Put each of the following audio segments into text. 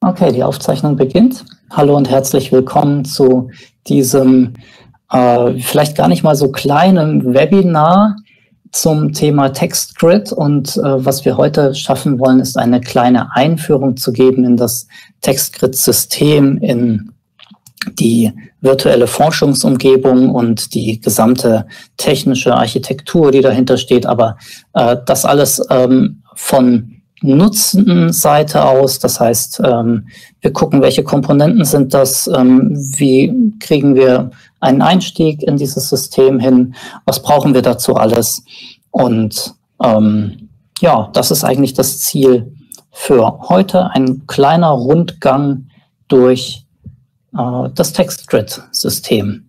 Okay, die Aufzeichnung beginnt. Hallo und herzlich willkommen zu diesem vielleicht gar nicht mal so kleinen Webinar zum Thema TextGrid. Und was wir heute schaffen wollen, ist eine kleine Einführung zu geben in das TextGrid-System, in die virtuelle Forschungsumgebung und die gesamte technische Architektur, die dahinter steht. Aber das alles von Nutzenseite aus, das heißt, wir gucken, welche Komponenten sind das, wie kriegen wir einen Einstieg in dieses System hin, was brauchen wir dazu alles. Und ja, das ist eigentlich das Ziel für heute, ein kleiner Rundgang durch das TextGrid-System.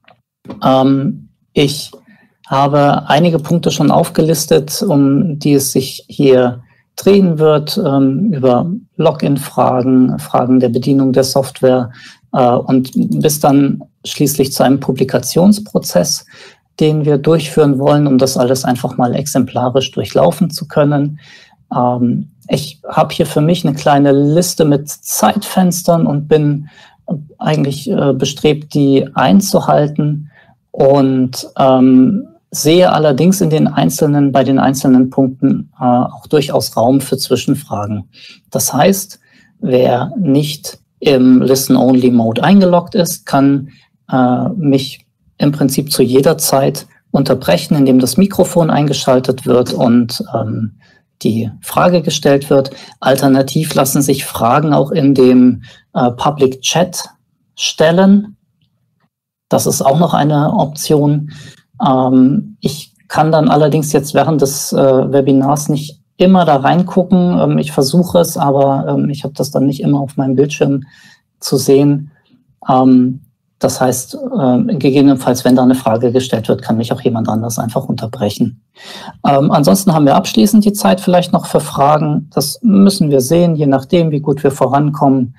Ich habe einige Punkte schon aufgelistet, um die es sich hier drehen wird, über Login-Fragen, Fragen der Bedienung der Software und bis dann schließlich zu einem Publikationsprozess, den wir durchführen wollen, um das alles einfach mal exemplarisch durchlaufen zu können. Ich habe hier für mich eine kleine Liste mit Zeitfenstern und bin eigentlich bestrebt, die einzuhalten und sehe allerdings bei den einzelnen Punkten auch durchaus Raum für Zwischenfragen. Das heißt, wer nicht im Listen-Only-Mode eingeloggt ist, kann mich im Prinzip zu jeder Zeit unterbrechen, indem das Mikrofon eingeschaltet wird und die Frage gestellt wird. Alternativ lassen sich Fragen auch in dem Public Chat stellen. Das ist auch noch eine Option. Ich kann dann allerdings jetzt während des Webinars nicht immer da reingucken. Ich versuche es, aber ich habe das dann nicht immer auf meinem Bildschirm zu sehen. Das heißt, gegebenenfalls, wenn da eine Frage gestellt wird, kann mich auch jemand anders einfach unterbrechen. Ansonsten haben wir abschließend die Zeit vielleicht noch für Fragen. Das müssen wir sehen, je nachdem, wie gut wir vorankommen.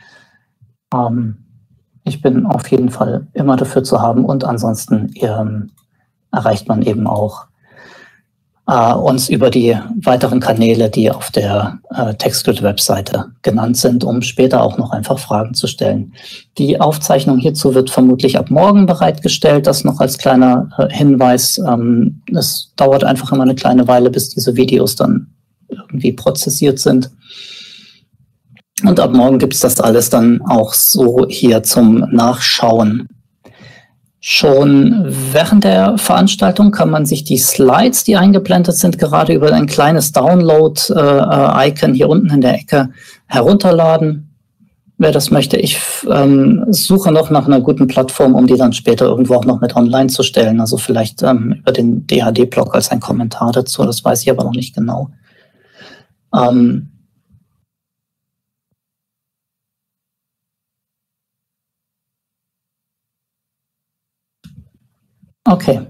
Ich bin auf jeden Fall immer dafür zu haben und ansonsten erreicht man eben auch uns über die weiteren Kanäle, die auf der TextGrid-Webseite genannt sind, um später auch noch einfach Fragen zu stellen. Die Aufzeichnung hierzu wird vermutlich ab morgen bereitgestellt. Das noch als kleiner Hinweis. Es dauert einfach immer eine kleine Weile, bis diese Videos dann irgendwie prozessiert sind. Und ab morgen gibt es das alles dann auch so hier zum Nachschauen. Schon während der Veranstaltung kann man sich die Slides, die eingeblendet sind, gerade über ein kleines Download-Icon hier unten in der Ecke herunterladen. Wer das möchte, ich suche noch nach einer guten Plattform, um die dann später irgendwo auch noch mit online zu stellen. Also vielleicht über den DHD-Blog als ein Kommentar dazu, das weiß ich aber noch nicht genau. Okay.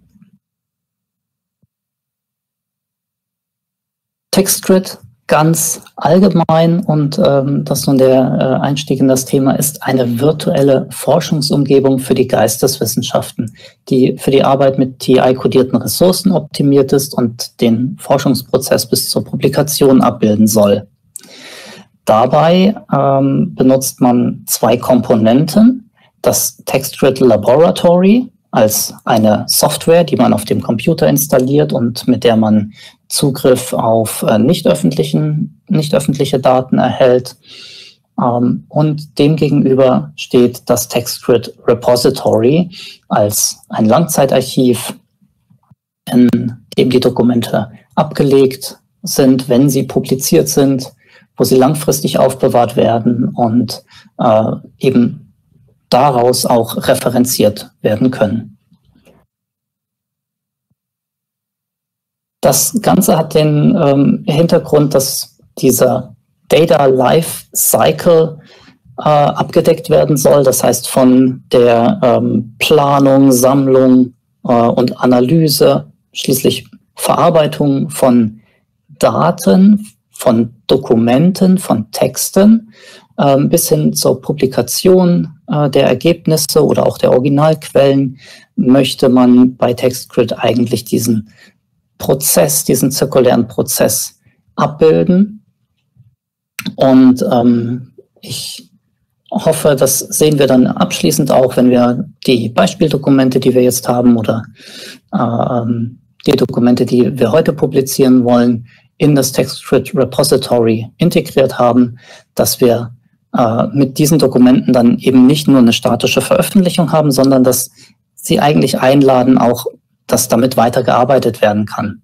TextGrid ganz allgemein und das nun der Einstieg in das Thema ist eine virtuelle Forschungsumgebung für die Geisteswissenschaften, die für die Arbeit mit TI-kodierten Ressourcen optimiert ist und den Forschungsprozess bis zur Publikation abbilden soll. Dabei benutzt man zwei Komponenten, das TextGrid Laboratory als eine Software, die man auf dem Computer installiert und mit der man Zugriff auf nicht öffentliche Daten erhält. Und demgegenüber steht das TextGrid Repository als ein Langzeitarchiv, in dem die Dokumente abgelegt sind, wenn sie publiziert sind, wo sie langfristig aufbewahrt werden und eben daraus auch referenziert werden können. Das Ganze hat den Hintergrund, dass dieser Data Life Cycle abgedeckt werden soll. Das heißt, von der Planung, Sammlung und Analyse, schließlich Verarbeitung von Daten, von Dokumenten, von Texten, bis hin zur Publikation der Ergebnisse oder auch der Originalquellen möchte man bei TextGrid eigentlich diesen Prozess, diesen zirkulären Prozess abbilden. Und Ich hoffe, das sehen wir dann abschließend auch, wenn wir die Beispieldokumente, die wir jetzt haben, oder die Dokumente, die wir heute publizieren wollen, in das TextGrid Repository integriert haben, dass wir mit diesen Dokumenten dann eben nicht nur eine statische Veröffentlichung haben, sondern dass sie eigentlich einladen, auch, dass damit weitergearbeitet werden kann.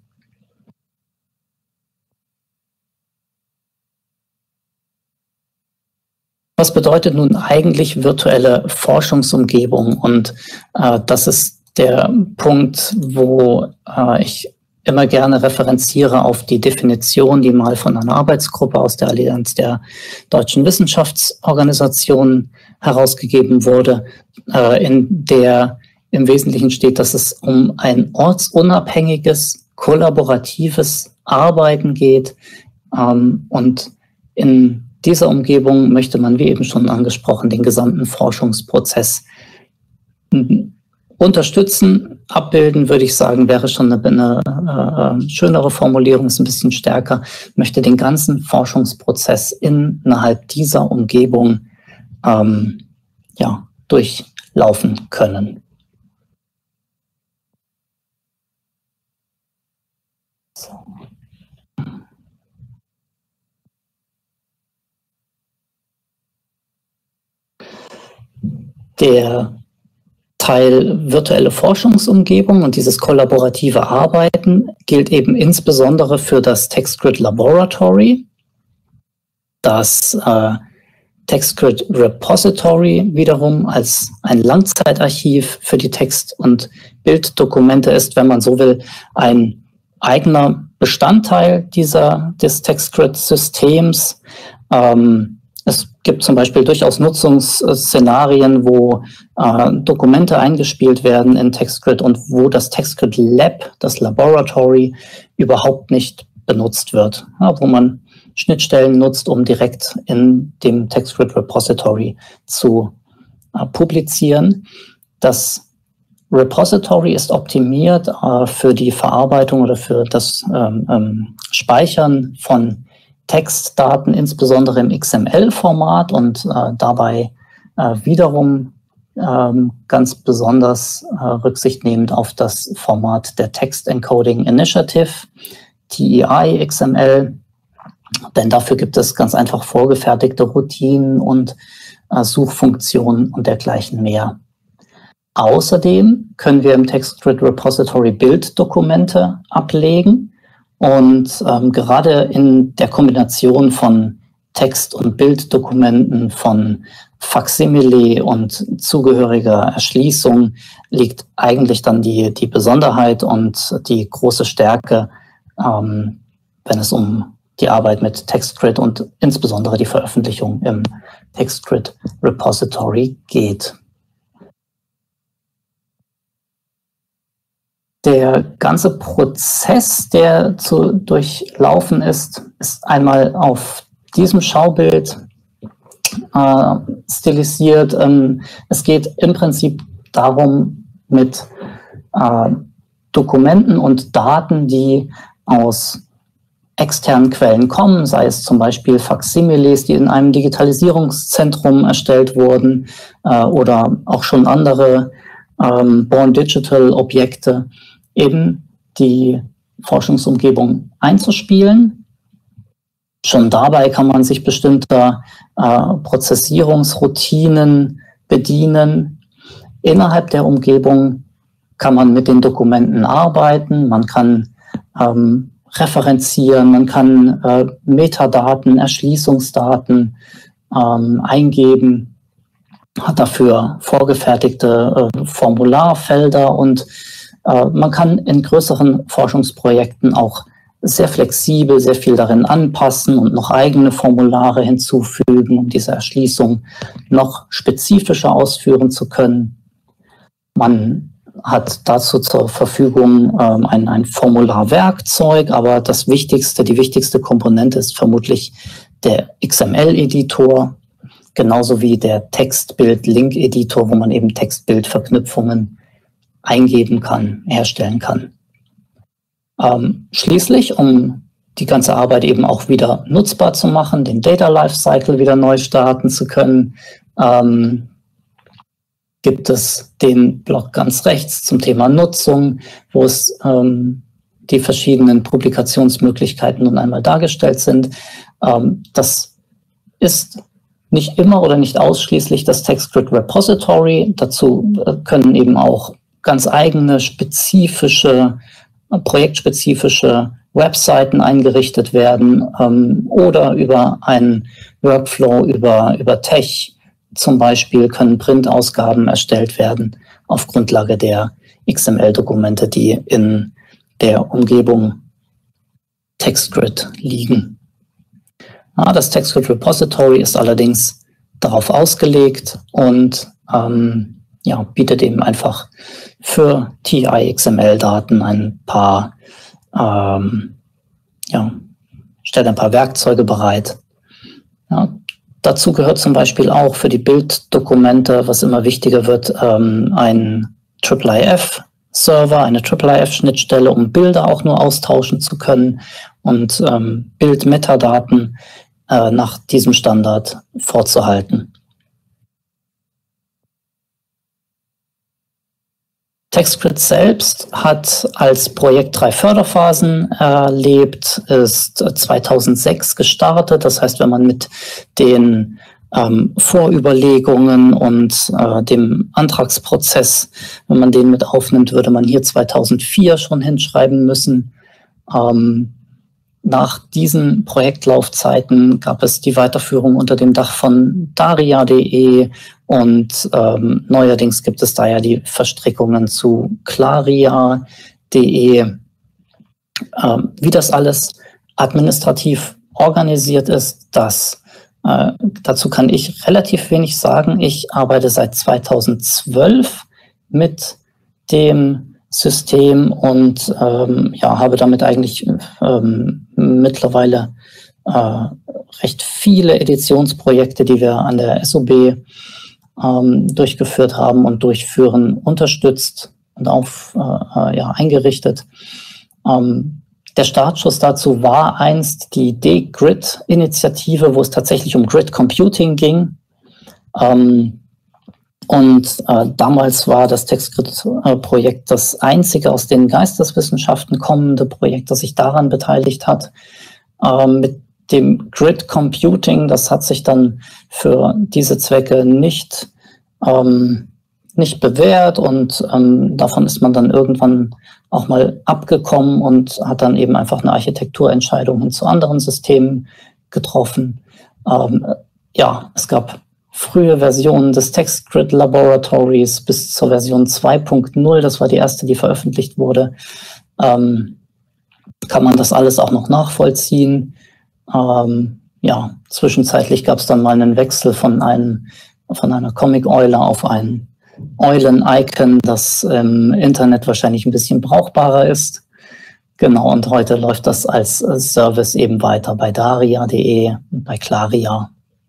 Was bedeutet nun eigentlich virtuelle Forschungsumgebung? Und das ist der Punkt, wo ich immer gerne referenziere auf die Definition, die mal von einer Arbeitsgruppe aus der Allianz der deutschen Wissenschaftsorganisationen herausgegeben wurde, in der im Wesentlichen steht, dass es um ein ortsunabhängiges, kollaboratives Arbeiten geht. Und in dieser Umgebung möchte man, wie eben schon angesprochen, den gesamten Forschungsprozess unterstützen. Abbilden, würde ich sagen, wäre schon eine schönere Formulierung, ist ein bisschen stärker, möchte den ganzen Forschungsprozess innerhalb dieser Umgebung durchlaufen können. So. Der Teil virtuelle Forschungsumgebung und dieses kollaborative Arbeiten gilt eben insbesondere für das TextGrid Laboratory, das TextGrid Repository wiederum als ein Langzeitarchiv für die Text- und Bilddokumente ist, wenn man so will, ein eigener Bestandteil des TextGrid-Systems. Es gibt zum Beispiel durchaus Nutzungsszenarien, wo Dokumente eingespielt werden in TextGrid und wo das TextGrid Lab, das Laboratory, überhaupt nicht benutzt wird, wo man Schnittstellen nutzt, um direkt in dem TextGrid Repository zu publizieren. Das Repository ist optimiert für die Verarbeitung oder für das Speichern von Textdaten, insbesondere im XML-Format und dabei wiederum ganz besonders Rücksicht nehmend auf das Format der Text Encoding Initiative, TEI XML, denn dafür gibt es ganz einfach vorgefertigte Routinen und Suchfunktionen und dergleichen mehr. Außerdem können wir im TextGrid Repository Bilddokumente ablegen. Und gerade in der Kombination von Text- und Bilddokumenten, von Faksimile und zugehöriger Erschließung liegt eigentlich dann die Besonderheit und die große Stärke, wenn es um die Arbeit mit TextGrid und insbesondere die Veröffentlichung im TextGrid Repository geht. Der ganze Prozess, der zu durchlaufen ist einmal auf diesem Schaubild stilisiert. Es geht im Prinzip darum, mit Dokumenten und Daten, die aus externen Quellen kommen, sei es zum Beispiel Faksimiles, die in einem Digitalisierungszentrum erstellt wurden, oder auch schon andere Born Digital Objekte, eben die Forschungsumgebung einzuspielen. Schon dabei kann man sich bestimmter Prozessierungsroutinen bedienen. Innerhalb der Umgebung kann man mit den Dokumenten arbeiten, man kann referenzieren, man kann Metadaten, Erschließungsdaten eingeben, hat dafür vorgefertigte Formularfelder und man kann in größeren Forschungsprojekten auch sehr flexibel, sehr viel darin anpassen und noch eigene Formulare hinzufügen, um diese Erschließung noch spezifischer ausführen zu können. Man hat dazu zur Verfügung ein Formularwerkzeug, aber die wichtigste Komponente ist vermutlich der XML-Editor, genauso wie der Text-Bild-Link-Editor, wo man eben Text-Bild-Verknüpfungen eingeben kann, herstellen kann. Schließlich, um die ganze Arbeit eben auch wieder nutzbar zu machen, den Data Lifecycle wieder neu starten zu können, gibt es den Blog ganz rechts zum Thema Nutzung, wo es die verschiedenen Publikationsmöglichkeiten nun einmal dargestellt sind. Das ist nicht immer oder nicht ausschließlich das TextGrid Repository. Dazu können eben auch ganz eigene, projektspezifische Webseiten eingerichtet werden oder über einen Workflow, über Tech zum Beispiel können Printausgaben erstellt werden auf Grundlage der XML-Dokumente, die in der Umgebung TextGrid liegen. Das TextGrid Repository ist allerdings darauf ausgelegt und bietet eben einfach für TI-XML-Daten ein paar, stellt ein paar Werkzeuge bereit. Ja, dazu gehört zum Beispiel auch für die Bilddokumente, was immer wichtiger wird, ein IIIF-Server, eine IIIF-Schnittstelle, um Bilder auch nur austauschen zu können und Bildmetadaten nach diesem Standard vorzuhalten. TextGrid selbst hat als Projekt 3 Förderphasen erlebt, ist 2006 gestartet. Das heißt, wenn man mit den Vorüberlegungen und dem Antragsprozess, wenn man den mit aufnimmt, würde man hier 2004 schon hinschreiben müssen. Nach diesen Projektlaufzeiten gab es die Weiterführung unter dem Dach von Daria.de und neuerdings gibt es da ja die Verstrickungen zu Claria.de. Wie das alles administrativ organisiert ist, dazu kann ich relativ wenig sagen. Ich arbeite seit 2012 mit dem System und habe damit eigentlich mittlerweile recht viele Editionsprojekte, die wir an der SOB durchgeführt haben und durchführen, unterstützt und eingerichtet. Der Startschuss dazu war einst die DGrid-Initiative, wo es tatsächlich um Grid Computing ging. Damals war das TextGrid-Projekt das einzige aus den Geisteswissenschaften kommende Projekt, das sich daran beteiligt hat. Mit dem Grid Computing, das hat sich dann für diese Zwecke nicht bewährt und davon ist man dann irgendwann auch mal abgekommen und hat dann eben einfach eine Architekturentscheidung hin zu anderen Systemen getroffen. Es gab frühe Versionen des TextGrid Laboratories bis zur Version 2.0, das war die erste, die veröffentlicht wurde, kann man das alles auch noch nachvollziehen. Zwischenzeitlich gab es dann mal einen Wechsel von einer Comic-Eule auf ein Eulen-Icon, das im Internet wahrscheinlich ein bisschen brauchbarer ist. Genau, und heute läuft das als Service eben weiter bei Daria.de und bei Claria.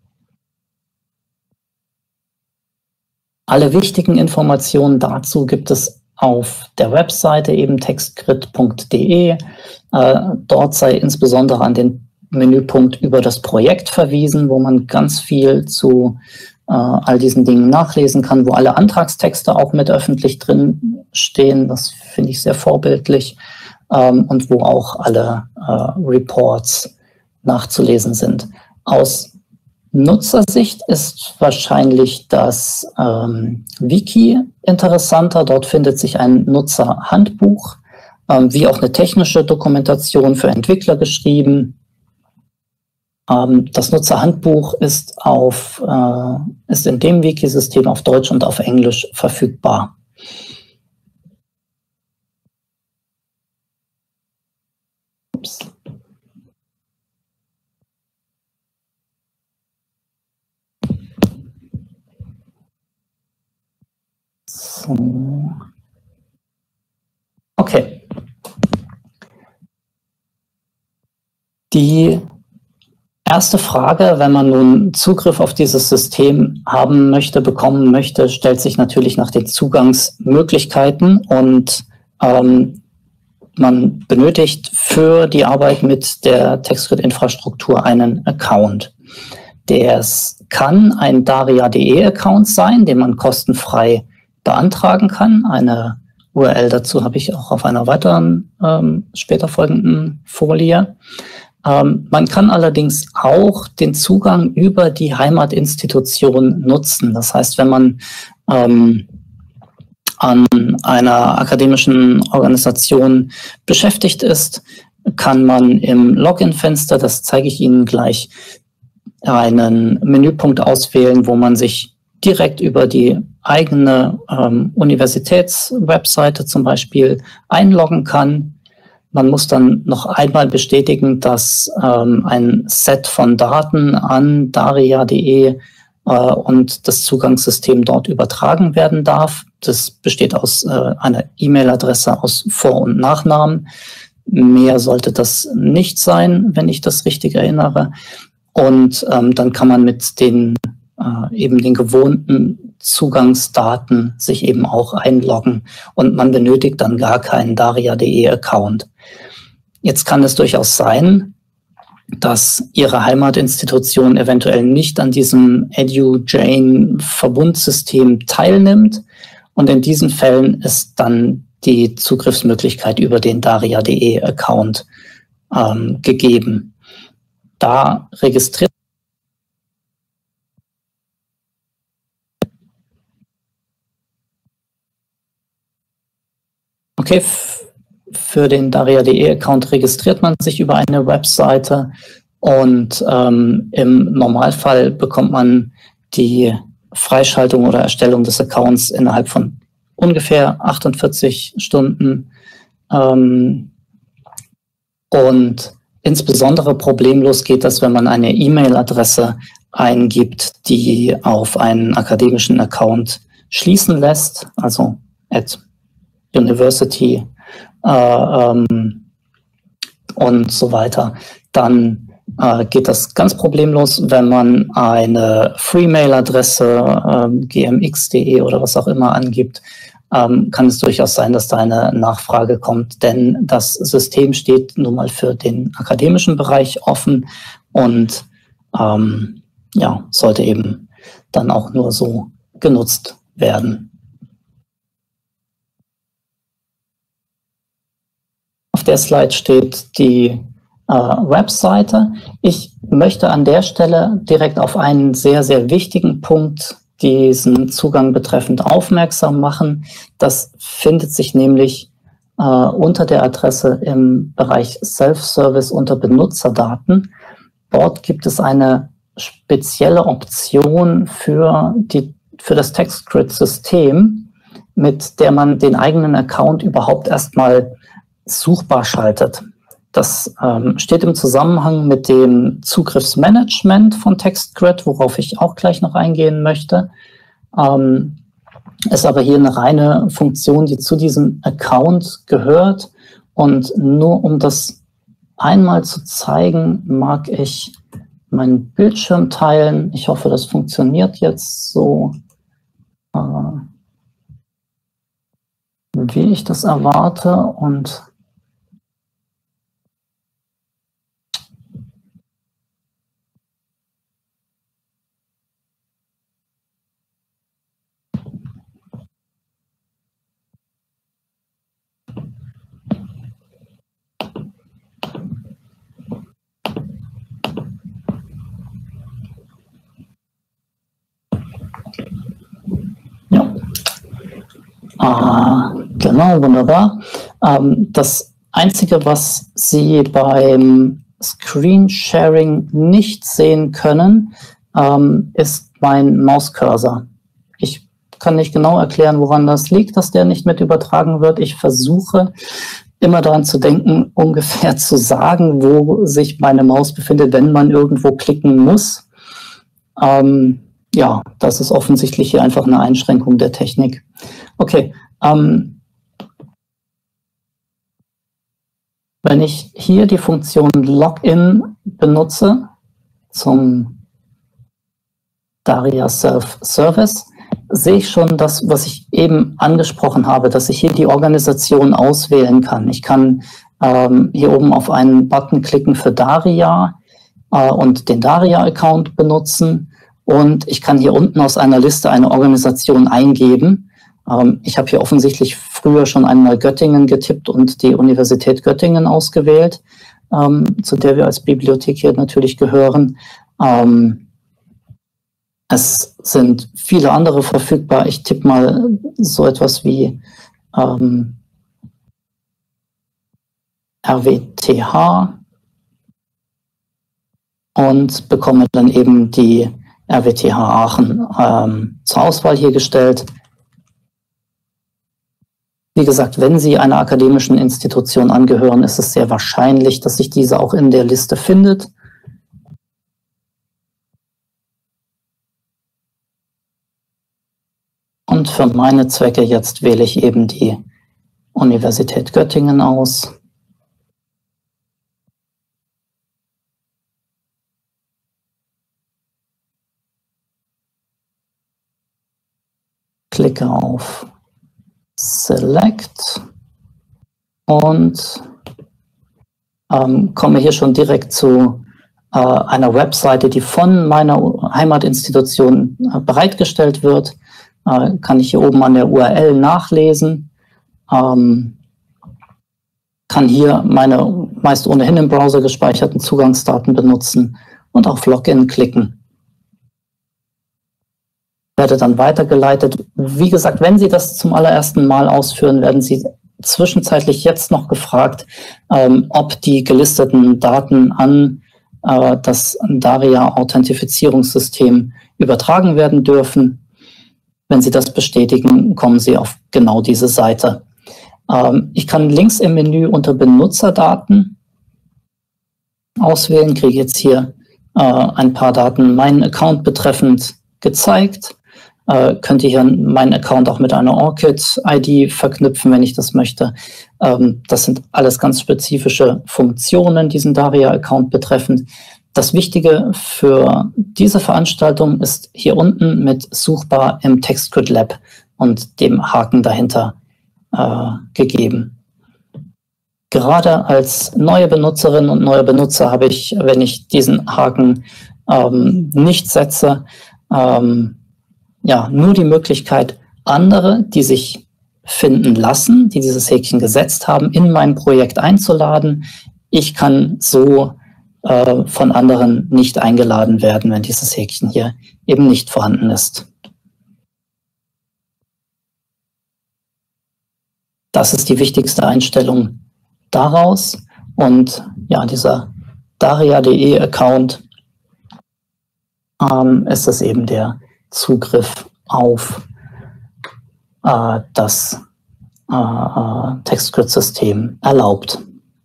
Alle wichtigen Informationen dazu gibt es auf der Webseite eben textgrid.de. Dort sei insbesondere an den Menüpunkt über das Projekt verwiesen, wo man ganz viel zu all diesen Dingen nachlesen kann, wo alle Antragstexte auch mit öffentlich drin stehen. Das finde ich sehr vorbildlich. Und wo auch alle Reports nachzulesen sind. Aus Nutzersicht ist wahrscheinlich das Wiki interessanter. Dort findet sich ein Nutzerhandbuch, wie auch eine technische Dokumentation für Entwickler geschrieben. Das Nutzerhandbuch ist in dem Wiki-System auf Deutsch und auf Englisch verfügbar. Ups. So. Okay. Die erste Frage, wenn man nun Zugriff auf dieses System haben möchte, bekommen möchte, stellt sich natürlich nach den Zugangsmöglichkeiten und man benötigt für die Arbeit mit der TextGrid-Infrastruktur einen Account. Das kann ein Daria.de-Account sein, den man kostenfrei beantragen kann. Eine URL dazu habe ich auch auf einer weiteren später folgenden Folie. Man kann allerdings auch den Zugang über die Heimatinstitution nutzen. Das heißt, wenn man an einer akademischen Organisation beschäftigt ist, kann man im Login-Fenster, das zeige ich Ihnen gleich, einen Menüpunkt auswählen, wo man sich direkt über die eigene Universitätswebseite zum Beispiel einloggen kann. Man muss dann noch einmal bestätigen, dass ein Set von Daten an daria.de und das Zugangssystem dort übertragen werden darf. Das besteht aus einer E-Mail-Adresse aus Vor- und Nachnamen. Mehr sollte das nicht sein, wenn ich das richtig erinnere. Und dann kann man mit den eben den gewohnten Zugangsdaten sich eben auch einloggen und man benötigt dann gar keinen Daria.de-Account. Jetzt kann es durchaus sein, dass Ihre Heimatinstitution eventuell nicht an diesem EduJane-Verbundsystem teilnimmt und in diesen Fällen ist dann die Zugriffsmöglichkeit über den Daria.de-Account gegeben. Da registriert Okay, für den Daria.de-Account registriert man sich über eine Webseite und im Normalfall bekommt man die Freischaltung oder Erstellung des Accounts innerhalb von ungefähr 48 Stunden und insbesondere problemlos geht das, wenn man eine E-Mail-Adresse eingibt, die auf einen akademischen Account schließen lässt, also @university und so weiter. Dann geht das ganz problemlos, wenn man eine Free-Mail-Adresse, gmx.de oder was auch immer angibt, kann es durchaus sein, dass da eine Nachfrage kommt, denn das System steht nun mal für den akademischen Bereich offen und ja, sollte eben dann auch nur so genutzt werden. Auf der Slide steht die Webseite. Ich möchte an der Stelle direkt auf einen sehr, sehr wichtigen Punkt diesen Zugang betreffend aufmerksam machen. Das findet sich nämlich unter der Adresse im Bereich Self-Service unter Benutzerdaten. Dort gibt es eine spezielle Option für das TextGrid-System, mit der man den eigenen Account überhaupt erstmal suchbar schaltet. Das steht im Zusammenhang mit dem Zugriffsmanagement von TextGrid, worauf ich auch gleich noch eingehen möchte. Ist aber hier eine reine Funktion, die zu diesem Account gehört. Und nur um das einmal zu zeigen, mag ich meinen Bildschirm teilen. Ich hoffe, das funktioniert jetzt so, wie ich das erwarte. Und genau, wunderbar. Das Einzige, was Sie beim Screen-Sharing nicht sehen können, ist mein Mauscursor. Ich kann nicht genau erklären, woran das liegt, dass der nicht mit übertragen wird. Ich versuche immer daran zu denken, ungefähr zu sagen, wo sich meine Maus befindet, wenn man irgendwo klicken muss. Ja, das ist offensichtlich hier einfach eine Einschränkung der Technik. Okay, wenn ich hier die Funktion Login benutze zum Daria Self-Service, sehe ich schon das, was ich eben angesprochen habe, dass ich hier die Organisation auswählen kann. Ich kann hier oben auf einen Button klicken für Daria und den Daria-Account benutzen. Und ich kann hier unten aus einer Liste eine Organisation eingeben. Ich habe hier offensichtlich früher schon einmal Göttingen getippt und die Universität Göttingen ausgewählt, zu der wir als Bibliothek hier natürlich gehören. Es sind viele andere verfügbar. Ich tippe mal so etwas wie RWTH und bekomme dann eben die RWTH Aachen zur Auswahl hier gestellt. Wie gesagt, wenn Sie einer akademischen Institution angehören, ist es sehr wahrscheinlich, dass sich diese auch in der Liste findet. Und für meine Zwecke jetzt wähle ich eben die Universität Göttingen aus. Klicke auf Select und komme hier schon direkt zu einer Webseite, die von meiner Heimatinstitution bereitgestellt wird. Kann ich hier oben an der URL nachlesen, kann hier meine meist ohnehin im Browser gespeicherten Zugangsdaten benutzen und auf Login klicken. Werde dann weitergeleitet. Wie gesagt, wenn Sie das zum allerersten Mal ausführen, werden Sie zwischenzeitlich jetzt noch gefragt, ob die gelisteten Daten an das Daria-Authentifizierungssystem übertragen werden dürfen. Wenn Sie das bestätigen, kommen Sie auf genau diese Seite. Ich kann links im Menü unter Benutzerdaten auswählen, kriege jetzt hier ein paar Daten meinen Account betreffend gezeigt. Könnte hier meinen Account auch mit einer ORCID verknüpfen, wenn ich das möchte. Das sind alles ganz spezifische Funktionen, diesen Daria-Account betreffend. Das Wichtige für diese Veranstaltung ist hier unten mit suchbar im TextGrid Lab und dem Haken dahinter gegeben. Gerade als neue Benutzerin und neuer Benutzer habe ich, wenn ich diesen Haken nicht setze, ja, nur die Möglichkeit, andere, die sich finden lassen, die dieses Häkchen gesetzt haben, in mein Projekt einzuladen. Ich kann so von anderen nicht eingeladen werden, wenn dieses Häkchen hier eben nicht vorhanden ist. Das ist die wichtigste Einstellung daraus. Und ja, dieser Daria.de Account ist es eben der Zugriff auf das TextGrid-System erlaubt.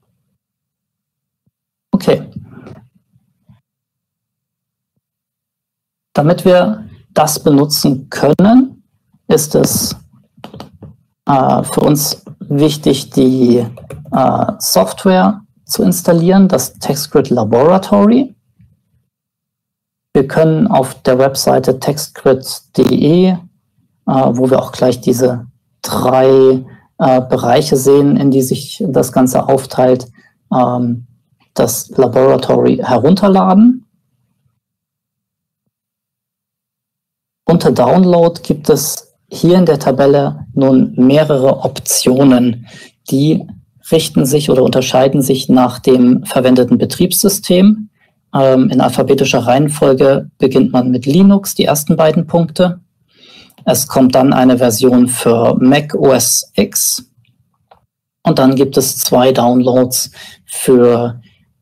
Okay. Damit wir das benutzen können, ist es für uns wichtig, die Software zu installieren, das TextGrid Laboratory. Wir können auf der Webseite textgrid.de, wo wir auch gleich diese 3 Bereiche sehen, in die sich das Ganze aufteilt, das Laboratory herunterladen. Unter Download gibt es hier in der Tabelle nun mehrere Optionen, die richten sich oder unterscheiden sich nach dem verwendeten Betriebssystem. In alphabetischer Reihenfolge beginnt man mit Linux, die ersten beiden Punkte. Es kommt dann eine Version für Mac OS X und dann gibt es 2 Downloads für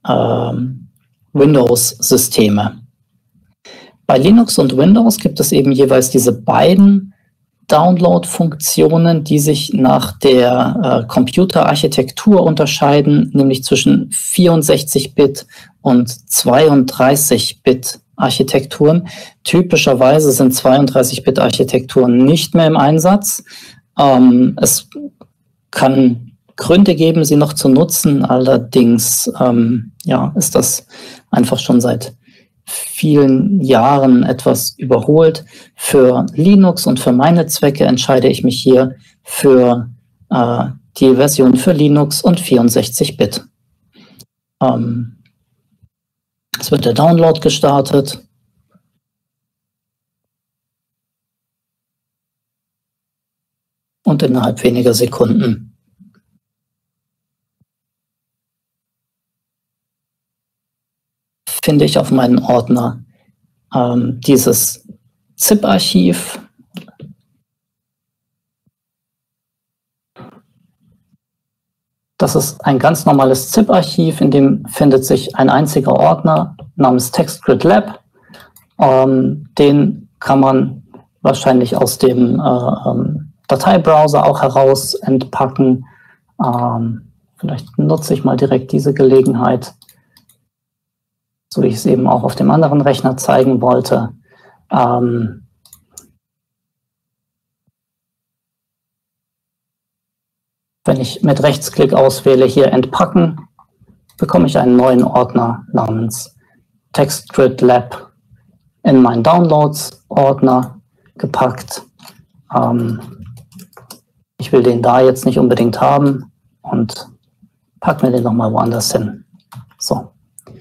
Windows-Systeme. Bei Linux und Windows gibt es eben jeweils diese beiden Download-Funktionen, die sich nach der Computerarchitektur unterscheiden, nämlich zwischen 64-Bit und 32-Bit Architekturen. Typischerweise sind 32-Bit-Architekturen nicht mehr im Einsatz. Es kann Gründe geben, sie noch zu nutzen, allerdings ja, ist das einfach schon seit vielen Jahren etwas überholt. Für Linux und für meine Zwecke entscheide ich mich hier für die Version für Linux und 64-Bit. Es wird der Download gestartet. Und innerhalb weniger Sekunden finde ich auf meinen Ordner dieses ZIP-Archiv. Das ist ein ganz normales ZIP-Archiv, in dem findet sich ein einziger Ordner namens TextGrid Lab. Den kann man wahrscheinlich aus dem Dateibrowser auch heraus entpacken. Vielleicht nutze ich mal direkt diese Gelegenheit, so wie ich es eben auch auf dem anderen Rechner zeigen wollte. Wenn ich mit Rechtsklick auswähle, hier entpacken, bekomme ich einen neuen Ordner namens TextGrid Lab in meinen Downloads-Ordner gepackt. Ich will den da jetzt nicht unbedingt haben und packe mir den nochmal woanders hin. So.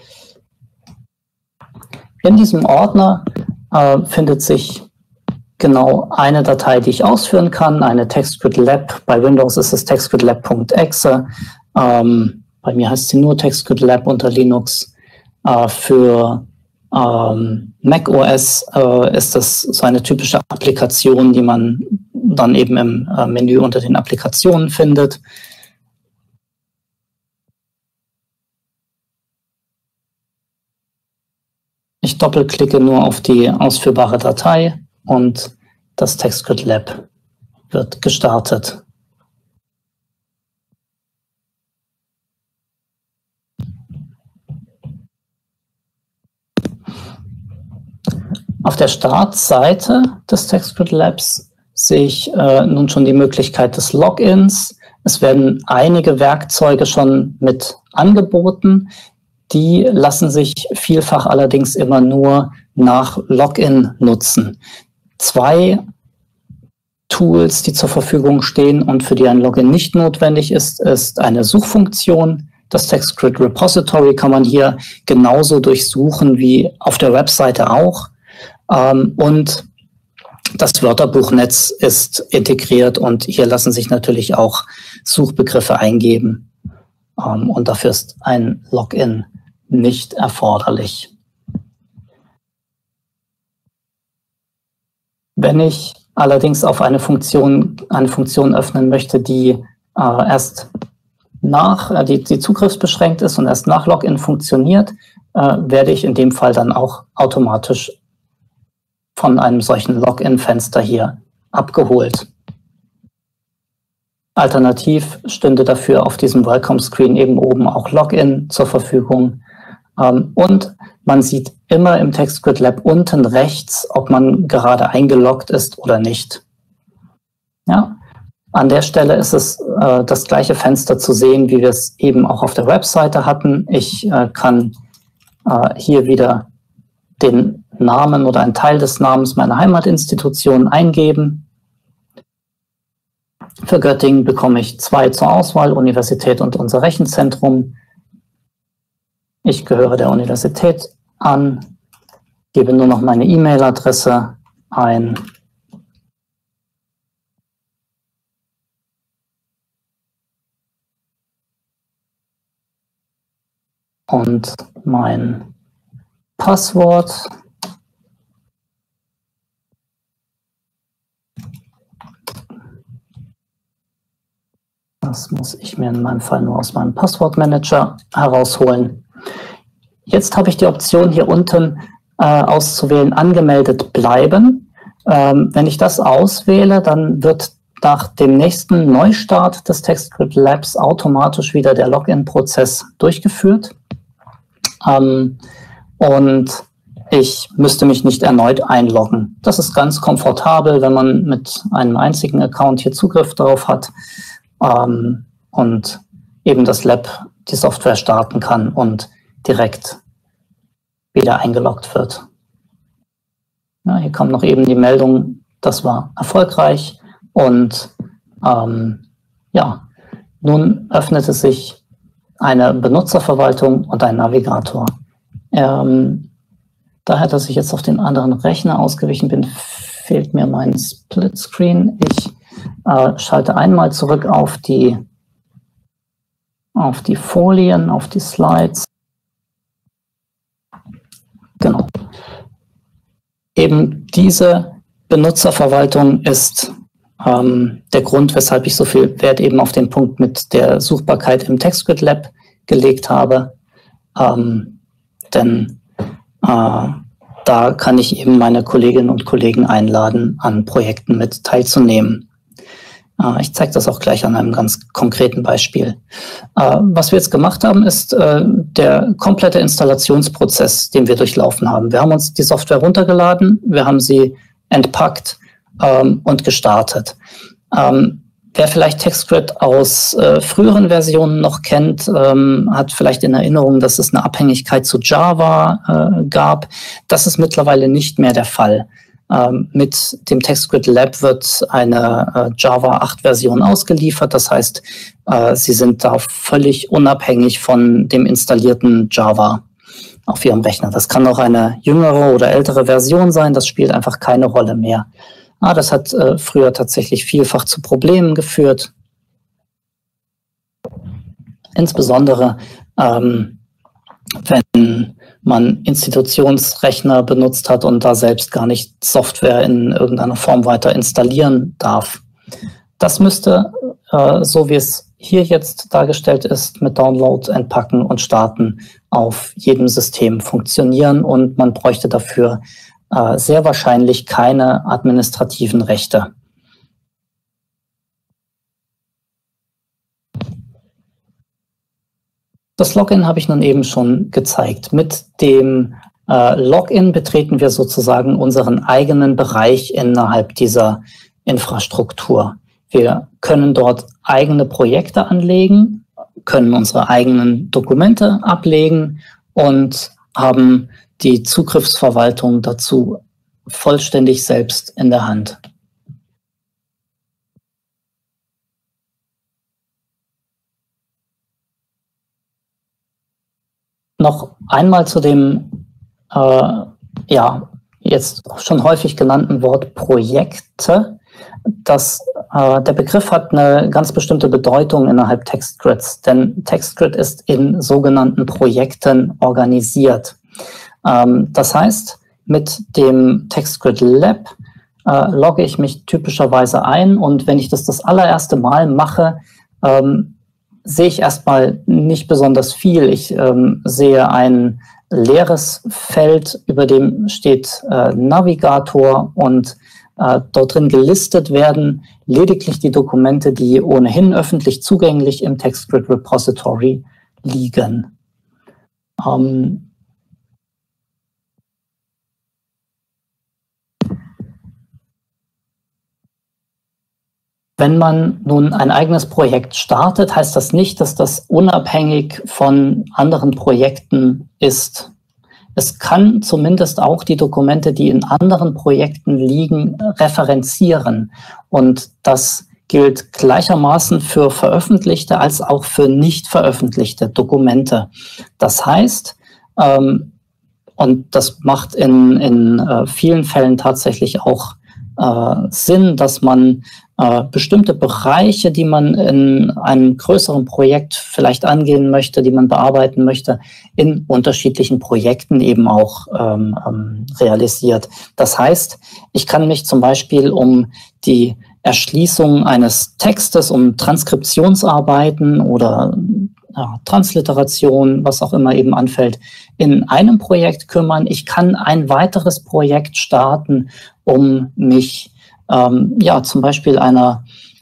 In diesem Ordner findet sich genau eine Datei, die ich ausführen kann, eine TextGrid Lab. Bei Windows ist es textgridlab.exe. Bei mir heißt sie nur TextGrid Lab unter Linux. Für Mac OS ist das so eine typische Applikation, die man dann eben im Menü unter den Applikationen findet. Ich doppelklicke nur auf die ausführbare Datei und das TextGrid Lab wird gestartet. Auf der Startseite des TextGrid Labs sehe ich nun schon die Möglichkeit des Logins. Es werden einige Werkzeuge schon mit angeboten. Die lassen sich vielfach allerdings immer nur nach Login nutzen. 2 Tools, die zur Verfügung stehen und für die ein Login nicht notwendig ist, ist eine Suchfunktion. Das TextGrid Repository kann man hier genauso durchsuchen wie auf der Webseite auch. Und das Wörterbuchnetz ist integriert und hier lassen sich natürlich auch Suchbegriffe eingeben. Und dafür ist ein Login nicht erforderlich. Wenn ich allerdings auf eine Funktion öffnen möchte, die erst nach, die zugriffsbeschränkt ist und erst nach Login funktioniert, werde ich in dem Fall dann auch automatisch von einem solchen Login-Fenster hier abgeholt. Alternativ stünde dafür auf diesem Welcome-Screen eben oben auch Login zur Verfügung. Und man sieht immer im TextGrid Lab unten rechts, ob man gerade eingeloggt ist oder nicht. Ja, an der Stelle ist es das gleiche Fenster zu sehen, wie wir es eben auch auf der Webseite hatten. Ich kann hier wieder den Namen oder einen Teil des Namens meiner Heimatinstitution eingeben. Für Göttingen bekomme ich 2 zur Auswahl, Universität und unser Rechenzentrum. Ich gehöre der Universität an, gebe nur noch meine E-Mail-Adresse ein. Und mein Passwort. Das muss ich mir in meinem Fall nur aus meinem Passwortmanager herausholen. Jetzt habe ich die Option hier unten auszuwählen, angemeldet bleiben. Wenn ich das auswähle, dann wird nach dem nächsten Neustart des TextGrid Labs automatisch wieder der Login-Prozess durchgeführt. Und ich müsste mich nicht erneut einloggen. Das ist ganz komfortabel, wenn man mit einem einzigen Account hier Zugriff darauf hat und eben das Lab, die Software starten kann und direkt wieder eingeloggt wird. Ja, hier kommt noch eben die Meldung, das war erfolgreich und ja, nun öffnete sich eine Benutzerverwaltung und ein Navigator. Daher, dass ich jetzt auf den anderen Rechner ausgewichen bin, fehlt mir mein Splitscreen. Ich schalte einmal zurück auf die Folien, auf die Slides. Genau. Eben diese Benutzerverwaltung ist der Grund, weshalb ich so viel Wert eben auf den Punkt mit der Suchbarkeit im TextGrid Lab gelegt habe. Denn da kann ich eben meine Kolleginnen und Kollegen einladen, an Projekten mit teilzunehmen. Ich zeige das auch gleich an einem ganz konkreten Beispiel. Was wir jetzt gemacht haben, ist der komplette Installationsprozess, den wir durchlaufen haben. Wir haben uns die Software runtergeladen, wir haben sie entpackt und gestartet. Wer vielleicht TextGrid aus früheren Versionen noch kennt, hat vielleicht in Erinnerung, dass es eine Abhängigkeit zu Java gab. Das ist mittlerweile nicht mehr der Fall. Mit dem TextGrid Lab wird eine Java 8 Version ausgeliefert. Das heißt, Sie sind da völlig unabhängig von dem installierten Java auf Ihrem Rechner. Das kann auch eine jüngere oder ältere Version sein. Das spielt einfach keine Rolle mehr. Das hat früher tatsächlich vielfach zu Problemen geführt. Insbesondere, wenn man Institutionsrechner benutzt hat und da selbst gar nicht Software in irgendeiner Form weiter installieren darf. Das müsste, so wie es hier jetzt dargestellt ist, mit Download, Entpacken und Starten auf jedem System funktionieren und man bräuchte dafür sehr wahrscheinlich keine administrativen Rechte. Das Login habe ich nun eben schon gezeigt. Mit dem Login betreten wir sozusagen unseren eigenen Bereich innerhalb dieser Infrastruktur. Wir können dort eigene Projekte anlegen, können unsere eigenen Dokumente ablegen und haben die Zugriffsverwaltung dazu vollständig selbst in der Hand. Noch einmal zu dem ja, jetzt schon häufig genannten Wort Projekte. Der Begriff hat eine ganz bestimmte Bedeutung innerhalb TextGrids, denn TextGrid ist in sogenannten Projekten organisiert. Das heißt, mit dem TextGrid Lab logge ich mich typischerweise ein und wenn ich das allererste Mal mache, sehe ich erstmal nicht besonders viel. Ich sehe ein leeres Feld, über dem steht Navigator und dort drin gelistet werden lediglich die Dokumente, die ohnehin öffentlich zugänglich im TextGrid Repository liegen. Wenn man nun ein eigenes Projekt startet, heißt das nicht, dass das unabhängig von anderen Projekten ist. Es kann zumindest auch die Dokumente, die in anderen Projekten liegen, referenzieren. Und das gilt gleichermaßen für veröffentlichte als auch für nicht veröffentlichte Dokumente. Das heißt, und das macht in vielen Fällen tatsächlich auch Sinn, dass man bestimmte Bereiche, die man in einem größeren Projekt vielleicht angehen möchte, die man bearbeiten möchte, in unterschiedlichen Projekten eben auch realisiert. Das heißt, ich kann mich zum Beispiel um die Erschließung eines Textes, um Transkriptionsarbeiten oder Transliteration, was auch immer eben anfällt, in einem Projekt kümmern. Ich kann ein weiteres Projekt starten, um mich zum Beispiel einer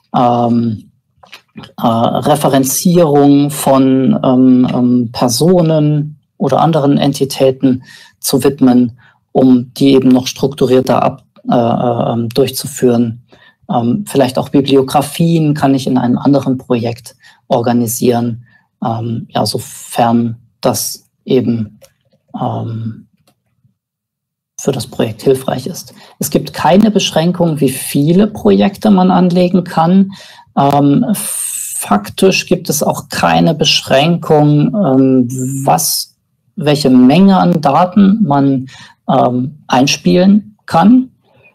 Referenzierung von Personen oder anderen Entitäten zu widmen, um die eben noch strukturierter durchzuführen. Vielleicht auch Bibliografien kann ich in einem anderen Projekt organisieren, sofern das eben für das Projekt hilfreich ist. Es gibt keine Beschränkung, wie viele Projekte man anlegen kann. Faktisch gibt es auch keine Beschränkung, welche Menge an Daten man einspielen kann.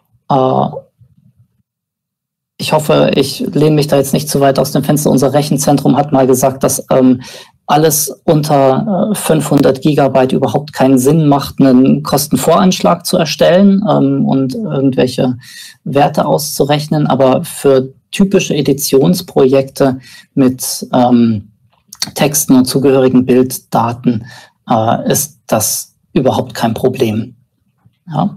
Ich hoffe, ich lehne mich da jetzt nicht zu weit aus dem Fenster. Unser Rechenzentrum hat mal gesagt, dass alles unter 500 Gigabyte überhaupt keinen Sinn macht, einen Kostenvoranschlag zu erstellen und irgendwelche Werte auszurechnen. Aber für typische Editionsprojekte mit Texten und zugehörigen Bilddaten ist das überhaupt kein Problem. Ja?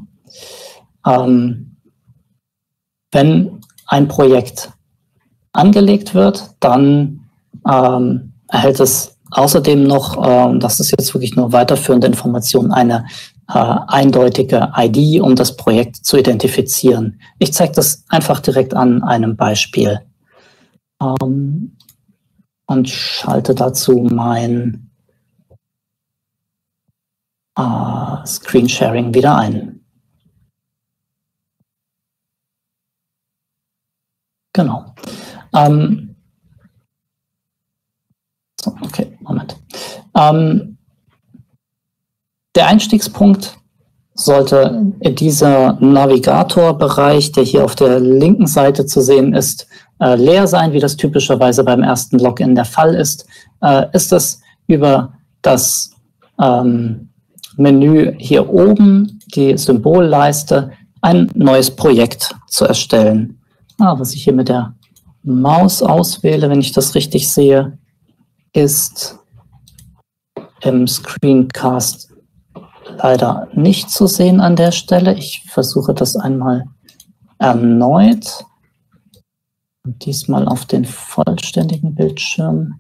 Wenn ein Projekt angelegt wird, dann erhält es außerdem noch, das ist jetzt wirklich nur weiterführende Information, eine eindeutige ID, um das Projekt zu identifizieren. Ich zeige das einfach direkt an einem Beispiel und schalte dazu mein Screensharing wieder ein. Genau. Okay, Moment. Der Einstiegspunkt sollte dieser Navigatorbereich, der hier auf der linken Seite zu sehen ist, leer sein, wie das typischerweise beim ersten Login der Fall ist. Ist es über das Menü hier oben, die Symbolleiste, ein neues Projekt zu erstellen. Was ich hier mit der Maus auswähle, wenn ich das richtig sehe, ist im Screencast leider nicht zu sehen an der Stelle. Ich versuche das einmal erneut. Und diesmal auf den vollständigen Bildschirm.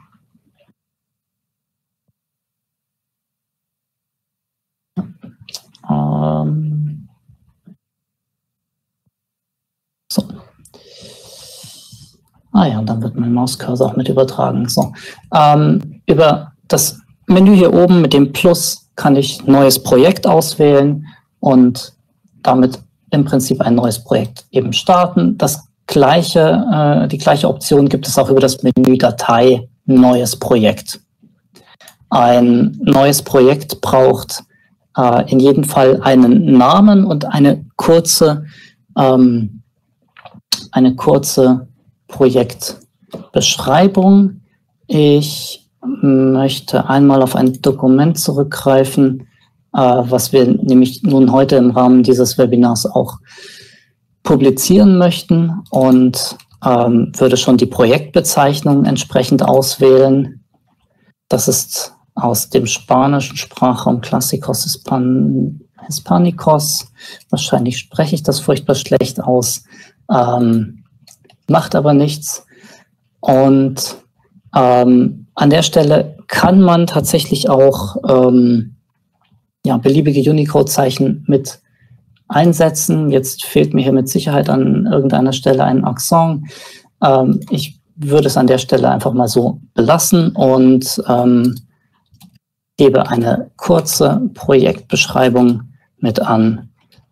So. Ja, und dann wird mein Mauscursor auch mit übertragen. So. Über das Menü hier oben mit dem Plus kann ich neues Projekt auswählen und damit im Prinzip ein neues Projekt eben starten. Die gleiche Option gibt es auch über das Menü Datei, neues Projekt. Ein neues Projekt braucht in jedem Fall einen Namen und eine kurze Projektbeschreibung. Ich möchte einmal auf ein Dokument zurückgreifen, was wir nämlich nun heute im Rahmen dieses Webinars auch publizieren möchten und würde schon die Projektbezeichnung entsprechend auswählen. Das ist aus dem spanischen Sprachraum Clásicos Hispanicos. Wahrscheinlich spreche ich das furchtbar schlecht aus, macht aber nichts. Und an der Stelle kann man tatsächlich auch beliebige Unicode-Zeichen mit einsetzen. Jetzt fehlt mir hier mit Sicherheit an irgendeiner Stelle ein Akzent. Ich würde es an der Stelle einfach mal so belassen und gebe eine kurze Projektbeschreibung mit an.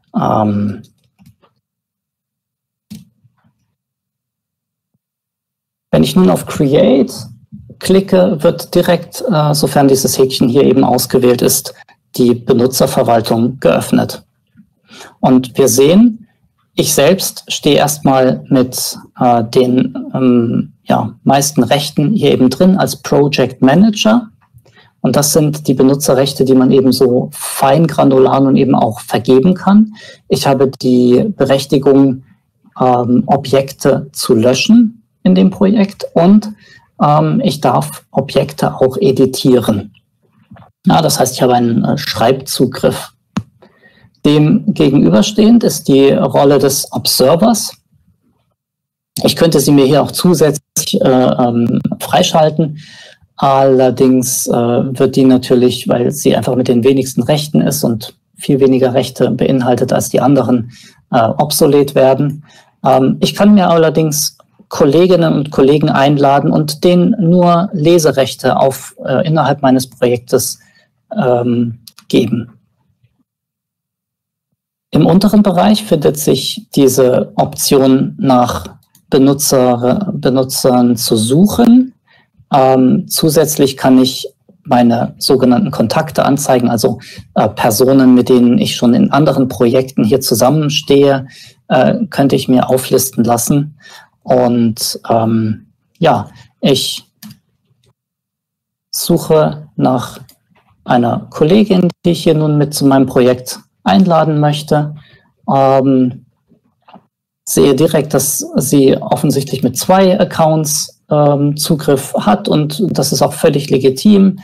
Wenn ich nun auf Create klicke, wird direkt, sofern dieses Häkchen hier eben ausgewählt ist, die Benutzerverwaltung geöffnet. Und wir sehen, ich selbst stehe erstmal mit den meisten Rechten hier eben drin als Project Manager. Und das sind die Benutzerrechte, die man eben so fein granular nun eben auch vergeben kann. Ich habe die Berechtigung, Objekte zu löschen in dem Projekt und ich darf Objekte auch editieren. Ja, das heißt, ich habe einen Schreibzugriff. Dem gegenüberstehend ist die Rolle des Observers. Ich könnte sie mir hier auch zusätzlich freischalten. Allerdings wird die natürlich, weil sie einfach mit den wenigsten Rechten ist und viel weniger Rechte beinhaltet als die anderen, obsolet werden. Ich kann mir allerdings Kolleginnen und Kollegen einladen und denen nur Leserechte innerhalb meines Projektes geben. Im unteren Bereich findet sich diese Option nach Benutzern zu suchen. Zusätzlich kann ich meine sogenannten Kontakte anzeigen, also Personen, mit denen ich schon in anderen Projekten hier zusammenstehe, könnte ich mir auflisten lassen. Und ja, ich suche nach einer Kollegin, die ich hier nun mit zu meinem Projekt einladen möchte. Sehe direkt, dass sie offensichtlich mit 2 Accounts Zugriff hat und das ist auch völlig legitim,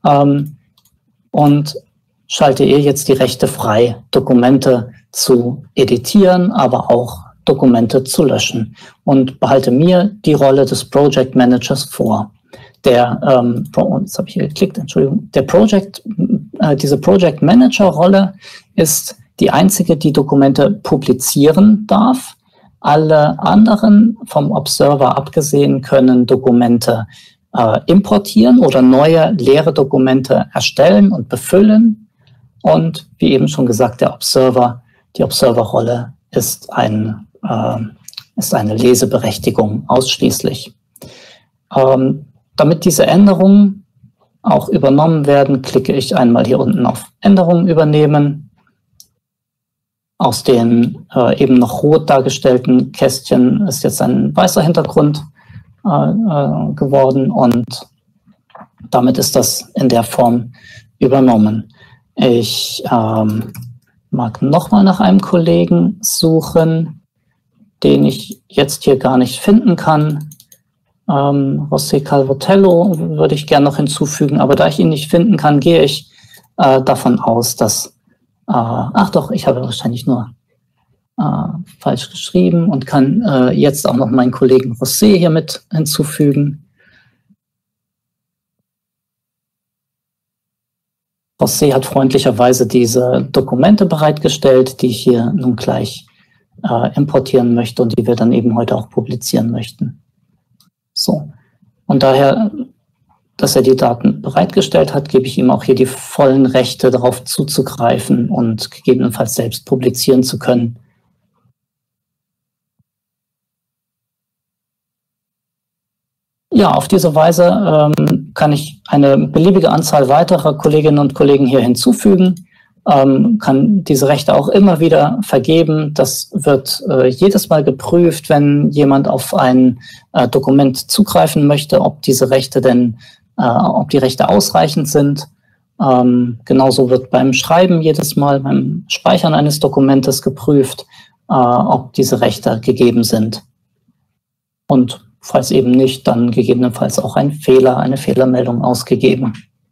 und schalte ihr jetzt die Rechte frei, Dokumente zu editieren, aber auch Dokumente zu löschen und behalte mir die Rolle des Project Managers vor. Jetzt habe ich hier geklickt, Entschuldigung. Diese Project Manager Rolle ist die einzige, die Dokumente publizieren darf. Alle anderen, vom Observer abgesehen, können Dokumente importieren oder neue leere Dokumente erstellen und befüllen. Und wie eben schon gesagt, die Observer-Rolle ist eine Leseberechtigung ausschließlich. Damit diese Änderungen auch übernommen werden, klicke ich einmal hier unten auf Änderungen übernehmen. Aus den eben noch rot dargestellten Kästchen ist jetzt ein weißer Hintergrund geworden und damit ist das in der Form übernommen. Ich mag nochmal nach einem Kollegen suchen, den ich jetzt hier gar nicht finden kann. José Calvotello würde ich gerne noch hinzufügen, aber da ich ihn nicht finden kann, gehe ich davon aus, dass ach doch, ich habe wahrscheinlich nur falsch geschrieben und kann jetzt auch noch meinen Kollegen José hier mit hinzufügen. José hat freundlicherweise diese Dokumente bereitgestellt, die ich hier nun gleich importieren möchte und die wir dann eben heute auch publizieren möchten. So, und daher, dass er die Daten bereitgestellt hat, gebe ich ihm auch hier die vollen Rechte, darauf zuzugreifen und gegebenenfalls selbst publizieren zu können. Ja, auf diese Weise kann ich eine beliebige Anzahl weiterer Kolleginnen und Kollegen hier hinzufügen, kann diese Rechte auch immer wieder vergeben. Das wird jedes Mal geprüft, wenn jemand auf ein Dokument zugreifen möchte, ob diese Rechte denn ob die Rechte ausreichend sind. Genauso wird beim Schreiben jedes Mal, beim Speichern eines Dokumentes geprüft, ob diese Rechte gegeben sind. Und falls eben nicht, dann gegebenenfalls auch ein Fehler, eine Fehlermeldung ausgegeben.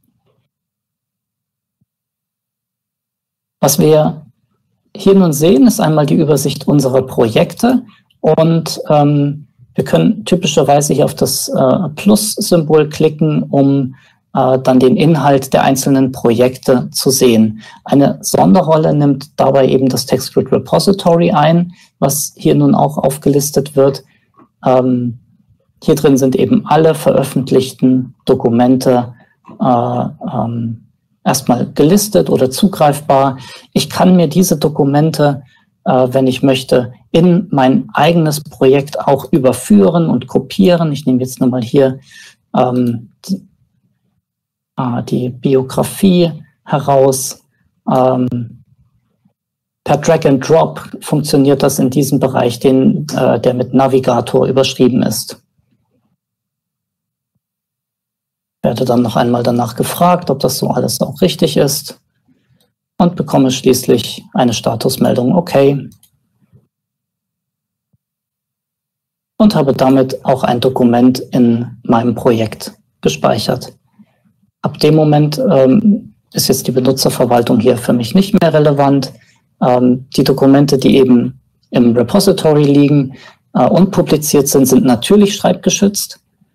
Was wir hier nun sehen, ist einmal die Übersicht unserer Projekte und wir können typischerweise hier auf das Plus-Symbol klicken, um dann den Inhalt der einzelnen Projekte zu sehen. Eine Sonderrolle nimmt dabei eben das TextGrid Repository ein, was hier nun auch aufgelistet wird. Hier drin sind eben alle veröffentlichten Dokumente erstmal gelistet oder zugreifbar. Ich kann mir diese Dokumente, wenn ich möchte, in mein eigenes Projekt auch überführen und kopieren. Ich nehme jetzt nochmal hier die Biografie heraus. Per Drag and Drop funktioniert das in diesem Bereich, der mit Navigator überschrieben ist. Ich werde dann noch einmal danach gefragt, ob das so alles auch richtig ist und bekomme schließlich eine Statusmeldung okay und habe damit auch ein Dokument in meinem Projekt gespeichert. Ab dem Moment ist jetzt die Benutzerverwaltung hier für mich nicht mehr relevant. Die Dokumente, die eben im Repository liegen und publiziert sind, sind natürlich schreibgeschützt.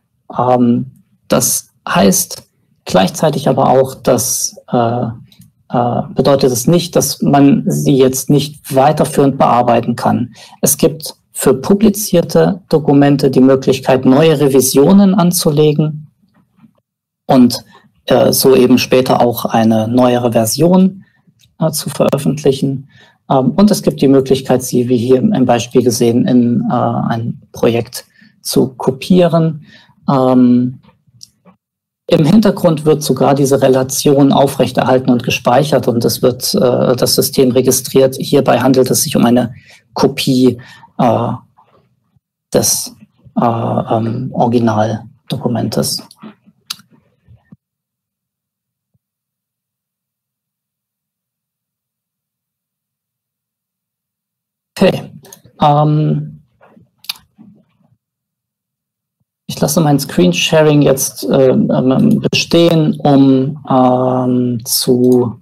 Das heißt gleichzeitig aber auch, dass bedeutet es nicht, dass man sie jetzt nicht weiterführend bearbeiten kann. Es gibt für publizierte Dokumente die Möglichkeit, neue Revisionen anzulegen und so eben später auch eine neuere Version zu veröffentlichen. Und es gibt die Möglichkeit, sie, wie hier im Beispiel gesehen, in ein Projekt zu kopieren. Im Hintergrund wird sogar diese Relation aufrechterhalten und gespeichert und es wird das System registriert. Hierbei handelt es sich um eine Kopie des Originaldokumentes. Okay. Ich lasse mein Screensharing jetzt bestehen, um zu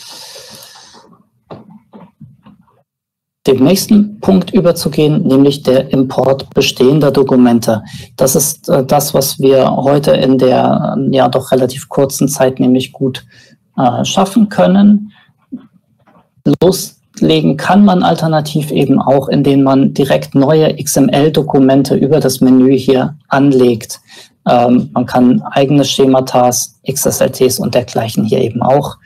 dem nächsten Punkt überzugehen, nämlich der Import bestehender Dokumente. Das ist das, was wir heute in der ja doch relativ kurzen Zeit nämlich gut schaffen können. Loslegen kann man alternativ eben auch, indem man direkt neue XML-Dokumente über das Menü hier anlegt. Man kann eigene Schemata, XSLTs und dergleichen hier eben auch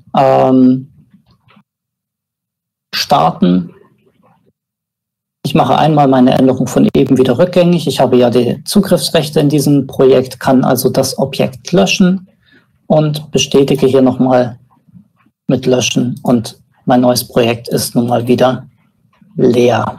starten. Ich mache einmal meine Änderung von eben wieder rückgängig. Ich habe ja die Zugriffsrechte in diesem Projekt, kann also das Objekt löschen und bestätige hier nochmal mit Löschen und mein neues Projekt ist nun mal wieder leer.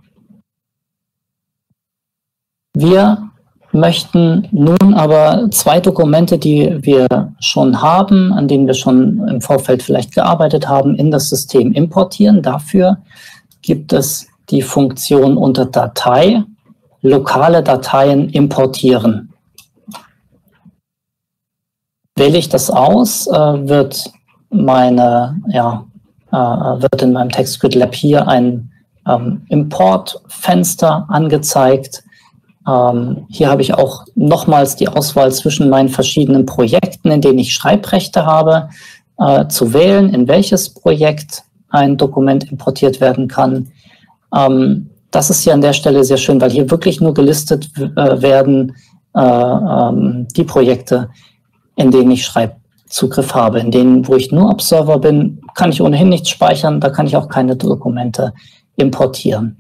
Wir möchten nun aber zwei Dokumente, die wir schon haben, an denen wir schon im Vorfeld vielleicht gearbeitet haben, in das System importieren. Dafür gibt es die Funktion unter Datei, lokale Dateien importieren. Wähle ich das aus, wird in meinem TextGrid-Lab hier ein Importfenster angezeigt. Hier habe ich auch nochmals die Auswahl zwischen meinen verschiedenen Projekten, in denen ich Schreibrechte habe, zu wählen, in welches Projekt ein Dokument importiert werden kann. Das ist hier an der Stelle sehr schön, weil hier wirklich nur gelistet werden die Projekte, in denen ich Schreibzugriff habe. In denen, wo ich nur Observer bin, kann ich ohnehin nichts speichern, da kann ich auch keine Dokumente importieren.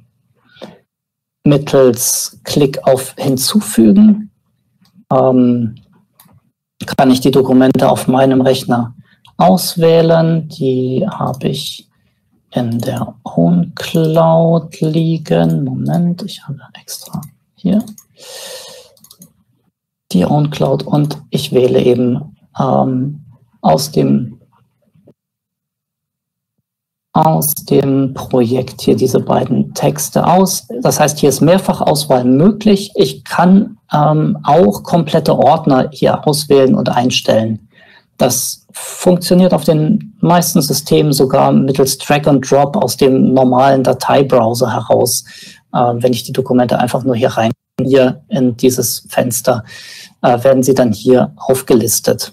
Mittels Klick auf Hinzufügen kann ich die Dokumente auf meinem Rechner auswählen. Die habe ich in der OwnCloud liegen. Moment, ich habe extra hier die OwnCloud und ich wähle eben aus dem Projekt hier diese beiden Texte aus. Das heißt, hier ist Mehrfachauswahl möglich. Ich kann auch komplette Ordner hier auswählen und einstellen. Das funktioniert auf den meisten Systemen sogar mittels Drag and Drop aus dem normalen Dateibrowser heraus, wenn ich die Dokumente einfach nur hier in dieses Fenster, werden sie dann hier aufgelistet.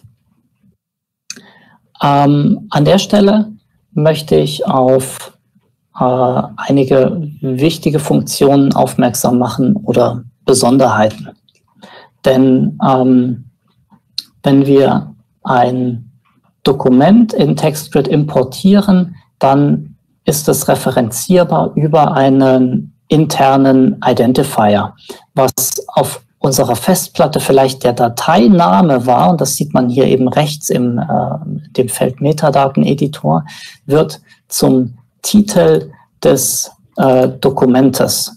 An der Stelle möchte ich auf einige wichtige Funktionen aufmerksam machen oder Besonderheiten. Denn wenn wir ein Dokument in TextGrid importieren, dann ist es referenzierbar über einen internen Identifier, was auf unserer Festplatte vielleicht der Dateiname war, und das sieht man hier eben rechts im dem Feld Metadaten-Editor, wird zum Titel des Dokumentes.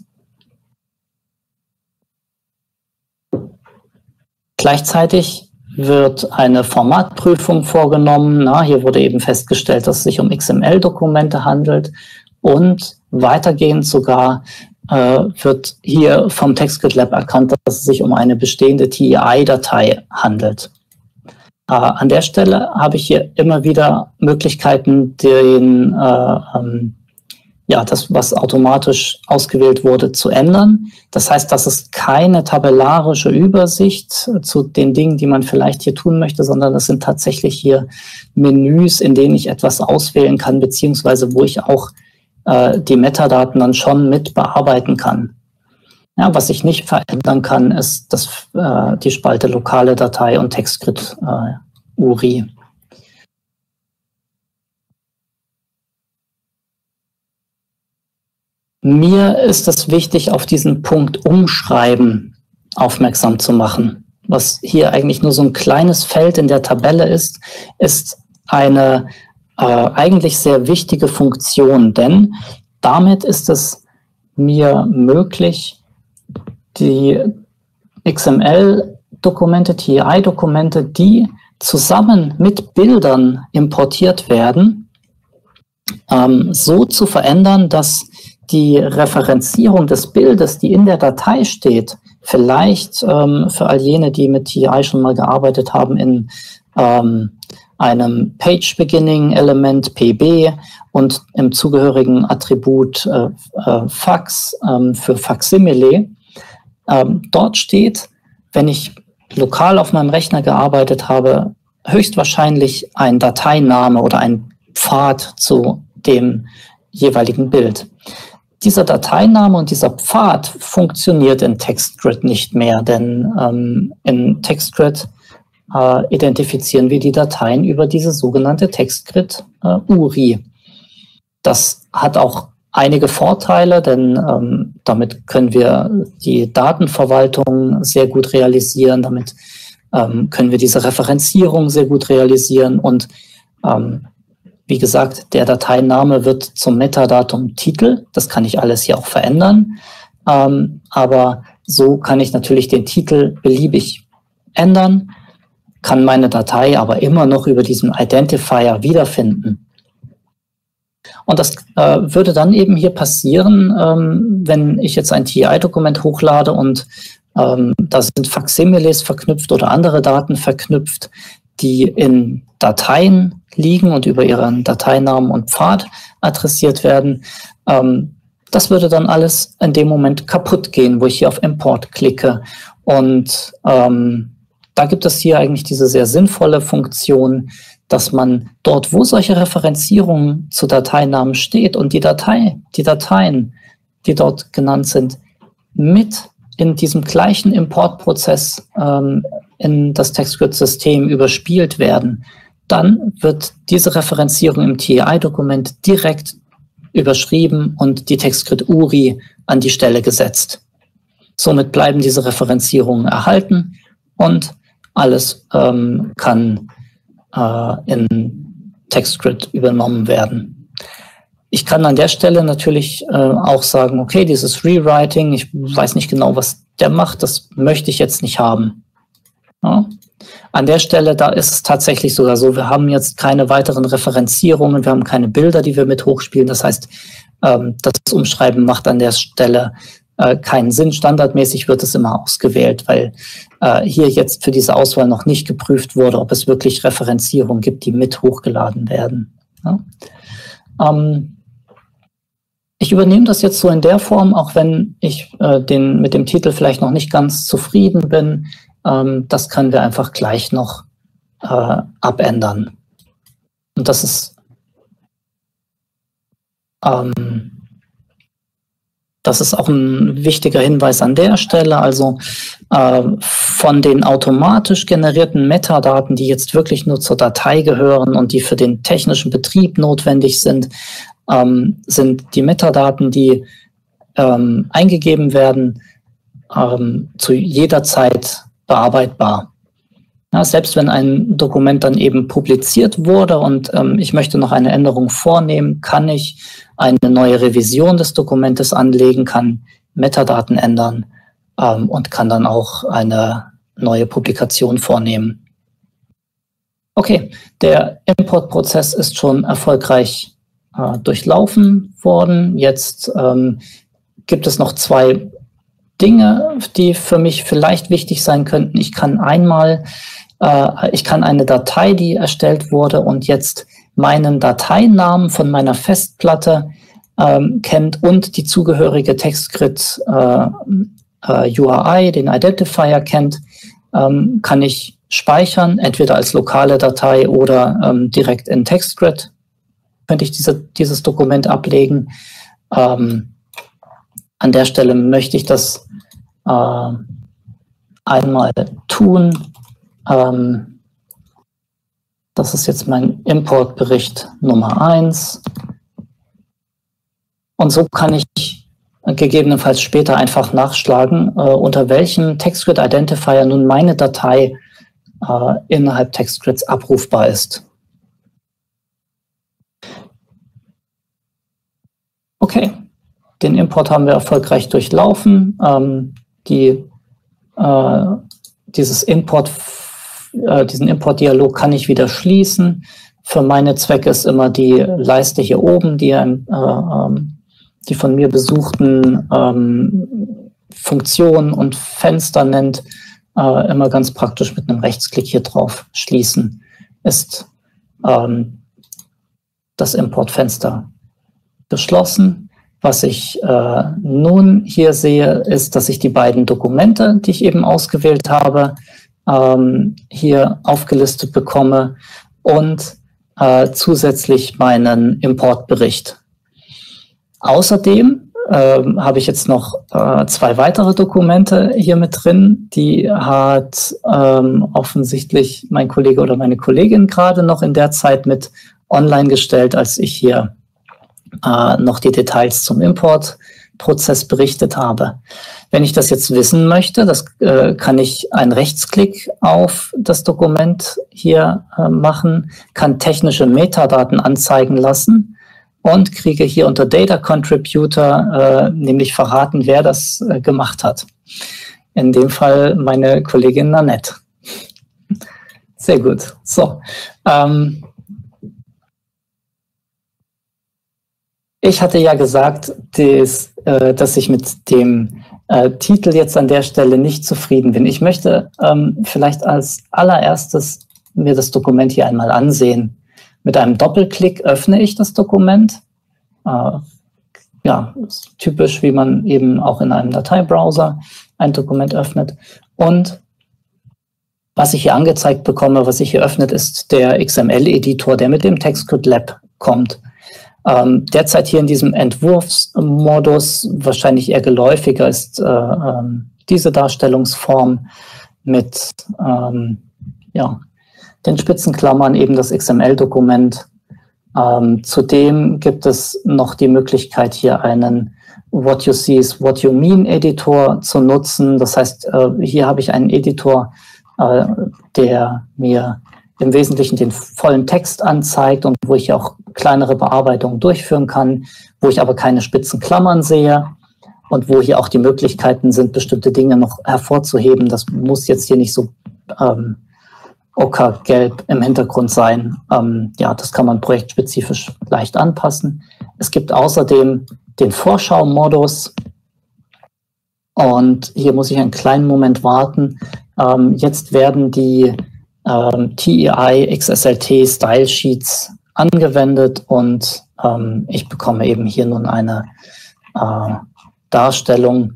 Gleichzeitig wird eine Formatprüfung vorgenommen. Hier wurde eben festgestellt, dass es sich um XML-Dokumente handelt und weitergehend sogar wird hier vom TextGrid Lab erkannt, dass es sich um eine bestehende TEI-Datei handelt. An der Stelle habe ich hier immer wieder Möglichkeiten, das, was automatisch ausgewählt wurde, zu ändern. Das heißt, das ist keine tabellarische Übersicht zu den Dingen, die man vielleicht hier tun möchte, sondern das sind tatsächlich hier Menüs, in denen ich etwas auswählen kann, beziehungsweise wo ich auch die Metadaten dann schon mit bearbeiten kann. Ja, was ich nicht verändern kann, ist die Spalte lokale Datei und TextGrid URI. mir ist es wichtig, auf diesen Punkt Umschreiben aufmerksam zu machen. Was hier eigentlich nur so ein kleines Feld in der Tabelle ist eine eigentlich sehr wichtige Funktion, denn damit ist es mir möglich, die XML-Dokumente, TEI-Dokumente, die zusammen mit Bildern importiert werden, so zu verändern, dass die Referenzierung des Bildes, die in der Datei steht, vielleicht für all jene, die mit TEI schon mal gearbeitet haben, in einem Page-Beginning-Element PB und im zugehörigen Attribut Fax für Facsimile. Dort steht, wenn ich lokal auf meinem Rechner gearbeitet habe, höchstwahrscheinlich ein Dateiname oder ein Pfad zu dem jeweiligen Bild. Dieser Dateiname und dieser Pfad funktioniert in TextGrid nicht mehr, denn in TextGrid identifizieren wir die Dateien über diese sogenannte TextGrid-URI. Das hat auch einige Vorteile, denn damit können wir die Datenverwaltung sehr gut realisieren, damit können wir diese Referenzierung sehr gut realisieren und wie gesagt, der Dateiname wird zum Metadatum Titel. Das kann ich alles hier auch verändern. Aber so kann ich natürlich den Titel beliebig ändern, kann meine Datei aber immer noch über diesen Identifier wiederfinden. Und das würde dann eben hier passieren, wenn ich jetzt ein TEI-Dokument hochlade und da sind Facsimiles verknüpft oder andere Daten verknüpft, die in Dateien liegen und über ihren Dateinamen und Pfad adressiert werden. Das würde dann alles in dem Moment kaputt gehen, wo ich hier auf Import klicke. Und da gibt es hier eigentlich diese sehr sinnvolle Funktion, dass man dort, wo solche Referenzierungen zu Dateinamen steht und die Dateien, die dort genannt sind, mit in diesem gleichen Importprozess in das TextGrid-System überspielt werden, dann wird diese Referenzierung im TEI-Dokument direkt überschrieben und die TextGrid-URI an die Stelle gesetzt. Somit bleiben diese Referenzierungen erhalten und alles kann in TextGrid übernommen werden. Ich kann an der Stelle natürlich auch sagen, okay, dieses Rewriting, ich weiß nicht genau, was der macht, das möchte ich jetzt nicht haben. Ja. An der Stelle, da ist es tatsächlich sogar so, wir haben jetzt keine weiteren Referenzierungen, wir haben keine Bilder, die wir mit hochspielen. Das heißt, das Umschreiben macht an der Stelle keinen Sinn. Standardmäßig wird es immer ausgewählt, weil hier jetzt für diese Auswahl noch nicht geprüft wurde, ob es wirklich Referenzierungen gibt, die mit hochgeladen werden. Ja. Ich übernehme das jetzt so in der Form, auch wenn ich mit dem Titel vielleicht noch nicht ganz zufrieden bin. Das können wir einfach gleich noch abändern. Und das ist auch ein wichtiger Hinweis an der Stelle. Also von den automatisch generierten Metadaten, die jetzt wirklich nur zur Datei gehören und die für den technischen Betrieb notwendig sind, sind die Metadaten, die eingegeben werden, zu jeder Zeit bearbeitbar. Ja, selbst wenn ein Dokument dann eben publiziert wurde und ich möchte noch eine Änderung vornehmen, kann ich eine neue Revision des Dokumentes anlegen, kann Metadaten ändern und kann dann auch eine neue Publikation vornehmen. Okay, der Importprozess ist schon erfolgreich durchlaufen worden. Jetzt gibt es noch zwei Dinge, die für mich vielleicht wichtig sein könnten. Ich kann eine Datei, die erstellt wurde und jetzt meinen Dateinamen von meiner Festplatte kennt und die zugehörige TextGrid URI, den Identifier kennt, kann ich speichern, entweder als lokale Datei oder direkt in TextGrid. Könnte ich dieses Dokument ablegen. An der Stelle möchte ich das einmal tun. Das ist jetzt mein Importbericht Nummer 1. Und so kann ich gegebenenfalls später einfach nachschlagen, unter welchem TextGrid Identifier nun meine Datei innerhalb TextGrids abrufbar ist. Okay, den Import haben wir erfolgreich durchlaufen. Diesen Import-Dialog kann ich wieder schließen. Für meine Zwecke ist immer die Leiste hier oben, die von mir besuchten Funktionen und Fenster nennt, immer ganz praktisch mit einem Rechtsklick hier drauf schließen, ist das Importfenster geschlossen. Was ich nun hier sehe, ist, dass ich die beiden Dokumente, die ich eben ausgewählt habe, hier aufgelistet bekomme und zusätzlich meinen Importbericht. Außerdem habe ich jetzt noch zwei weitere Dokumente hier mit drin. Die hat offensichtlich mein Kollege oder meine Kollegin gerade noch in der Zeit mit online gestellt, als ich hier noch die Details zum Importprozess berichtet habe. Wenn ich das jetzt wissen möchte, kann ich einen Rechtsklick auf das Dokument hier machen, kann technische Metadaten anzeigen lassen und kriege hier unter Data Contributor nämlich verraten, wer das gemacht hat. In dem Fall meine Kollegin Nanette. Sehr gut. So. Ich hatte ja gesagt, dass ich mit dem Titel jetzt an der Stelle nicht zufrieden bin. Ich möchte vielleicht als allererstes mir das Dokument hier einmal ansehen. Mit einem Doppelklick öffne ich das Dokument. Ja, ist typisch, wie man eben auch in einem Dateibrowser ein Dokument öffnet. Und was ich hier angezeigt bekomme, was ich hier öffnet, ist der XML-Editor, der mit dem TextGrid Lab kommt. Derzeit hier in diesem Entwurfsmodus wahrscheinlich eher geläufiger ist diese Darstellungsform mit ja, den Spitzenklammern eben das XML-Dokument. Zudem gibt es noch die Möglichkeit, hier einen What You See is What You Mean Editor zu nutzen. Das heißt, hier habe ich einen Editor, der mir im Wesentlichen den vollen Text anzeigt und wo ich auch kleinere Bearbeitungen durchführen kann, wo ich aber keine spitzen Klammern sehe und wo hier auch die Möglichkeiten sind, bestimmte Dinge noch hervorzuheben. Das muss jetzt hier nicht so ockergelb im Hintergrund sein. Ja, das kann man projektspezifisch leicht anpassen. Es gibt außerdem den Vorschau-Modus und hier muss ich einen kleinen Moment warten. Jetzt werden die TEI XSLT Style Sheets angewendet und ich bekomme eben hier nun eine Darstellung,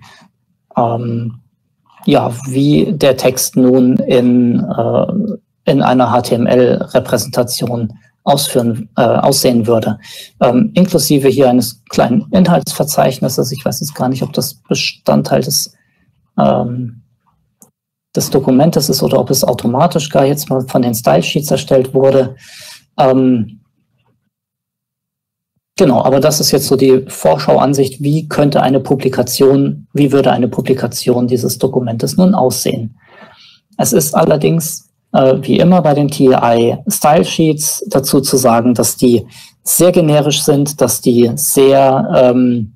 ja, wie der Text nun in einer HTML-Repräsentation aussehen würde. Inklusive hier eines kleinen Inhaltsverzeichnisses. Ich weiß jetzt gar nicht, ob das Bestandteil des Dokumentes ist oder ob es automatisch gar jetzt mal von den Style Sheets erstellt wurde. Genau, aber das ist jetzt so die Vorschauansicht, wie würde eine Publikation dieses Dokumentes nun aussehen. Es ist allerdings, wie immer bei den TEI Style Sheets, dazu zu sagen, dass die sehr generisch sind, dass die sehr,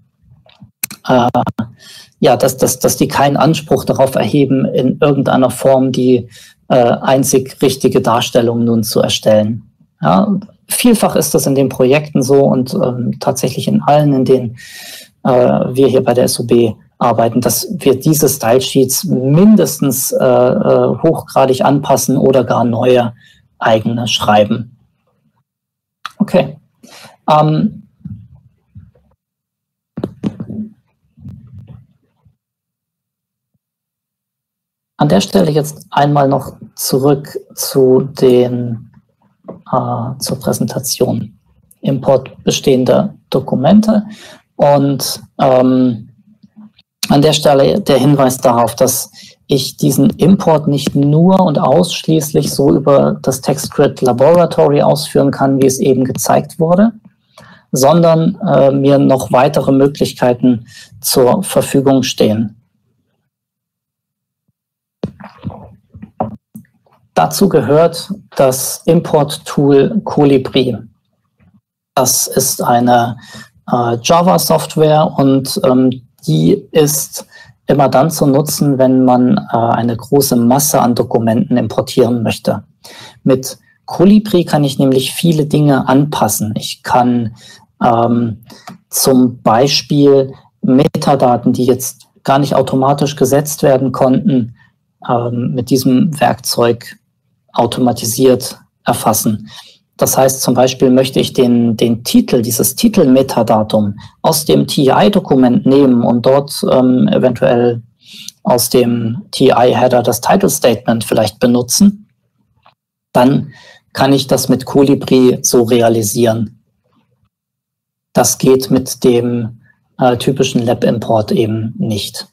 ja, dass die keinen Anspruch darauf erheben, in irgendeiner Form die einzig richtige Darstellung nun zu erstellen. Ja, vielfach ist das in den Projekten so und tatsächlich in allen, in denen wir hier bei der SUB arbeiten, dass wir diese Style Sheets mindestens hochgradig anpassen oder gar neue eigene schreiben. Okay. An der Stelle jetzt einmal noch zurück zur Präsentation. Import bestehender Dokumente und an der Stelle der Hinweis darauf, dass ich diesen Import nicht nur und ausschließlich so über das TextGrid Laboratory ausführen kann, wie es eben gezeigt wurde, sondern mir noch weitere Möglichkeiten zur Verfügung stehen. Dazu gehört das Import-Tool Colibri. Das ist eine Java-Software und die ist immer dann zu nutzen, wenn man eine große Masse an Dokumenten importieren möchte. Mit Colibri kann ich nämlich viele Dinge anpassen. Ich kann zum Beispiel Metadaten, die jetzt gar nicht automatisch gesetzt werden konnten, mit diesem Werkzeug automatisiert erfassen. Das heißt, zum Beispiel möchte ich den Titel, dieses Titel-Metadatum aus dem TI-Dokument nehmen und dort eventuell aus dem TI-Header das Title-Statement vielleicht benutzen. Dann kann ich das mit Colibri so realisieren. Das geht mit dem typischen Lab-Import eben nicht.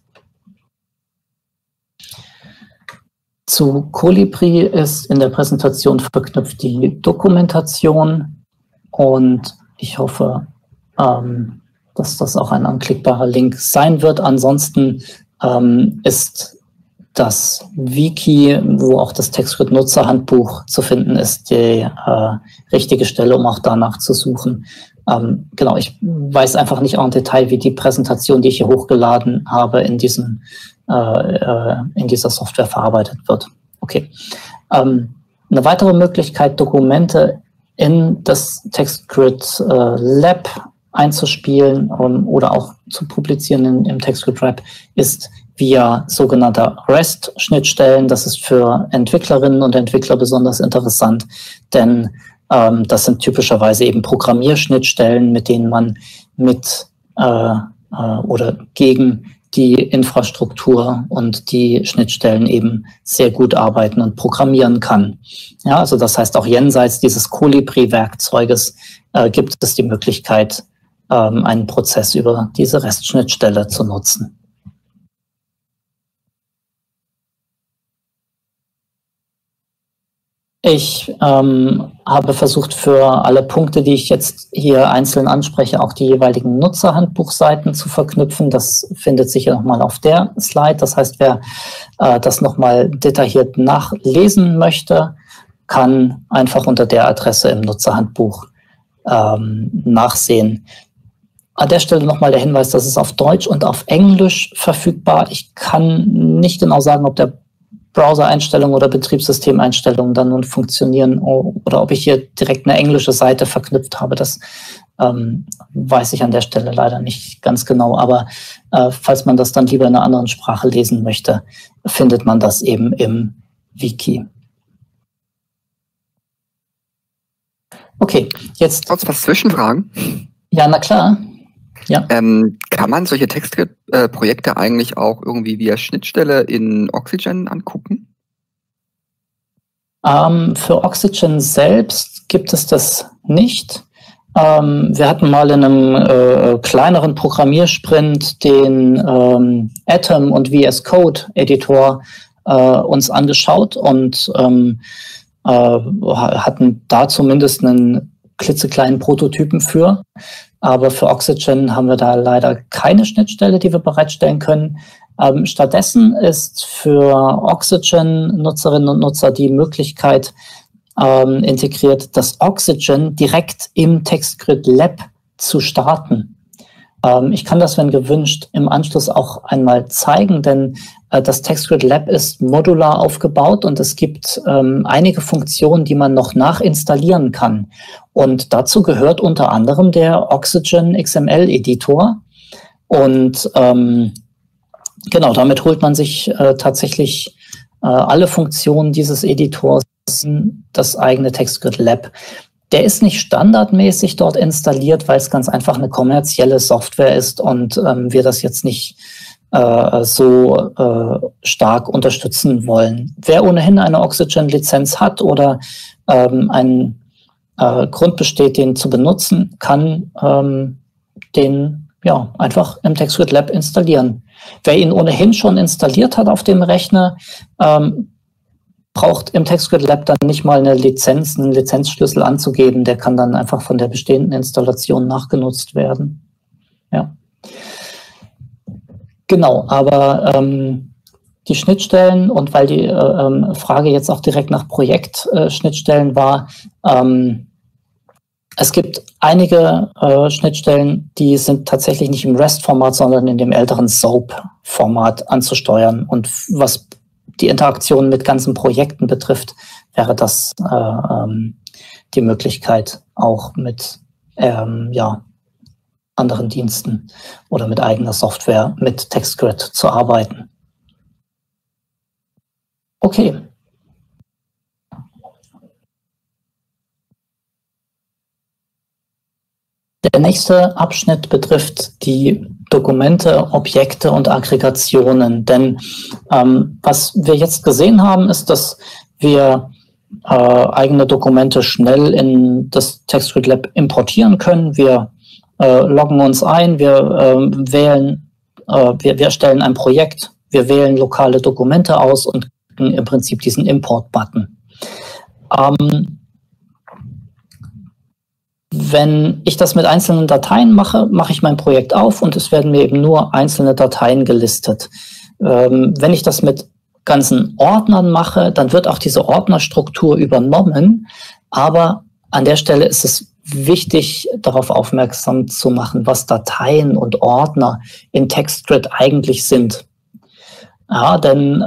Zu Colibri ist in der Präsentation verknüpft die Dokumentation und ich hoffe, dass das auch ein anklickbarer Link sein wird. Ansonsten ist das Wiki, wo auch das TextGrid-Nutzerhandbuch zu finden ist, die richtige Stelle, um auch danach zu suchen. Genau, ich weiß einfach nicht en Detail, wie die Präsentation, die ich hier hochgeladen habe, in dieser Software verarbeitet wird. Okay. Eine weitere Möglichkeit, Dokumente in das TextGrid Lab einzuspielen oder auch zu publizieren im TextGrid Wrap, ist via sogenannter REST-Schnittstellen. Das ist für Entwicklerinnen und Entwickler besonders interessant, denn das sind typischerweise eben Programmierschnittstellen, mit denen man mit oder gegen die Infrastruktur und die Schnittstellen eben sehr gut arbeiten und programmieren kann. Ja, also das heißt, auch jenseits dieses Colibri-Werkzeuges gibt es die Möglichkeit, einen Prozess über diese REST-Schnittstelle zu nutzen. Ich habe versucht, für alle Punkte, die ich jetzt hier einzeln anspreche, auch die jeweiligen Nutzerhandbuchseiten zu verknüpfen. Das findet sich ja nochmal auf der Slide. Das heißt, wer das nochmal detailliert nachlesen möchte, kann einfach unter der Adresse im Nutzerhandbuch nachsehen. An der Stelle nochmal der Hinweis, das ist auf Deutsch und auf Englisch verfügbar. Ich kann nicht genau sagen, ob der Browser-Einstellungen oder Betriebssystemeinstellungen dann nun funktionieren oder ob ich hier direkt eine englische Seite verknüpft habe. Das weiß ich an der Stelle leider nicht ganz genau. Aber falls man das dann lieber in einer anderen Sprache lesen möchte, findet man das eben im Wiki. Okay, jetzt... Kurz was Zwischenfragen? Ja, na klar. Ja. Kann man solche TextGrid-Projekte eigentlich auch irgendwie via Schnittstelle in Oxygen angucken? Für Oxygen selbst gibt es das nicht. Wir hatten mal in einem kleineren Programmiersprint den Atom und VS Code Editor uns angeschaut und hatten da zumindest einen klitzekleinen Prototypen für. Aber für Oxygen haben wir da leider keine Schnittstelle, die wir bereitstellen können. Stattdessen ist für Oxygen-Nutzerinnen und Nutzer die Möglichkeit integriert, das Oxygen direkt im TextGrid Lab zu starten. Ich kann das, wenn gewünscht, im Anschluss auch einmal zeigen, denn das TextGrid Lab ist modular aufgebaut und es gibt einige Funktionen, die man noch nachinstallieren kann. Und dazu gehört unter anderem der Oxygen XML Editor. Und genau, damit holt man sich tatsächlich alle Funktionen dieses Editors in das eigene TextGrid Lab. Der ist nicht standardmäßig dort installiert, weil es ganz einfach eine kommerzielle Software ist und wir das jetzt nicht so stark unterstützen wollen. Wer ohnehin eine Oxygen-Lizenz hat oder einen Grund besteht, den zu benutzen, kann den ja einfach im TextGrid Lab installieren. Wer ihn ohnehin schon installiert hat auf dem Rechner, braucht im TextGrid Lab dann nicht mal eine Lizenz, einen Lizenzschlüssel anzugeben. Der kann dann einfach von der bestehenden Installation nachgenutzt werden. Ja. Genau, aber die Schnittstellen, und weil die Frage jetzt auch direkt nach Projektschnittstellen war, es gibt einige Schnittstellen, die sind tatsächlich nicht im REST-Format, sondern in dem älteren SOAP-Format anzusteuern. Und was die Interaktion mit ganzen Projekten betrifft, wäre das die Möglichkeit, auch mit anderen Diensten oder mit eigener Software mit TextGrid zu arbeiten. Okay. Der nächste Abschnitt betrifft die Dokumente, Objekte und Aggregationen. Denn was wir jetzt gesehen haben, ist, dass wir eigene Dokumente schnell in das TextGrid Lab importieren können. Wir loggen uns ein, wir erstellen ein Projekt, wir wählen lokale Dokumente aus und klicken im Prinzip diesen Import-Button. Wenn ich das mit einzelnen Dateien mache, mache ich mein Projekt auf und es werden mir eben nur einzelne Dateien gelistet. Wenn ich das mit ganzen Ordnern mache, dann wird auch diese Ordnerstruktur übernommen, aber an der Stelle ist es wichtig, darauf aufmerksam zu machen, was Dateien und Ordner in TextGrid eigentlich sind. Ja, denn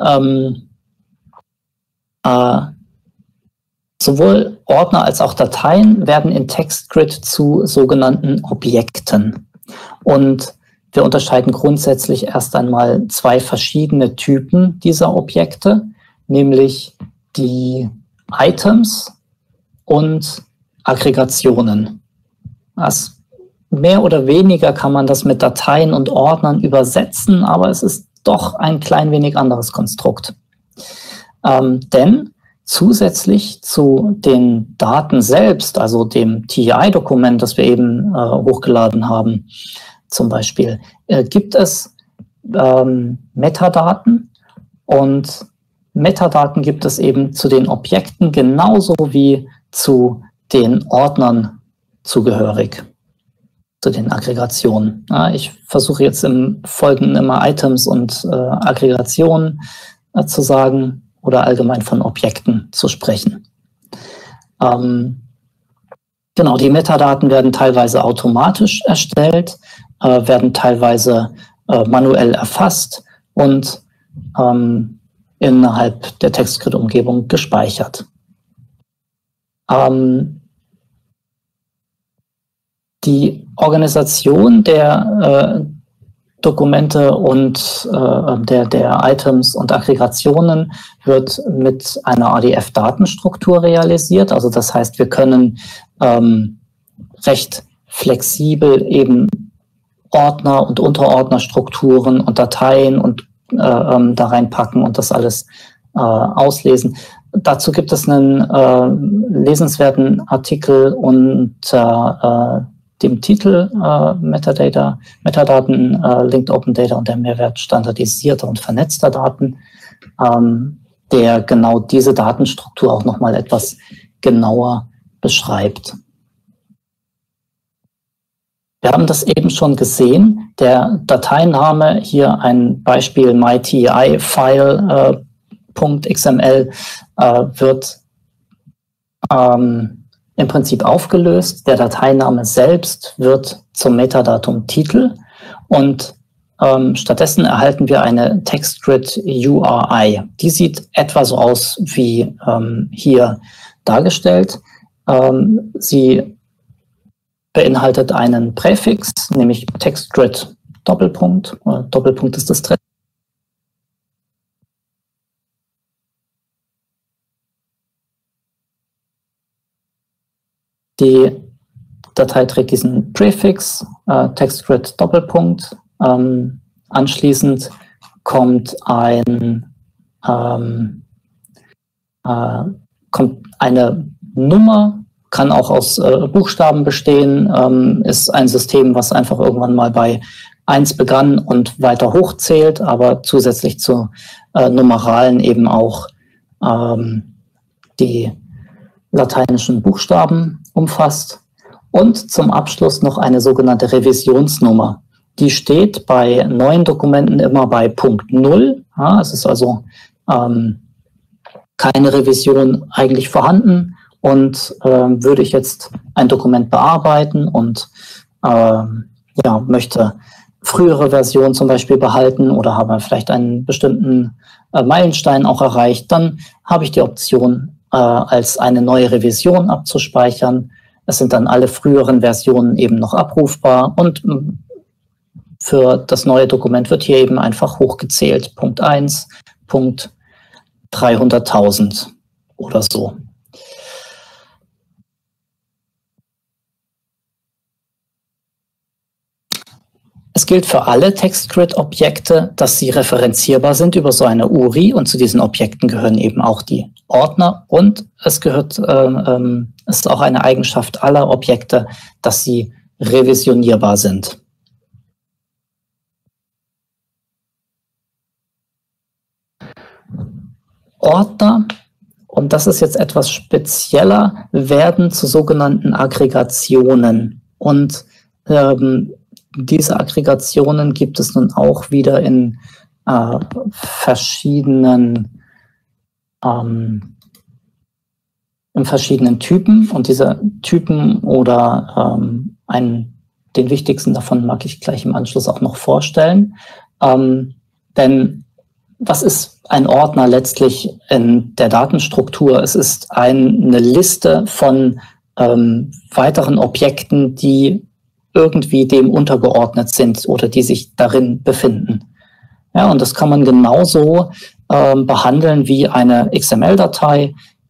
sowohl Ordner als auch Dateien werden in TextGrid zu sogenannten Objekten. Und wir unterscheiden grundsätzlich erst einmal zwei verschiedene Typen dieser Objekte, nämlich die Items und Aggregationen. Mehr oder weniger kann man das mit Dateien und Ordnern übersetzen, aber es ist doch ein klein wenig anderes Konstrukt. Denn zusätzlich zu den Daten selbst, also dem TEI-Dokument, das wir eben hochgeladen haben, zum Beispiel, gibt es Metadaten, und Metadaten gibt es eben zu den Objekten genauso wie zu den Ordnern zugehörig, zu den Aggregationen. Ja, ich versuche jetzt im Folgenden immer Items und Aggregationen zu sagen oder allgemein von Objekten zu sprechen. Genau, die Metadaten werden teilweise automatisch erstellt, werden teilweise manuell erfasst und innerhalb der TextGrid-Umgebung gespeichert. Die Organisation der Dokumente und der Items und Aggregationen wird mit einer ADF-Datenstruktur realisiert. Also das heißt, wir können recht flexibel eben Ordner- und Unterordnerstrukturen und Dateien und da reinpacken und das alles auslesen. Dazu gibt es einen lesenswerten Artikel unter dem Titel Metadaten, Linked Open Data und der Mehrwert standardisierter und vernetzter Daten, der genau diese Datenstruktur auch nochmal etwas genauer beschreibt. Wir haben das eben schon gesehen. Der Dateiname, hier ein Beispiel mytei-file.xml, wird im Prinzip aufgelöst. Der Dateiname selbst wird zum Metadatum Titel und stattdessen erhalten wir eine TextGrid URI. Die sieht etwa so aus wie hier dargestellt. Sie beinhaltet einen Präfix, nämlich TextGrid Doppelpunkt. Doppelpunkt ist das Trennung. Die Datei trägt diesen Präfix, TextGrid Doppelpunkt. Anschließend kommt kommt eine Nummer, kann auch aus Buchstaben bestehen, ist ein System, was einfach irgendwann mal bei 1 begann und weiter hochzählt, aber zusätzlich zu Numeralen eben auch die lateinischen Buchstaben umfasst und zum Abschluss noch eine sogenannte Revisionsnummer. Die steht bei neuen Dokumenten immer bei Punkt 0. Ja, es ist also keine Revision eigentlich vorhanden, und würde ich jetzt ein Dokument bearbeiten und möchte frühere Versionen zum Beispiel behalten oder habe vielleicht einen bestimmten Meilenstein auch erreicht, dann habe ich die Option, als eine neue Revision abzuspeichern. Es sind dann alle früheren Versionen eben noch abrufbar, und für das neue Dokument wird hier eben einfach hochgezählt. Punkt 1, Punkt 300.000 oder so. Es gilt für alle TextGrid-Objekte, dass sie referenzierbar sind über so eine URI, und zu diesen Objekten gehören eben auch die Ordner, und es ist auch eine Eigenschaft aller Objekte, dass sie revisionierbar sind. Ordner, und das ist jetzt etwas spezieller, werden zu sogenannten Aggregationen, und diese Aggregationen gibt es nun auch wieder in verschiedenen Typen, und diese Typen oder den wichtigsten davon mag ich gleich im Anschluss auch noch vorstellen. Denn was ist ein Ordner letztlich in der Datenstruktur? Es ist eine Liste von weiteren Objekten, die irgendwie dem untergeordnet sind oder die sich darin befinden. Ja, und das kann man genauso behandeln wie eine XML-Datei.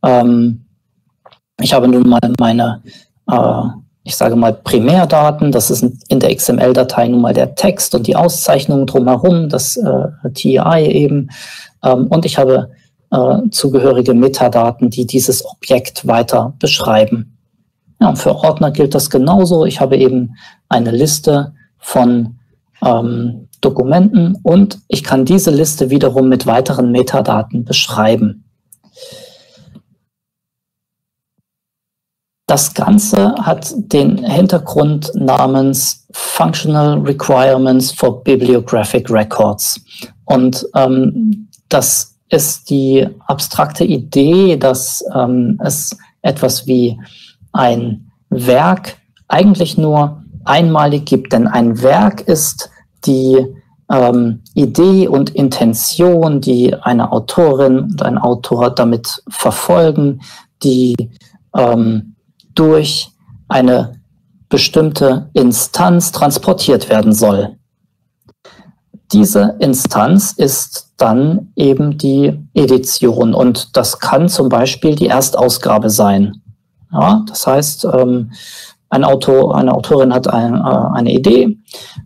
Ich habe nun mal meine, ich sage mal, Primärdaten. Das ist in der XML-Datei nun mal der Text und die Auszeichnungen drumherum, das TI eben. Und ich habe zugehörige Metadaten, die dieses Objekt weiter beschreiben. Ja, und für Ordner gilt das genauso. Ich habe eben eine Liste von Dokumenten, und ich kann diese Liste wiederum mit weiteren Metadaten beschreiben. Das Ganze hat den Hintergrund namens Functional Requirements for Bibliographic Records. Und das ist die abstrakte Idee, dass es etwas wie ein Werk eigentlich nur einmalig gibt, denn ein Werk ist die Idee und Intention, die eine Autorin und ein Autor damit verfolgen, die durch eine bestimmte Instanz transportiert werden soll. Diese Instanz ist dann eben die Edition, und das kann zum Beispiel die Erstausgabe sein. Ja, das heißt, ein Autor, eine Autorin hat eine Idee,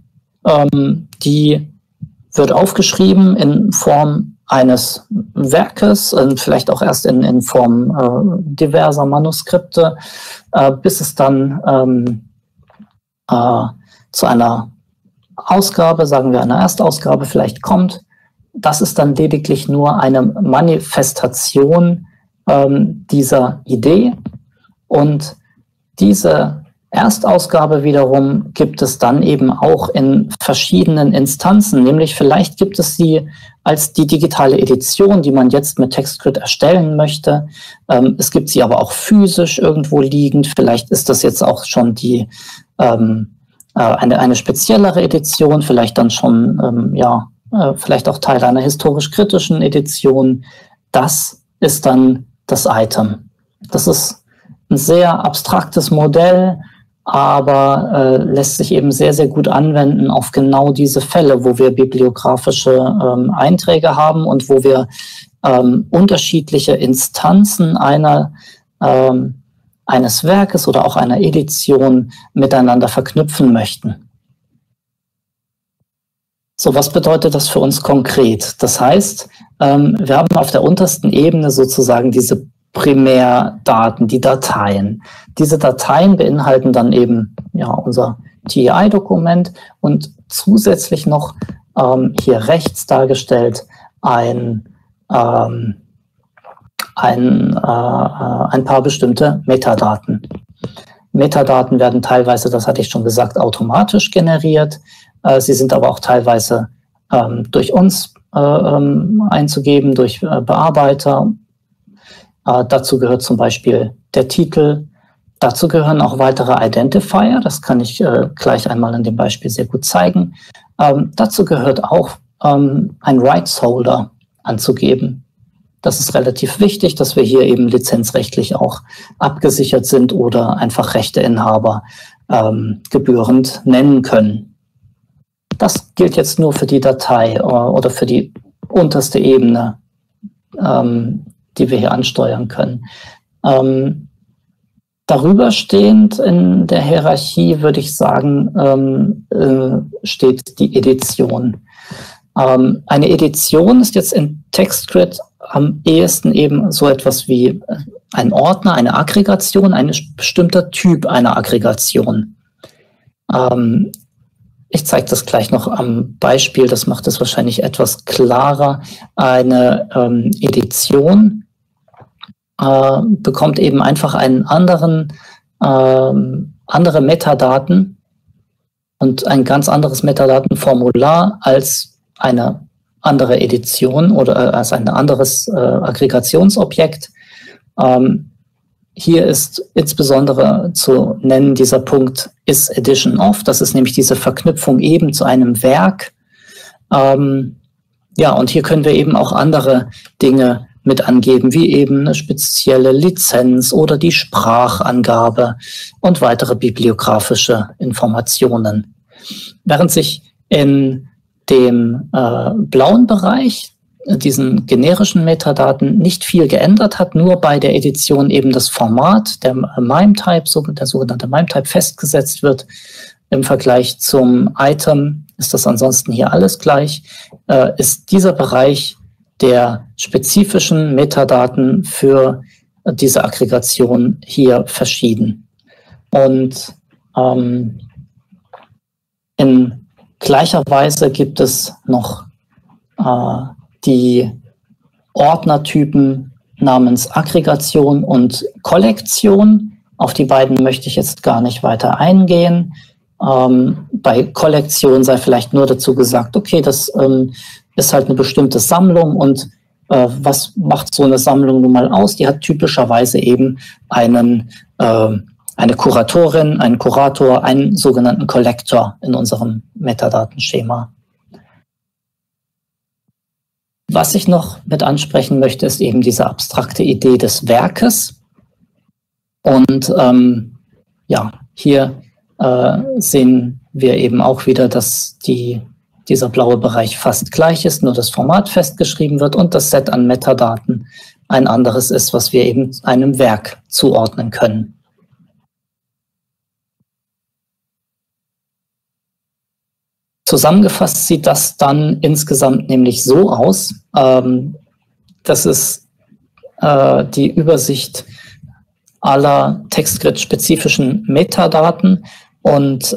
die wird aufgeschrieben in Form eines Werkes, vielleicht auch erst in Form diverser Manuskripte, bis es dann zu einer Ausgabe, sagen wir einer Erstausgabe vielleicht kommt. Das ist dann lediglich nur eine Manifestation dieser Idee, und diese Erstausgabe wiederum gibt es dann eben auch in verschiedenen Instanzen, nämlich vielleicht gibt es sie als die digitale Edition, die man jetzt mit TextGrid erstellen möchte. Es gibt sie aber auch physisch irgendwo liegend. Vielleicht ist das jetzt auch schon eine speziellere Edition, vielleicht dann schon vielleicht auch Teil einer historisch-kritischen Edition. Das ist dann das Item. Das ist ein sehr abstraktes Modell, aber lässt sich eben sehr, sehr gut anwenden auf genau diese Fälle, wo wir bibliografische Einträge haben und wo wir unterschiedliche Instanzen eines Werkes oder auch einer Edition miteinander verknüpfen möchten. So, was bedeutet das für uns konkret? Das heißt, wir haben auf der untersten Ebene sozusagen diese Primärdaten, die Dateien. Diese Dateien beinhalten dann eben unser TEI-Dokument und zusätzlich noch hier rechts dargestellt ein ein paar bestimmte Metadaten. Metadaten werden teilweise, das hatte ich schon gesagt, automatisch generiert. Sie sind aber auch teilweise durch uns einzugeben, durch Bearbeiter. Dazu gehört zum Beispiel der Titel. Dazu gehören auch weitere Identifier. Das kann ich gleich einmal in dem Beispiel sehr gut zeigen. Dazu gehört auch ein Rights Holder anzugeben. Das ist relativ wichtig, dass wir hier eben lizenzrechtlich auch abgesichert sind oder einfach Rechteinhaber gebührend nennen können. Das gilt jetzt nur für die Datei oder für die unterste Ebene, die wir hier ansteuern können. Darüber stehend in der Hierarchie würde ich sagen, steht die Edition. Eine Edition ist jetzt in TextGrid am ehesten eben so etwas wie ein Ordner, eine Aggregation, ein bestimmter Typ einer Aggregation. Ich zeige das gleich noch am Beispiel, das macht es wahrscheinlich etwas klarer. Eine Edition bekommt eben einfach einen andere Metadaten und ein ganz anderes Metadatenformular als eine andere Edition oder als ein anderes Aggregationsobjekt. Hier ist insbesondere zu nennen dieser Punkt is Edition of. Das ist nämlich diese Verknüpfung eben zu einem Werk. Ja, und hier können wir eben auch andere Dinge mit angeben, wie eben eine spezielle Lizenz oder die Sprachangabe und weitere bibliografische Informationen. Während sich in dem blauen Bereich, diesen generischen Metadaten, nicht viel geändert hat, nur bei der Edition eben das Format, der MIME-Type, der sogenannte MIME-Type festgesetzt wird. Im Vergleich zum Item ist das ansonsten hier alles gleich, ist dieser Bereich der spezifischen Metadaten für diese Aggregation hier verschieden. Und in gleicher Weise gibt es noch die Ordnertypen namens Aggregation und Kollektion. Auf die beiden möchte ich jetzt gar nicht weiter eingehen. Bei Kollektion sei vielleicht nur dazu gesagt, okay, das ist halt eine bestimmte Sammlung und was macht so eine Sammlung nun mal aus? Die hat typischerweise eben eine Kuratorin, einen Kurator, einen sogenannten Collector in unserem Metadatenschema. Was ich noch mit ansprechen möchte, ist eben diese abstrakte Idee des Werkes. Und ja, hier sehen wir eben auch wieder, dass dieser blaue Bereich fast gleich ist, nur das Format festgeschrieben wird und das Set an Metadaten ein anderes ist, was wir eben einem Werk zuordnen können. Zusammengefasst sieht das dann insgesamt nämlich so aus. Das ist die Übersicht aller TextGrid-spezifischen Metadaten und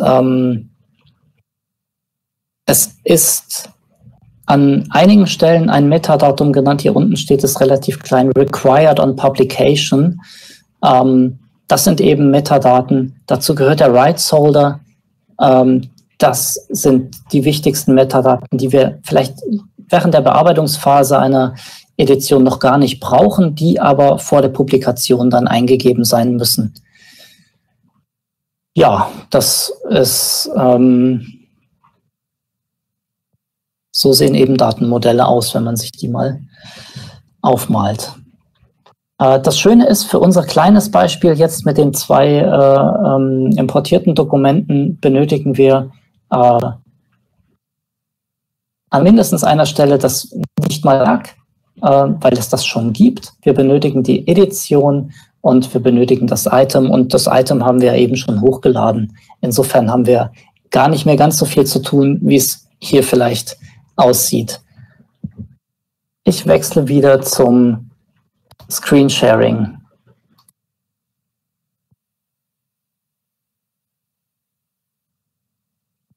es ist an einigen Stellen ein Metadatum genannt. Hier unten steht es relativ klein, required on publication. Das sind eben Metadaten. Dazu gehört der Rights Holder. Das sind die wichtigsten Metadaten, die wir vielleicht während der Bearbeitungsphase einer Edition noch gar nicht brauchen, die aber vor der Publikation dann eingegeben sein müssen. Ja, das ist, so sehen eben Datenmodelle aus, wenn man sich die mal aufmalt. Das Schöne ist, für unser kleines Beispiel jetzt mit den zwei importierten Dokumenten benötigen wir an mindestens einer Stelle das nicht mal lag, weil es das schon gibt. Wir benötigen die Edition und wir benötigen das Item und das Item haben wir eben schon hochgeladen. Insofern haben wir gar nicht mehr ganz so viel zu tun, wie es hier vielleicht aussieht. Ich wechsle wieder zum Screensharing.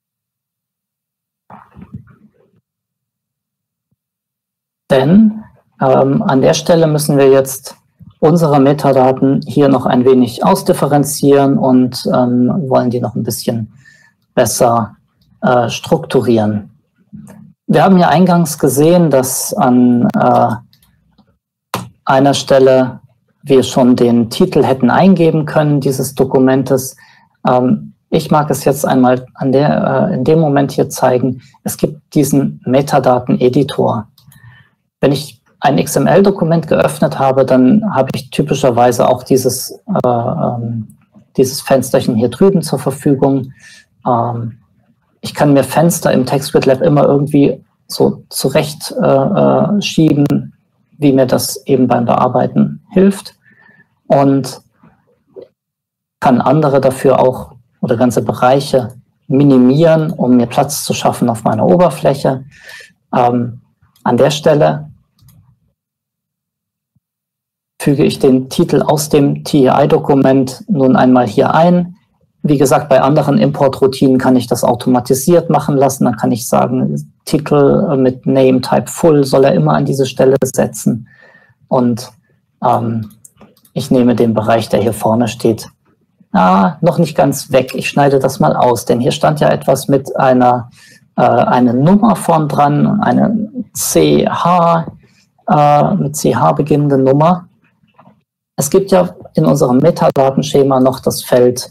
Denn An der Stelle müssen wir jetzt unsere Metadaten hier noch ein wenig ausdifferenzieren und wollen die noch ein bisschen besser strukturieren. Wir haben ja eingangs gesehen, dass an einer Stelle wir schon den Titel hätten eingeben können dieses Dokumentes. Ich mag es jetzt einmal in dem Moment hier zeigen. Es gibt diesen Metadaten-Editor. Wenn ich ein XML-Dokument geöffnet habe, dann habe ich typischerweise auch dieses Fensterchen hier drüben zur Verfügung. Ich kann mir Fenster im TextGrid immer irgendwie so zurecht schieben, wie mir das eben beim Bearbeiten hilft, und kann andere dafür auch oder ganze Bereiche minimieren, um mir Platz zu schaffen auf meiner Oberfläche. An der Stelle füge ich den Titel aus dem TEI-Dokument nun einmal hier ein. Wie gesagt, bei anderen Importroutinen kann ich das automatisiert machen lassen. Dann kann ich sagen, Titel mit Name Type Full soll er immer an diese Stelle setzen. Und ich nehme den Bereich, der hier vorne steht, noch nicht ganz weg. Ich schneide das mal aus, denn hier stand ja etwas mit eine Nummer vorn dran, eine CH, mit CH beginnende Nummer. Es gibt ja in unserem Metadatenschema noch das Feld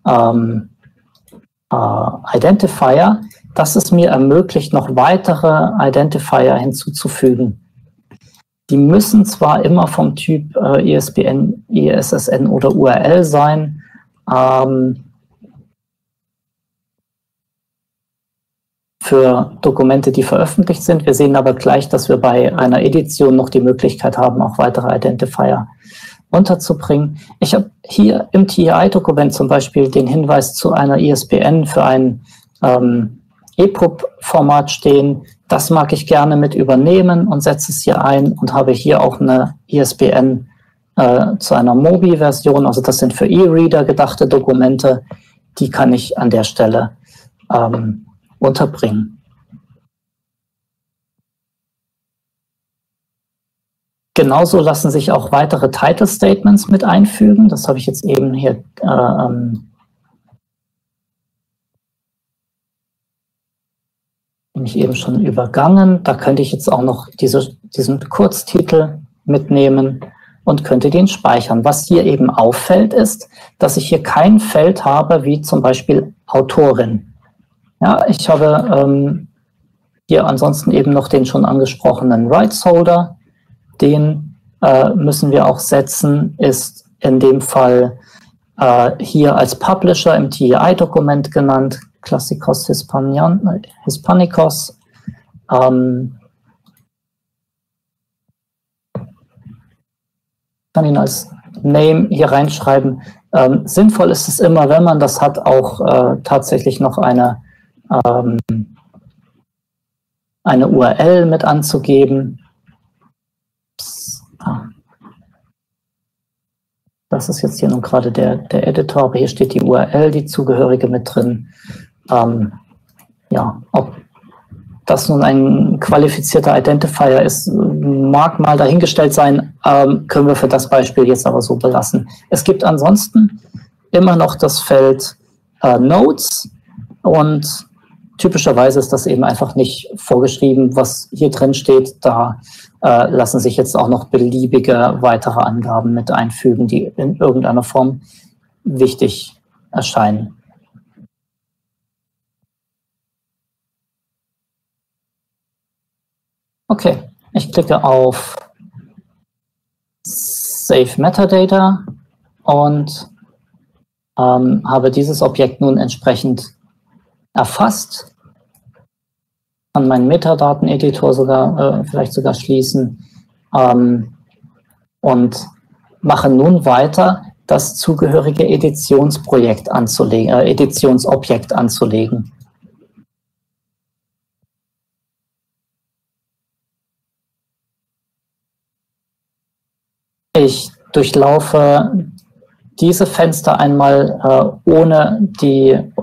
Identifier, das es mir ermöglicht, noch weitere Identifier hinzuzufügen. Die müssen zwar immer vom Typ ISBN, ISSN oder URL sein, für Dokumente, die veröffentlicht sind. Wir sehen aber gleich, dass wir bei einer Edition noch die Möglichkeit haben, auch weitere Identifier unterzubringen. Ich habe hier im TEI-Dokument zum Beispiel den Hinweis zu einer ISBN für ein EPUB-Format stehen. Das mag ich gerne mit übernehmen und setze es hier ein und habe hier auch eine ISBN zu einer MOBI-Version. Also das sind für E-Reader gedachte Dokumente. Die kann ich an der Stelle unterbringen. Genauso lassen sich auch weitere Title Statements mit einfügen. Das habe ich jetzt eben hier schon übergangen. Da könnte ich jetzt auch noch diesen Kurztitel mitnehmen und könnte den speichern. Was hier eben auffällt, ist, dass ich hier kein Feld habe, wie zum Beispiel Autorin. Ja, ich habe hier ansonsten eben noch den schon angesprochenen Rights Holder. Den müssen wir auch setzen, ist in dem Fall hier als Publisher im TEI-Dokument genannt, Classicos Hispanicos. Kann ihn als Name hier reinschreiben. Sinnvoll ist es immer, wenn man das hat, auch tatsächlich noch eine URL mit anzugeben. Das ist jetzt hier nun gerade der Editor, aber hier steht die URL, die zugehörige, mit drin. Ja, ob das nun ein qualifizierter Identifier ist, mag mal dahingestellt sein, können wir für das Beispiel jetzt aber so belassen. Es gibt ansonsten immer noch das Feld Notes und typischerweise ist das eben einfach nicht vorgeschrieben, was hier drin steht. Da lassen sich jetzt auch noch beliebige weitere Angaben mit einfügen, die in irgendeiner Form wichtig erscheinen. Okay, ich klicke auf Save Metadata und habe dieses Objekt nun entsprechend erfasst. Kann meinen Metadaten-Editor vielleicht sogar schließen und mache nun weiter, das zugehörige Editionsobjekt anzulegen. Ich durchlaufe diese Fenster einmal ohne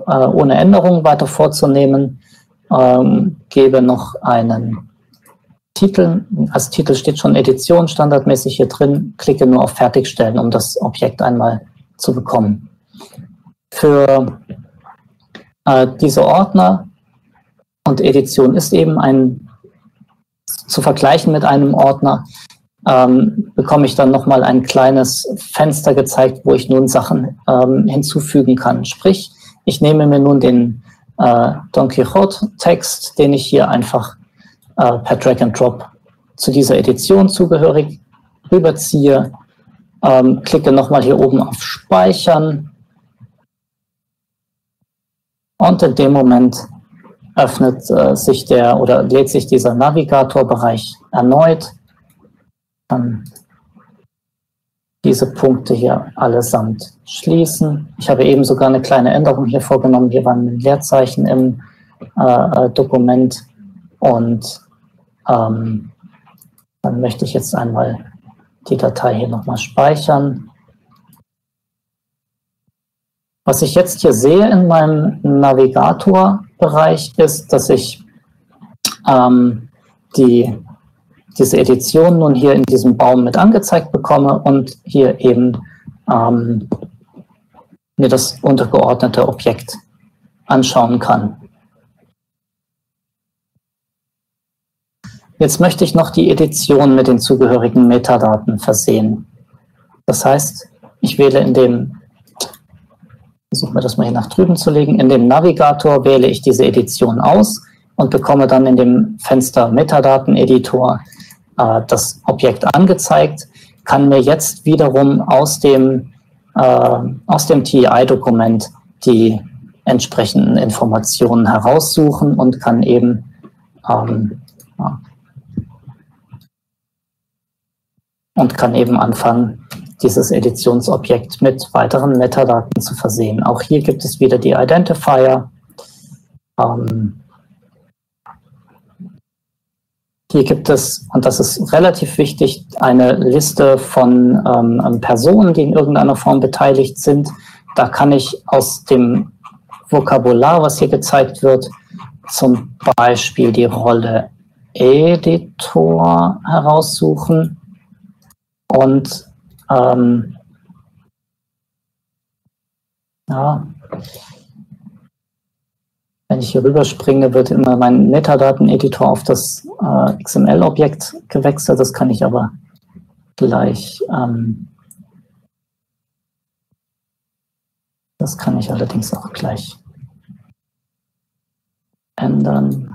Änderungen weiter vorzunehmen, gebe noch einen Titel. Als Titel steht schon Edition standardmäßig hier drin. Klicke nur auf Fertigstellen, um das Objekt einmal zu bekommen. Für diese Ordner und Edition ist eben zu vergleichen mit einem Ordner, bekomme ich dann nochmal ein kleines Fenster gezeigt, wo ich nun Sachen hinzufügen kann. Sprich, ich nehme mir nun den Don Quixote-Text, den ich hier einfach per Drag and Drop zu dieser Edition zugehörig rüberziehe, klicke nochmal hier oben auf Speichern und in dem Moment öffnet sich lädt sich dieser Navigatorbereich erneut. Dann diese Punkte hier allesamt schließen. Ich habe eben sogar eine kleine Änderung hier vorgenommen. Hier waren Leerzeichen im Dokument und dann möchte ich jetzt einmal die Datei hier nochmal speichern. Was ich jetzt hier sehe in meinem Navigator-Bereich ist, dass ich diese Edition nun hier in diesem Baum mit angezeigt bekomme und hier eben mir das untergeordnete Objekt anschauen kann. Jetzt möchte ich noch die Edition mit den zugehörigen Metadaten versehen. Das heißt, ich wähle versuche mir das mal hier nach drüben zu legen, in dem Navigator wähle ich diese Edition aus und bekomme dann in dem Fenster Metadaten-Editor das Objekt angezeigt, kann mir jetzt wiederum aus dem TEI-Dokument die entsprechenden Informationen heraussuchen und kann eben anfangen, dieses Editionsobjekt mit weiteren Metadaten zu versehen. Auch hier gibt es wieder die Identifier. Hier gibt es, und das ist relativ wichtig, eine Liste von Personen, die in irgendeiner Form beteiligt sind. Da kann ich aus dem Vokabular, was hier gezeigt wird, zum Beispiel die Rolle Editor heraussuchen und wenn ich hier rüberspringe, wird immer mein Metadaten-Editor auf das XML-Objekt gewechselt. Das kann ich aber gleich, das kann ich allerdings auch gleich ändern.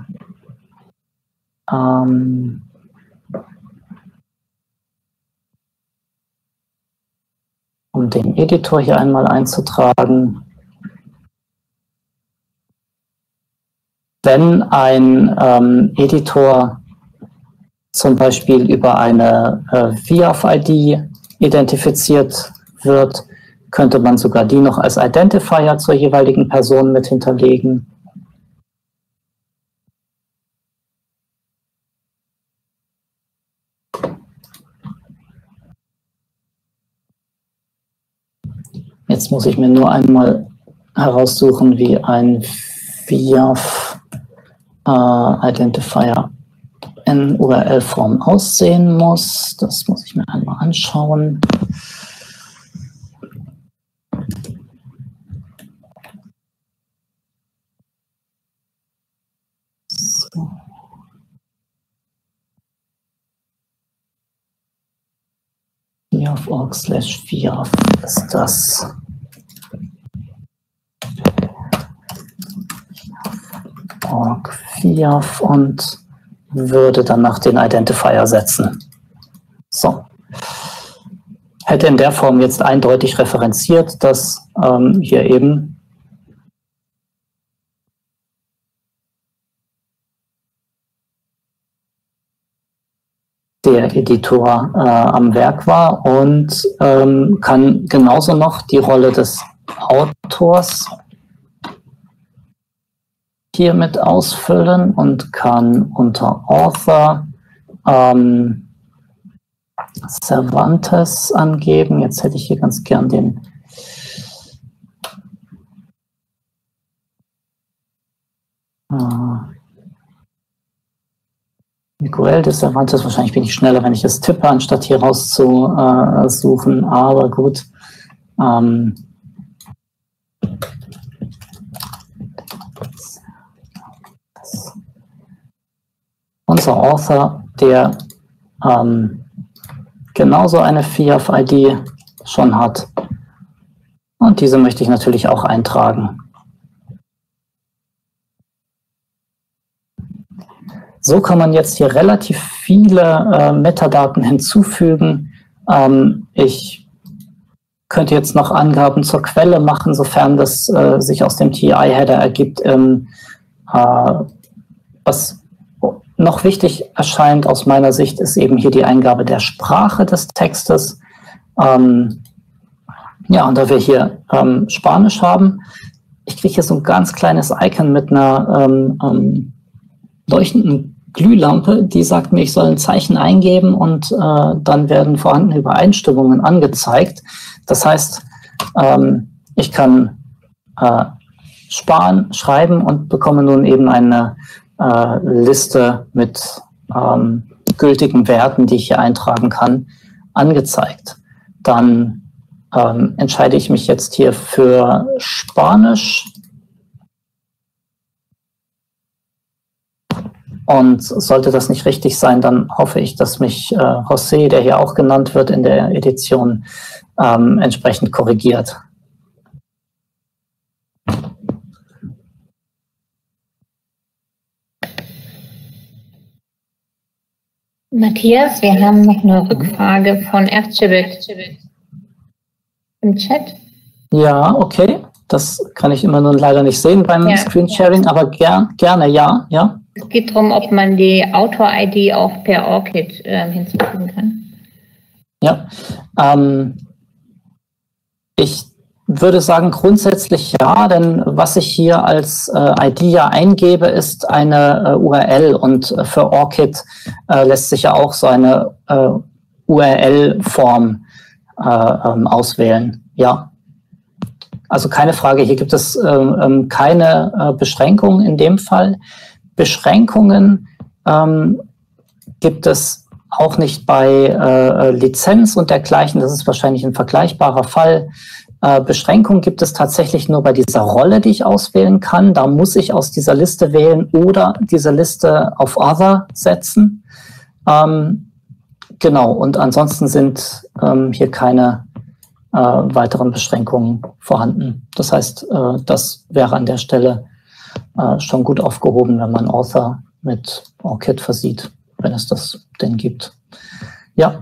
Um den Editor hier einmal einzutragen. Wenn ein Editor zum Beispiel über eine VIAF-ID identifiziert wird, könnte man sogar die noch als Identifier zur jeweiligen Person mit hinterlegen. Jetzt muss ich mir nur einmal heraussuchen, wie ein VIAF Identifier in URL-Form aussehen muss. Das muss ich mir einmal anschauen. So. VIAF.org/VIAF ist das. VIAF und würde danach den Identifier setzen. So. Hätte in der Form jetzt eindeutig referenziert, dass hier eben der Editor am Werk war und kann genauso noch die Rolle des Autors hiermit ausfüllen und kann unter Author Cervantes angeben. Jetzt hätte ich hier ganz gern den Miguel de Cervantes, wahrscheinlich bin ich schneller, wenn ich es tippe, anstatt hier rauszusuchen, aber gut. Unser Author, der genauso eine FIAF-ID schon hat. Und diese möchte ich natürlich auch eintragen. So kann man jetzt hier relativ viele Metadaten hinzufügen. Ich könnte jetzt noch Angaben zur Quelle machen, sofern das sich aus dem TI-Header ergibt. Was noch wichtig erscheint aus meiner Sicht, ist eben hier die Eingabe der Sprache des Textes. Ja, und da wir hier Spanisch haben, ich kriege hier so ein ganz kleines Icon mit einer leuchtenden Glühlampe, die sagt mir, ich soll ein Zeichen eingeben und dann werden vorhandene Übereinstimmungen angezeigt. Das heißt, ich kann schreiben und bekomme nun eben eine Liste mit gültigen Werten, die ich hier eintragen kann, angezeigt. Dann entscheide ich mich jetzt hier für Spanisch. Und sollte das nicht richtig sein, dann hoffe ich, dass mich José, der hier auch genannt wird in der Edition, entsprechend korrigiert. Matthias, wir haben noch eine Rückfrage von Ercebet im Chat. Ja, okay. Das kann ich immer nur leider nicht sehen beim Screensharing, aber gerne, ja. Es geht darum, ob man die Autor-ID auch per ORCID hinzufügen kann. Ja, ich würde sagen grundsätzlich ja, denn was ich hier als ID ja eingebe, ist eine URL und für ORCID lässt sich ja auch so eine URL-Form auswählen, ja. Also keine Frage, hier gibt es keine Beschränkungen in dem Fall. Beschränkungen gibt es auch nicht bei Lizenz und dergleichen. Das ist wahrscheinlich ein vergleichbarer Fall. Beschränkungen gibt es tatsächlich nur bei dieser Rolle, die ich auswählen kann. Da muss ich aus dieser Liste wählen oder diese Liste auf Other setzen. Genau, und ansonsten sind hier keine weiteren Beschränkungen vorhanden. Das heißt, das wäre an der Stelle schon gut aufgehoben, wenn man Author mit ORCID versieht, wenn es das denn gibt. Ja.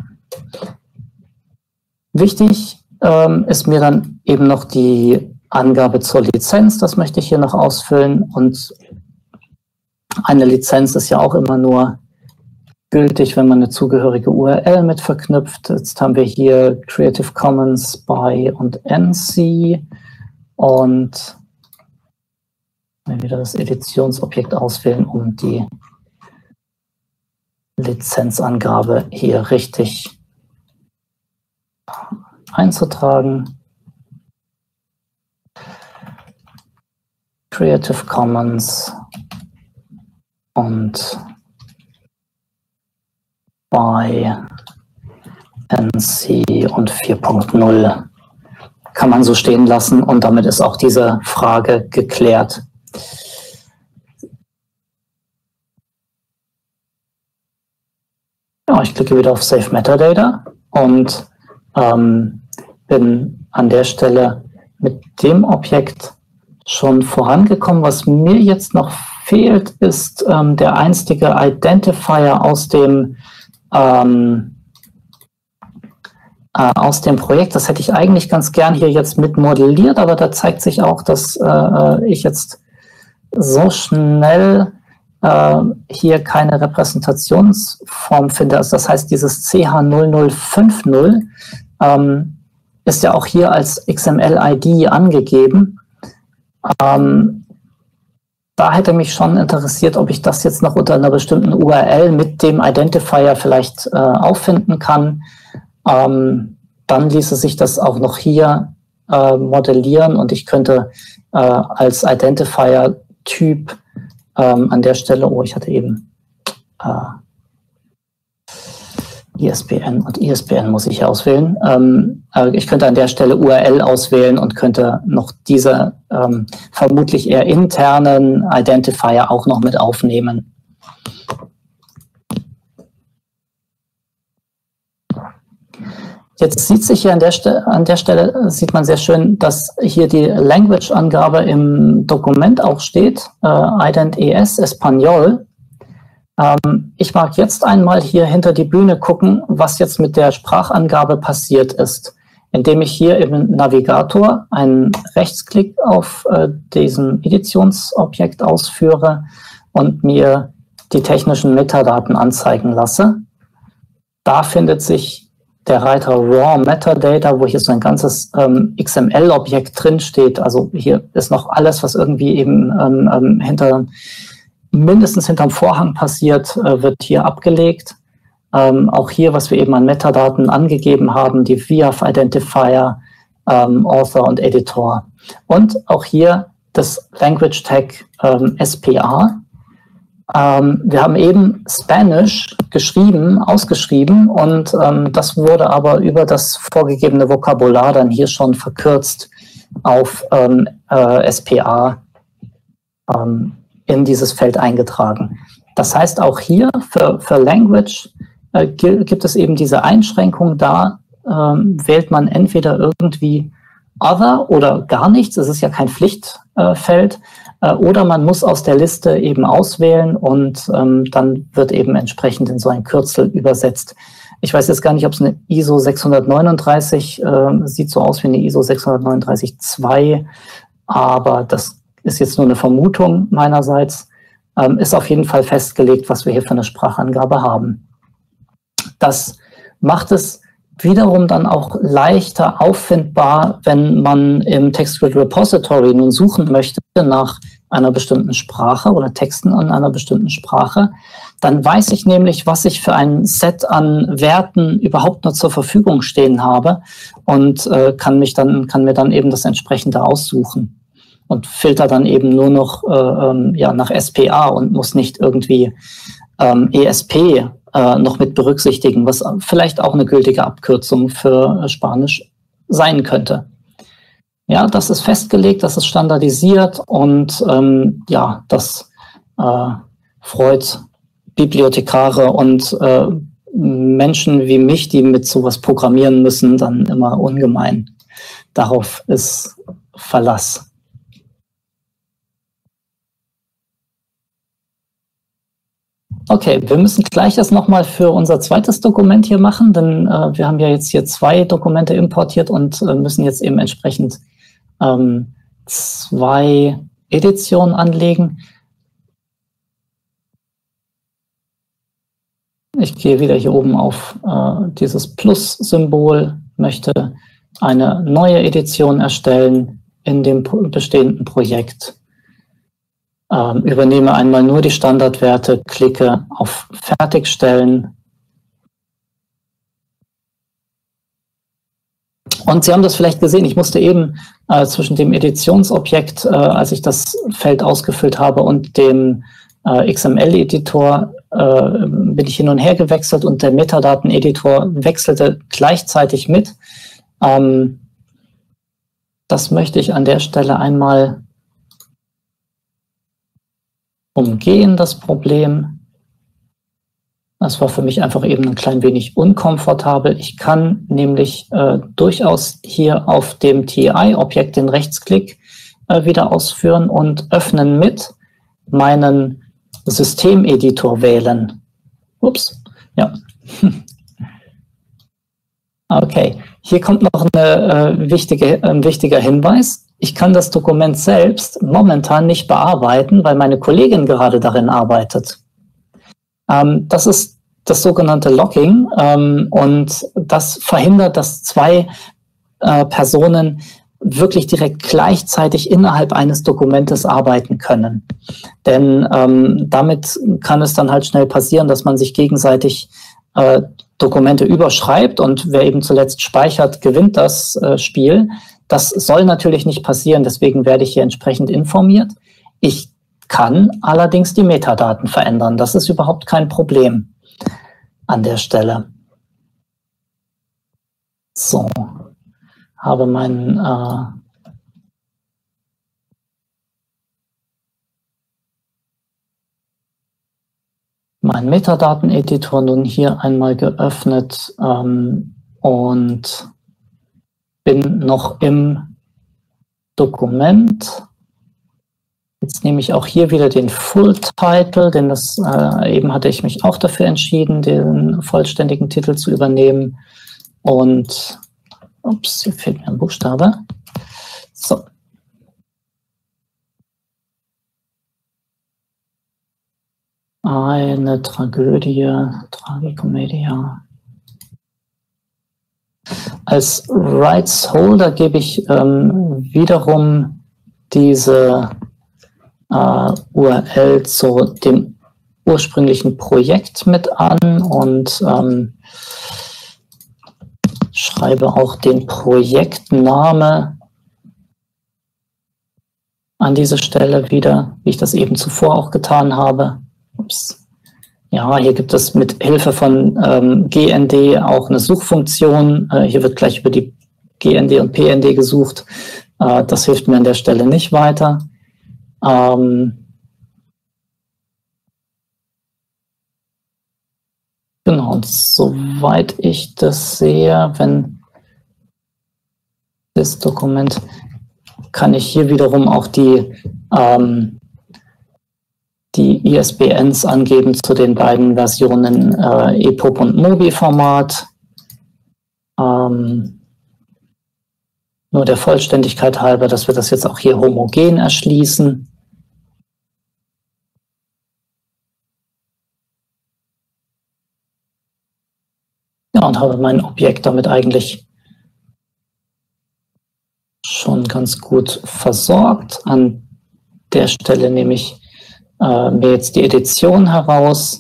Wichtig ist mir dann eben noch die Angabe zur Lizenz. Das möchte ich hier noch ausfüllen. Und eine Lizenz ist ja auch immer nur gültig, wenn man eine zugehörige URL mit verknüpft. Jetzt haben wir hier Creative Commons by und NC und wieder das Editionsobjekt auswählen, um die Lizenzangabe hier richtig einzutragen. Creative Commons und by NC und 4.0 kann man so stehen lassen und damit ist auch diese Frage geklärt. Ja, ich klicke wieder auf Save Metadata und bin an der Stelle mit dem Objekt schon vorangekommen. Was mir jetzt noch fehlt, ist der einstige Identifier aus dem Projekt. Das hätte ich eigentlich ganz gern hier jetzt mit modelliert, aber da zeigt sich auch, dass ich jetzt so schnell hier keine Repräsentationsform finde. Also das heißt, dieses CH0050 ist ja auch hier als XML-ID angegeben. Da hätte mich schon interessiert, ob ich das jetzt noch unter einer bestimmten URL mit dem Identifier vielleicht auffinden kann. Dann ließe sich das auch noch hier modellieren und ich könnte als Identifier-Typ an der Stelle, oh, ich hatte eben ISBN und ISBN muss ich auswählen. Ich könnte an der Stelle URL auswählen und könnte noch diese vermutlich eher internen Identifier auch noch mit aufnehmen. Jetzt sieht sich hier an der Stelle sieht man sehr schön, dass hier die Language-Angabe im Dokument auch steht, ident.es Espanol. Ich mag jetzt einmal hier hinter die Bühne gucken, was jetzt mit der Sprachangabe passiert ist, indem ich hier im Navigator einen Rechtsklick auf diesem Editionsobjekt ausführe und mir die technischen Metadaten anzeigen lasse. Da findet sich der Reiter Raw Metadata, wo hier so ein ganzes XML-Objekt drin steht. Also hier ist noch alles, was irgendwie eben mindestens hinterm Vorhang passiert, wird hier abgelegt. Auch hier, was wir eben an Metadaten angegeben haben, die VIAF Identifier, Author und Editor. Und auch hier das Language Tag SPA. Wir haben eben Spanish ausgeschrieben und das wurde aber über das vorgegebene Vokabular dann hier schon verkürzt auf SPA in dieses Feld eingetragen. Das heißt, auch hier für Language gibt es eben diese Einschränkung, da wählt man entweder irgendwie Other oder gar nichts, es ist ja kein Pflichtfeld, oder man muss aus der Liste eben auswählen und dann wird eben entsprechend in so ein Kürzel übersetzt. Ich weiß jetzt gar nicht, ob es eine ISO 639, sieht so aus wie eine ISO 639-2, aber das ist jetzt nur eine Vermutung meinerseits, ist auf jeden Fall festgelegt, was wir hier für eine Sprachangabe haben. Das macht es wiederum dann auch leichter auffindbar, wenn man im TextGrid Repository nun suchen möchte nach einer bestimmten Sprache oder Texten an einer bestimmten Sprache. Dann weiß ich nämlich, was ich für ein Set an Werten überhaupt nur zur Verfügung stehen habe und kann mir dann eben das entsprechende aussuchen und filter dann eben nur noch nach SPA und muss nicht irgendwie ESP noch mit berücksichtigen, was vielleicht auch eine gültige Abkürzung für Spanisch sein könnte. Ja, das ist festgelegt, das ist standardisiert und das freut Bibliothekare und Menschen wie mich, die mit sowas programmieren müssen, dann immer ungemein. Darauf ist Verlass. Okay, wir müssen gleich das nochmal für unser zweites Dokument hier machen, denn wir haben ja jetzt hier 2 Dokumente importiert und müssen jetzt eben entsprechend 2 Editionen anlegen. Ich gehe wieder hier oben auf dieses Plus-Symbol, möchte eine neue Edition erstellen in dem bestehenden Projekt. Übernehme einmal nur die Standardwerte, klicke auf Fertigstellen. Und Sie haben das vielleicht gesehen, ich musste eben zwischen dem Editionsobjekt, als ich das Feld ausgefüllt habe, und dem XML-Editor bin ich hin und her gewechselt und der Metadaten-Editor wechselte gleichzeitig mit. Das möchte ich an der Stelle einmal umgehen, das Problem. Das war für mich einfach eben ein klein wenig unkomfortabel. Ich kann nämlich durchaus hier auf dem TI-Objekt den Rechtsklick wieder ausführen und öffnen mit meinen Systemeditor wählen. Ups, ja. Okay, hier kommt noch ein wichtiger Hinweis. Ich kann das Dokument selbst momentan nicht bearbeiten, weil meine Kollegin gerade darin arbeitet. Das ist das sogenannte Logging und das verhindert, dass 2 Personen wirklich direkt gleichzeitig innerhalb eines Dokumentes arbeiten können. Denn damit kann es dann halt schnell passieren, dass man sich gegenseitig Dokumente überschreibt und wer eben zuletzt speichert, gewinnt das Spiel. Das soll natürlich nicht passieren, deswegen werde ich hier entsprechend informiert. Ich kann allerdings die Metadaten verändern. Das ist überhaupt kein Problem an der Stelle. So, habe meinen mein Metadaten-Editor nun hier einmal geöffnet und bin noch im Dokument. Jetzt nehme ich auch hier wieder den Full-Title, denn das eben hatte ich mich auch dafür entschieden, den vollständigen Titel zu übernehmen. Und, ups, hier fehlt mir ein Buchstabe. So. Eine Tragödie, Tragikomedia. Als Rights Holder gebe ich wiederum diese URL zu dem ursprünglichen Projekt mit an und schreibe auch den Projektname an diese Stelle wieder, wie ich das eben zuvor auch getan habe. Ups. Ja, hier gibt es mit Hilfe von GND auch eine Suchfunktion. Hier wird gleich über die GND und PND gesucht. Das hilft mir an der Stelle nicht weiter. Genau, und soweit ich das sehe, wenn das Dokument, kann ich hier wiederum auch die ISBNs angeben zu den beiden Versionen EPUB und MOBI-Format. Nur der Vollständigkeit halber, dass wir das jetzt auch hier homogen erschließen. Ja, und habe mein Objekt damit eigentlich schon ganz gut versorgt. An der Stelle nehme ich mir jetzt die Edition heraus.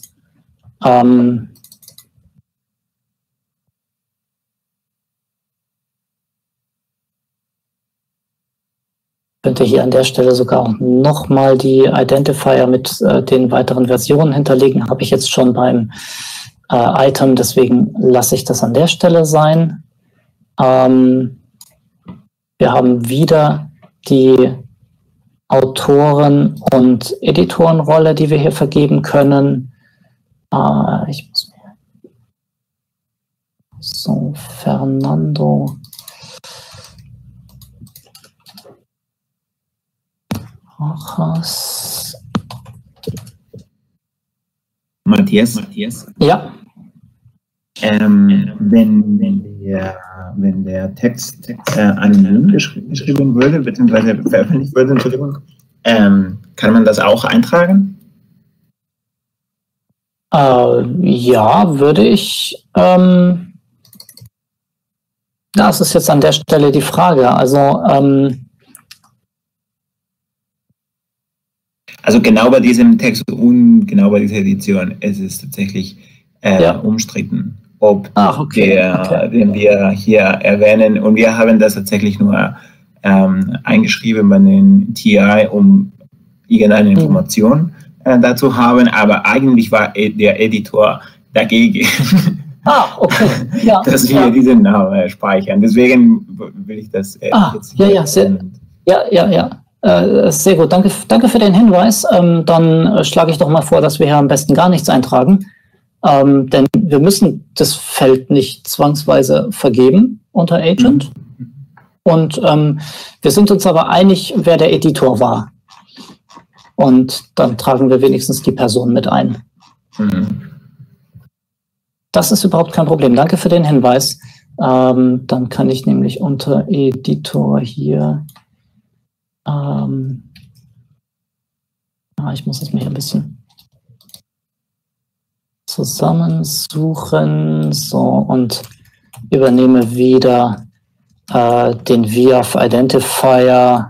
Könnte hier an der Stelle sogar auch nochmal die Identifier mit den weiteren Versionen hinterlegen. Habe ich jetzt schon beim Item, deswegen lasse ich das an der Stelle sein. Wir haben wieder die Autoren- und Editorenrolle, die wir hier vergeben können. Ich muss mir so, Fernando Rojas. Matthias? Ja. Wenn der Text anonym geschrieben würde, beziehungsweise veröffentlicht würde, Entschuldigung, kann man das auch eintragen? Ja, würde ich. Das ist jetzt an der Stelle die Frage. Also genau bei diesem Text und genau bei dieser Edition ist es tatsächlich umstritten, ob den wir hier erwähnen, und wir haben das tatsächlich nur eingeschrieben bei den TI, um irgendeine Information dazu haben, aber eigentlich war der Editor dagegen, okay. Ja, dass wir diesen Namen speichern. Deswegen will ich das jetzt hier sehr gut. Danke für den Hinweis. Dann schlage ich doch mal vor, dass wir hier am besten gar nichts eintragen. Denn wir müssen das Feld nicht zwangsweise vergeben unter Agent. Und wir sind uns aber einig, wer der Editor war. Und dann tragen wir wenigstens die Person mit ein. Das ist überhaupt kein Problem. Danke für den Hinweis. Dann kann ich nämlich unter Editor hier ich muss es mir hier ein bisschen zusammensuchen. So, und übernehme wieder den VIAF Identifier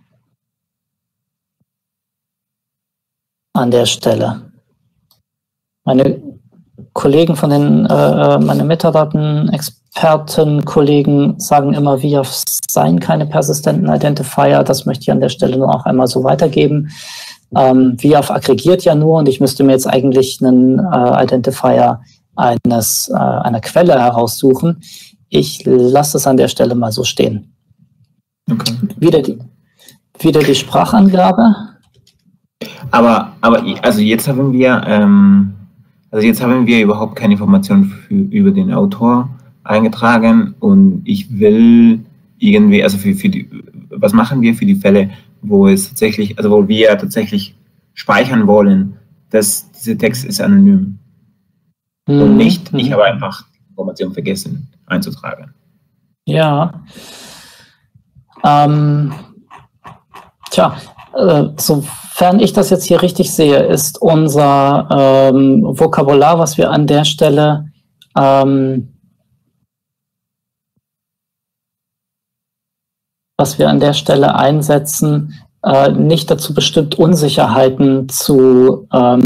an der Stelle. Meine Kollegen von den, meine Metadaten-Experten-Kollegen sagen immer, VIAF seien keine persistenten Identifier. Das möchte ich an der Stelle nur auch einmal so weitergeben. VIAF aggregiert ja nur, und ich müsste mir jetzt eigentlich einen Identifier einer Quelle heraussuchen. ich lasse es an der Stelle mal so stehen. Okay. Wieder die Sprachangabe. Aber also jetzt haben wir überhaupt keine Informationen über den Autor eingetragen und ich will irgendwie, also was machen wir für die Fälle, wo wir tatsächlich speichern wollen, dass dieser Text ist anonym. Und nicht, ich habe einfach Informationen vergessen einzutragen. Ja. Sofern ich das jetzt hier richtig sehe, ist unser Vokabular, was wir an der Stelle einsetzen, nicht dazu bestimmt, Unsicherheiten zu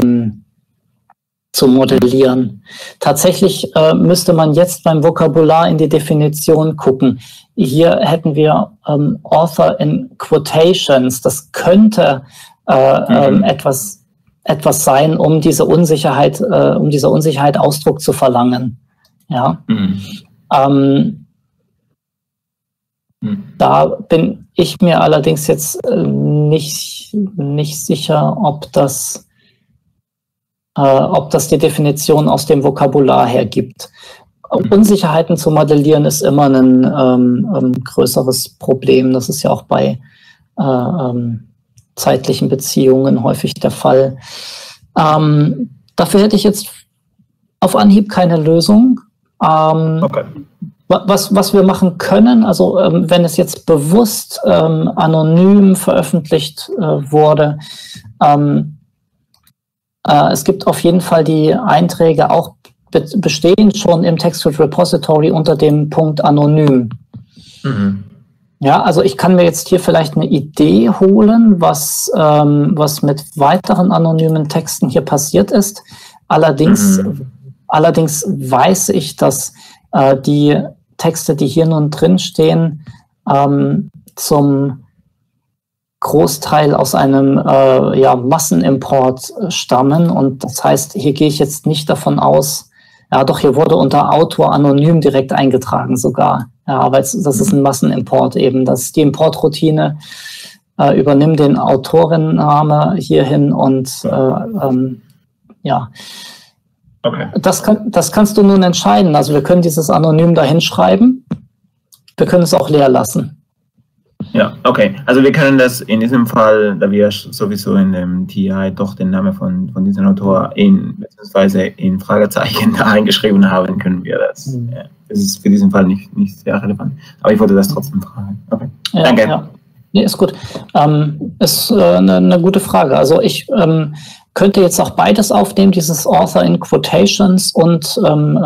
modellieren. Tatsächlich müsste man jetzt beim Vokabular in die Definition gucken. Hier hätten wir Author in Quotations. Das könnte etwas sein, um dieser Unsicherheit Ausdruck zu verlangen. Ja. Da bin ich mir allerdings jetzt nicht sicher, ob das die Definition aus dem Vokabular hergibt. Unsicherheiten zu modellieren ist immer ein größeres Problem. Das ist ja auch bei zeitlichen Beziehungen häufig der Fall. Dafür hätte ich jetzt auf Anhieb keine Lösung. Okay. Was wir machen können, also wenn es jetzt bewusst anonym veröffentlicht wurde, es gibt auf jeden Fall die Einträge auch bestehen schon im Textfruit Repository unter dem Punkt anonym. Ja, also ich kann mir jetzt hier vielleicht eine Idee holen, was mit weiteren anonymen Texten hier passiert ist. Allerdings weiß ich, dass die Texte, die hier nun drin stehen, zum Großteil aus einem Massenimport stammen. Und das heißt, hier gehe ich jetzt nicht davon aus, ja doch, hier wurde unter Autor anonym direkt eingetragen sogar. Ja, aber das ist ein Massenimport eben. Das ist die Importroutine, übernimmt den Autorenname hierhin und Okay. Das kannst du nun entscheiden. Also wir können dieses Anonym da hinschreiben. Wir können es auch leer lassen. Ja, okay. Also wir können das in diesem Fall, da wir sowieso in dem TI doch den Namen von diesem Autor beziehungsweise in Fragezeichen da eingeschrieben haben, können wir das. Ja, das ist für diesen Fall nicht sehr relevant. Aber ich wollte das trotzdem fragen. Okay. Ja, danke. Ja. Nee, ist gut. Ist eine gute Frage. Also ich könnte jetzt auch beides aufnehmen, dieses Author in Quotations und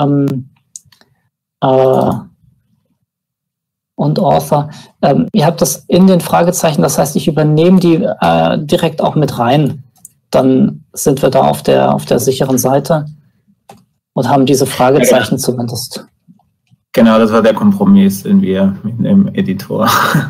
Author. Ihr habt das in den Fragezeichen, das heißt, ich übernehme die direkt auch mit rein. Dann sind wir da auf der sicheren Seite und haben diese Fragezeichen zumindest. Genau, das war der Kompromiss, den wir mit dem Editor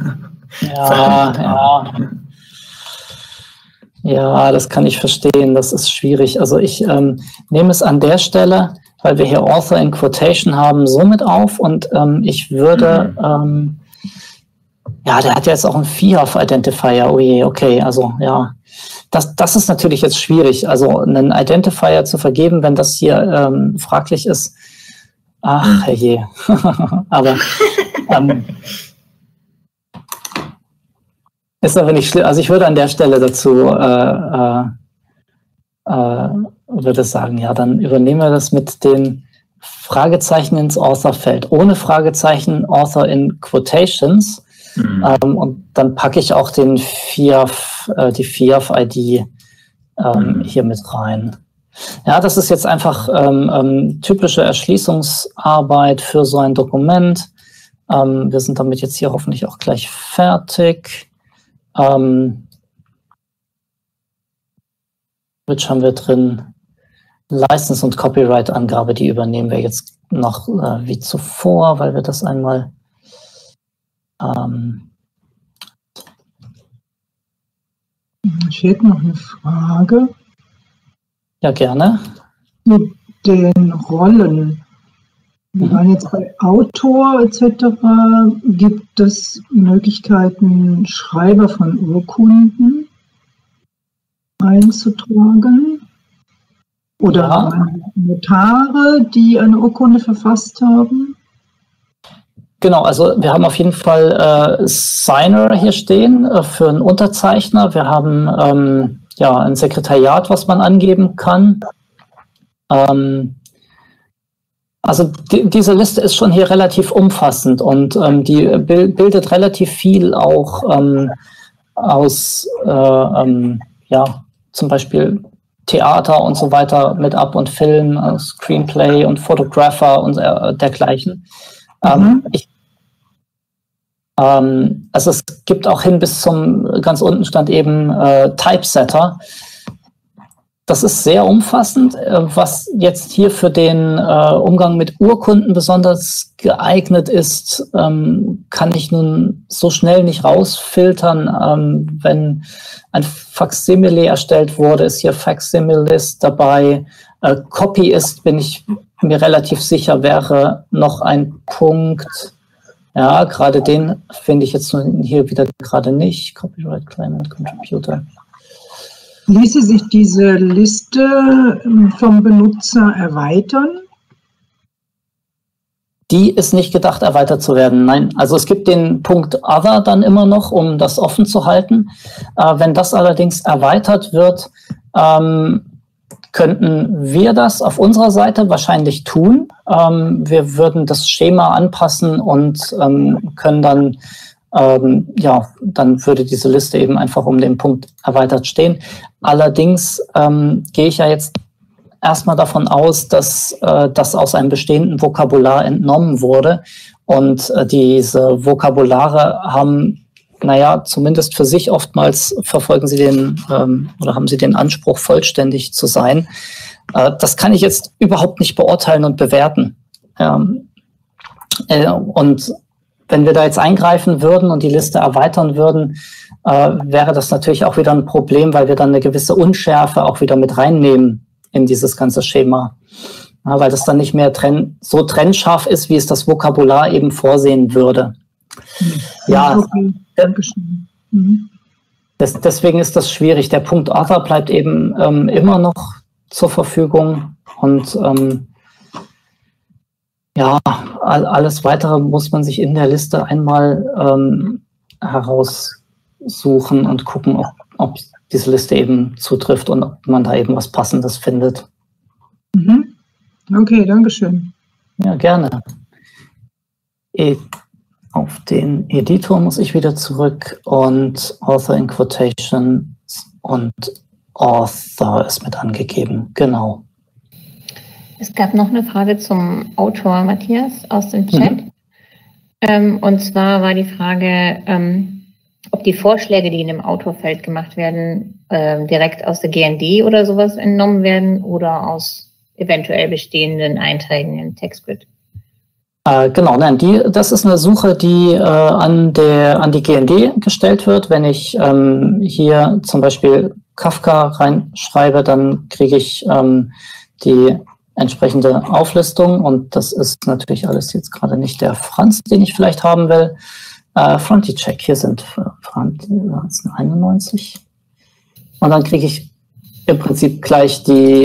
Ja, das kann ich verstehen. Das ist schwierig. Also ich nehme es an der Stelle, weil wir hier Author in Quotation haben, so mit auf und ich würde, der hat ja jetzt auch einen FIAF-Identifier. Oh je, okay, also ja. Das ist natürlich jetzt schwierig, also einen Identifier zu vergeben, wenn das hier fraglich ist. Ach, herrje. Aber ist aber nicht schlimm. Also ich würde an der Stelle dazu würde sagen, ja, dann übernehmen wir das mit den Fragezeichen ins Author-Feld. Ohne Fragezeichen Author in Quotations. Und dann packe ich auch den die FIAF-ID hier mit rein. Ja, das ist jetzt einfach typische Erschließungsarbeit für so ein Dokument. Wir sind damit jetzt hier hoffentlich auch gleich fertig. Which haben wir drin? License- und Copyright-Angabe, die übernehmen wir jetzt noch wie zuvor, weil wir das einmal ich hätte noch eine Frage. Ja, gerne. Mit den Rollen. Wir waren jetzt bei Autor etc. Gibt es Möglichkeiten, Schreiber von Urkunden einzutragen? Oder Notare, die eine Urkunde verfasst haben? Genau, also wir haben auf jeden Fall Signer hier stehen für einen Unterzeichner. Wir haben ein Sekretariat, was man angeben kann. Also diese Liste ist schon hier relativ umfassend und die bildet relativ viel auch aus zum Beispiel Theater und so weiter mit ab und Film, Screenplay und Photographer und dergleichen. Also es gibt auch hin bis zum, ganz unten stand eben Typesetter. Das ist sehr umfassend. Was jetzt hier für den Umgang mit Urkunden besonders geeignet ist, kann ich nun so schnell nicht rausfiltern. Wenn ein Faksimile erstellt wurde, ist hier Facsimilis dabei. Copyist, bin ich mir relativ sicher, wäre noch ein Punkt. Ja, gerade den finde ich jetzt hier wieder gerade nicht. Copyright Claimant Contributor. Ließe sich diese Liste vom Benutzer erweitern? Die ist nicht gedacht, erweitert zu werden. Nein, also es gibt den Punkt Other dann immer noch, um das offen zu halten. Wenn das allerdings erweitert wird, könnten wir das auf unserer Seite wahrscheinlich tun. Wir würden das Schema anpassen und können dann dann würde diese Liste eben einfach um den Punkt erweitert stehen. Allerdings gehe ich ja jetzt erstmal davon aus, dass das aus einem bestehenden Vokabular entnommen wurde. Und diese Vokabulare haben, zumindest für sich oftmals verfolgen sie oder haben sie den Anspruch, vollständig zu sein. Das kann ich jetzt überhaupt nicht beurteilen und bewerten. Und wenn wir da jetzt eingreifen würden und die Liste erweitern würden, wäre das natürlich auch wieder ein Problem, weil wir dann eine gewisse Unschärfe auch wieder mit reinnehmen in dieses ganze Schema. Ja, weil das dann nicht mehr so trennscharf ist, wie es das Vokabular eben vorsehen würde. Ja, okay. Dankeschön. Deswegen ist das schwierig. Der Punkt Other bleibt eben immer noch zur Verfügung und alles Weitere muss man sich in der Liste einmal heraussuchen und gucken, ob diese Liste eben zutrifft und ob man da eben was Passendes findet. Okay, Dankeschön. Ja, gerne. Auf den Editor muss ich wieder zurück und Author in Quotations und Author ist mit angegeben. Genau. Es gab noch eine Frage zum Autor, Matthias, aus dem Chat. Und zwar war die Frage, ob die Vorschläge, die in dem Autorfeld gemacht werden, direkt aus der GND oder sowas entnommen werden oder aus eventuell bestehenden Einträgen in TextGrid. Genau, nein, das ist eine Suche, die an die GND gestellt wird. Wenn ich hier zum Beispiel Kafka reinschreibe, dann kriege ich die entsprechende Auflistung und das ist natürlich alles jetzt gerade nicht der Franz, den ich vielleicht haben will. Fronty-Check, hier sind Franz 91 und dann kriege ich im Prinzip gleich die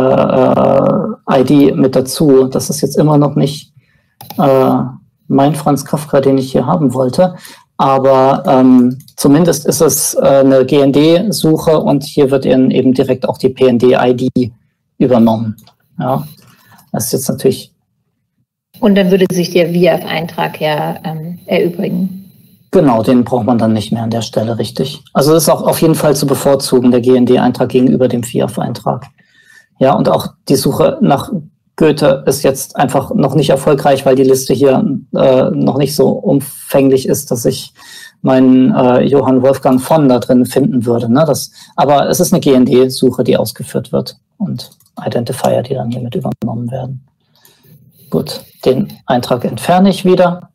ID mit dazu. Das ist jetzt immer noch nicht mein Franz Kafka, den ich hier haben wollte, aber zumindest ist es eine GND-Suche und hier wird eben direkt auch die PND-ID übernommen. Ja, das ist jetzt natürlich. Und dann würde sich der VIAF-Eintrag ja erübrigen. Genau, den braucht man dann nicht mehr an der Stelle, richtig. Also das ist auch auf jeden Fall zu bevorzugen, der GND-Eintrag gegenüber dem VIAF-Eintrag. Ja, und auch die Suche nach Goethe ist jetzt einfach noch nicht erfolgreich, weil die Liste hier noch nicht so umfänglich ist, dass ich meinen Johann Wolfgang von da drin finden würde. Ne? Aber es ist eine GND-Suche, die ausgeführt wird und Identifier, die dann hiermit übernommen werden. Gut, den Eintrag entferne ich wieder.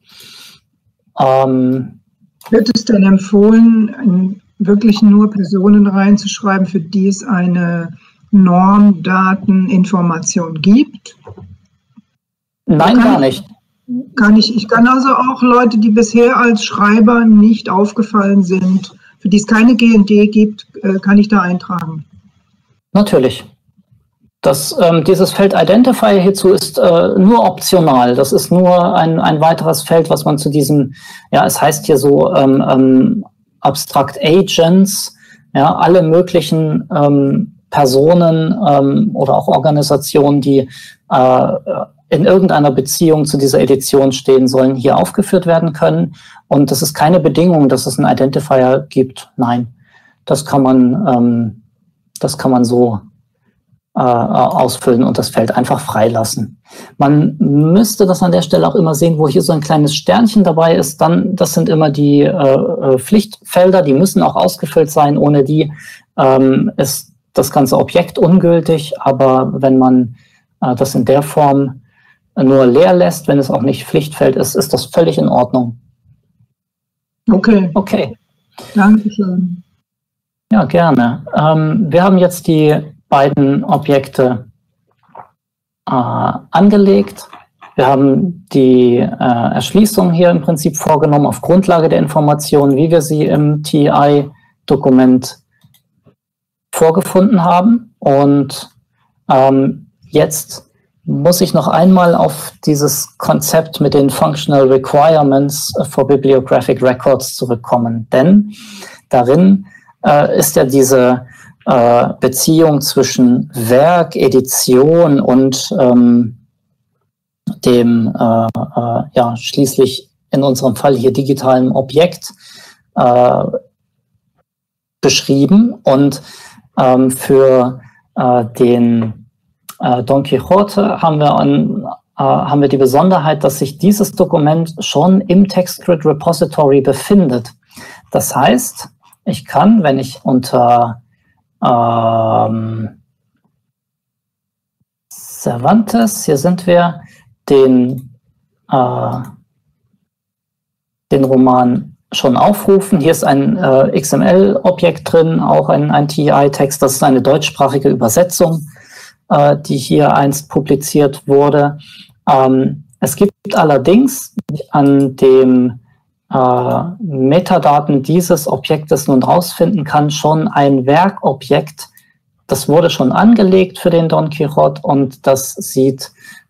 Wird es denn empfohlen, wirklich nur Personen reinzuschreiben, für die es eine Normdateninformation gibt? Nein, gar nicht. Ich kann also auch Leute, die bisher als Schreiber nicht aufgefallen sind, für die es keine GND gibt, kann ich da eintragen? Natürlich. Dieses Feld Identifier hierzu ist nur optional. Das ist nur ein weiteres Feld, was man zu diesem, ja, es heißt hier so Abstract Agents, ja, alle möglichen Personen oder auch Organisationen, die in irgendeiner Beziehung zu dieser Edition stehen sollen, hier aufgeführt werden können. Und das ist keine Bedingung, dass es einen Identifier gibt. Nein, das kann man so ausfüllen und das Feld einfach freilassen. Man müsste das an der Stelle auch immer sehen, wo hier so ein kleines Sternchen dabei ist. Das sind immer die Pflichtfelder, die müssen auch ausgefüllt sein. Ohne die ist das ganze Objekt ungültig. Aber wenn man das in der Form nur leer lässt, wenn es auch nicht Pflichtfeld ist, ist das völlig in Ordnung. Okay. Okay. Dankeschön. Ja, gerne. Wir haben jetzt die beiden Objekte angelegt. Wir haben die Erschließung hier im Prinzip vorgenommen auf Grundlage der Informationen, wie wir sie im TI-Dokument vorgefunden haben. Und jetzt muss ich noch einmal auf dieses Konzept mit den Functional Requirements for Bibliographic Records zurückkommen. Denn darin ist ja diese Beziehung zwischen Werk, Edition und dem ja, schließlich in unserem Fall hier digitalen Objekt beschrieben. Und für den Don Quixote haben wir die Besonderheit, dass sich dieses Dokument schon im TextGrid Repository befindet. Das heißt, ich kann, wenn ich unter Cervantes, hier sind wir, den Roman schon aufrufen. Hier ist ein XML-Objekt drin, auch ein TI-Text. Das ist eine deutschsprachige Übersetzung, die hier einst publiziert wurde. Es gibt allerdings an dem Metadaten dieses Objektes nun rausfinden kann, schon ein Werkobjekt. Das wurde schon angelegt für den Don Quixote und das sieht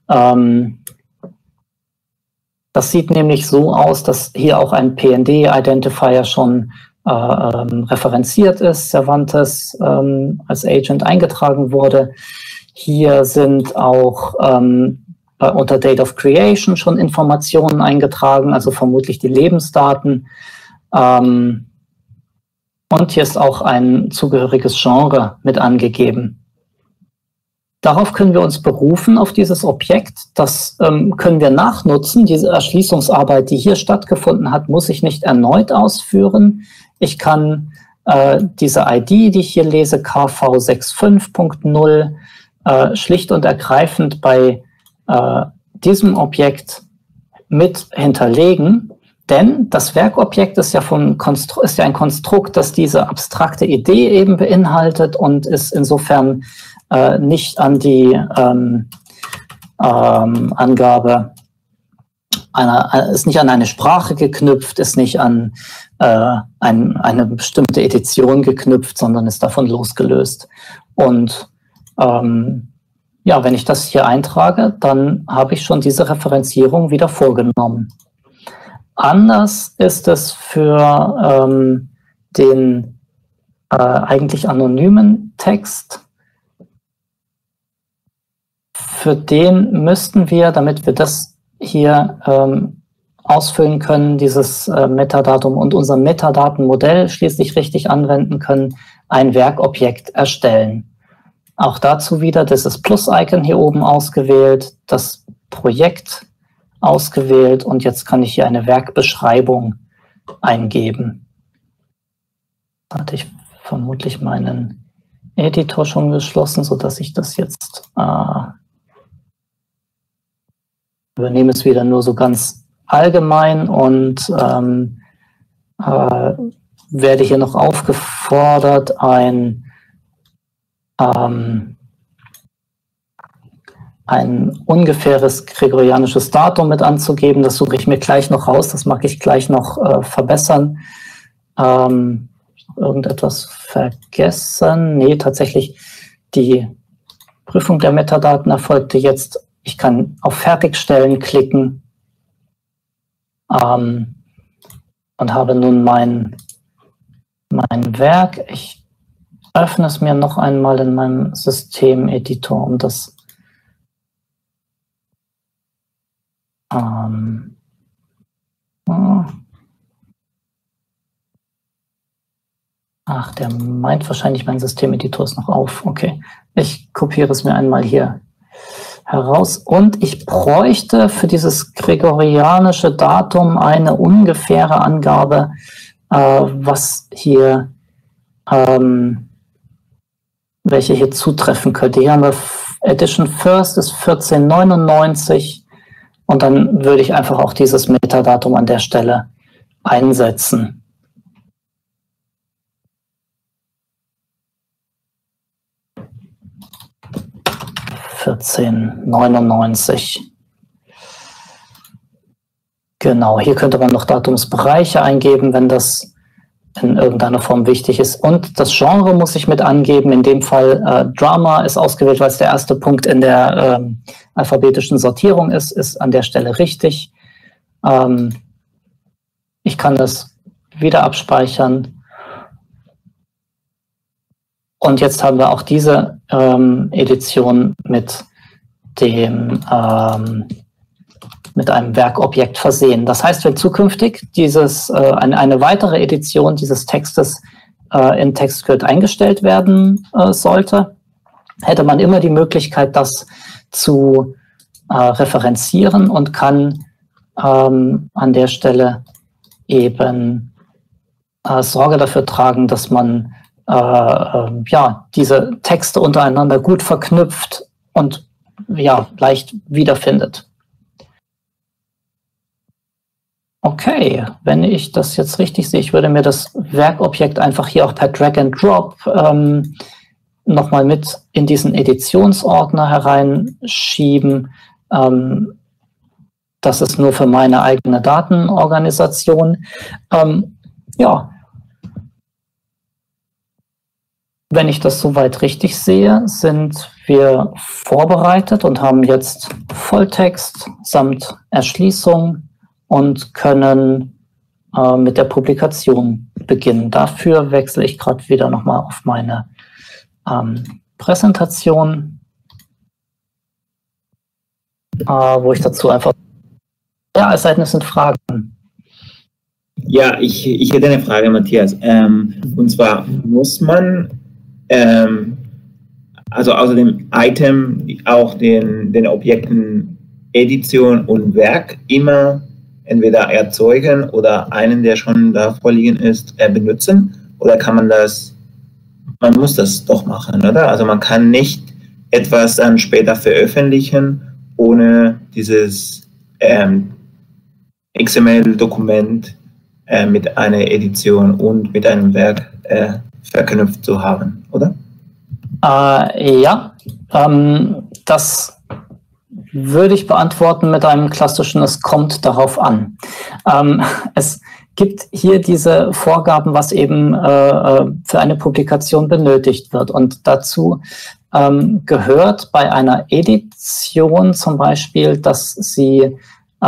nämlich so aus, dass hier auch ein PND-Identifier schon referenziert ist, Cervantes als Agent eingetragen wurde. Hier sind auch unter Date of Creation schon Informationen eingetragen, also vermutlich die Lebensdaten. Und hier ist auch ein zugehöriges Genre mit angegeben. Darauf können wir uns berufen, auf dieses Objekt. Das können wir nachnutzen. Diese Erschließungsarbeit, die hier stattgefunden hat, muss ich nicht erneut ausführen. Ich kann diese ID, die ich hier lese, KV65.0, schlicht und ergreifend bei diesem Objekt mit hinterlegen, denn das Werkobjekt ist ja ein Konstrukt, das diese abstrakte Idee eben beinhaltet und ist insofern nicht an die Angabe ist nicht an eine Sprache geknüpft, ist nicht an eine bestimmte Edition geknüpft, sondern ist davon losgelöst. Und ja, wenn ich das hier eintrage, dann habe ich schon diese Referenzierung wieder vorgenommen. Anders ist es für den eigentlich anonymen Text. Für den müssten wir, damit wir das hier ausfüllen können, dieses Metadatum und unser Metadatenmodell schließlich richtig anwenden können, ein Werkobjekt erstellen. Auch dazu wieder dieses Plus-Icon hier oben ausgewählt, das Projekt ausgewählt und jetzt kann ich hier eine Werkbeschreibung eingeben. Da hatte ich vermutlich meinen Editor schon geschlossen, sodass ich das jetzt übernehme es wieder nur so ganz allgemein und werde hier noch aufgefordert, ein ungefähres gregorianisches Datum mit anzugeben. Das suche ich mir gleich noch raus, das mag ich gleich noch verbessern. Irgendetwas vergessen? Nee, tatsächlich die Prüfung der Metadaten erfolgte jetzt. Ich kann auf Fertigstellen klicken und habe nun mein Werk. Ich öffne es mir noch einmal in meinem Systemeditor, um das ach, der meint wahrscheinlich, mein Systemeditor ist noch auf. Okay, ich kopiere es mir einmal hier heraus. Und ich bräuchte für dieses gregorianische Datum eine ungefähre Angabe, was hier, welche hier zutreffen könnte. Hier haben wir Edition First ist 1499 und dann würde ich einfach auch dieses Metadatum an der Stelle einsetzen. (1499). Genau, hier könnte man noch Datumsbereiche eingeben, wenn das in irgendeiner Form wichtig ist. Und das Genre muss ich mit angeben. In dem Fall Drama ist ausgewählt, weil es der erste Punkt in der alphabetischen Sortierung ist an der Stelle richtig. Ich kann das wieder abspeichern. Und jetzt haben wir auch diese Edition mit einem Werkobjekt versehen. Das heißt, wenn zukünftig eine weitere Edition dieses Textes in TextGrid eingestellt werden sollte, hätte man immer die Möglichkeit, das zu referenzieren und kann an der Stelle eben Sorge dafür tragen, dass man diese Texte untereinander gut verknüpft und leicht wiederfindet. Okay, wenn ich das jetzt richtig sehe, ich würde mir das Werkobjekt einfach hier auch per Drag and Drop nochmal mit in diesen Editionsordner hereinschieben. Das ist nur für meine eigene Datenorganisation. Wenn ich das soweit richtig sehe, sind wir vorbereitet und haben jetzt Volltext samt Erschließung und können mit der Publikation beginnen. Dafür wechsle ich gerade wieder nochmal auf meine Präsentation, wo ich dazu einfach... Ja, es sei denn, es sind Fragen. Ja, ich hätte eine Frage, Matthias. Und zwar muss man also außer dem Item auch den Objekten Edition und Werk immer entweder erzeugen oder einen, der schon da vorliegen ist, benutzen? Oder kann man muss das doch machen, oder? Also man kann nicht etwas dann später veröffentlichen, ohne dieses XML-Dokument mit einer Edition und mit einem Werk verknüpft zu haben, oder? Das würde ich beantworten mit einem klassischen, es kommt darauf an. Es gibt hier diese Vorgaben, was eben für eine Publikation benötigt wird. Und dazu gehört bei einer Edition zum Beispiel, dass sie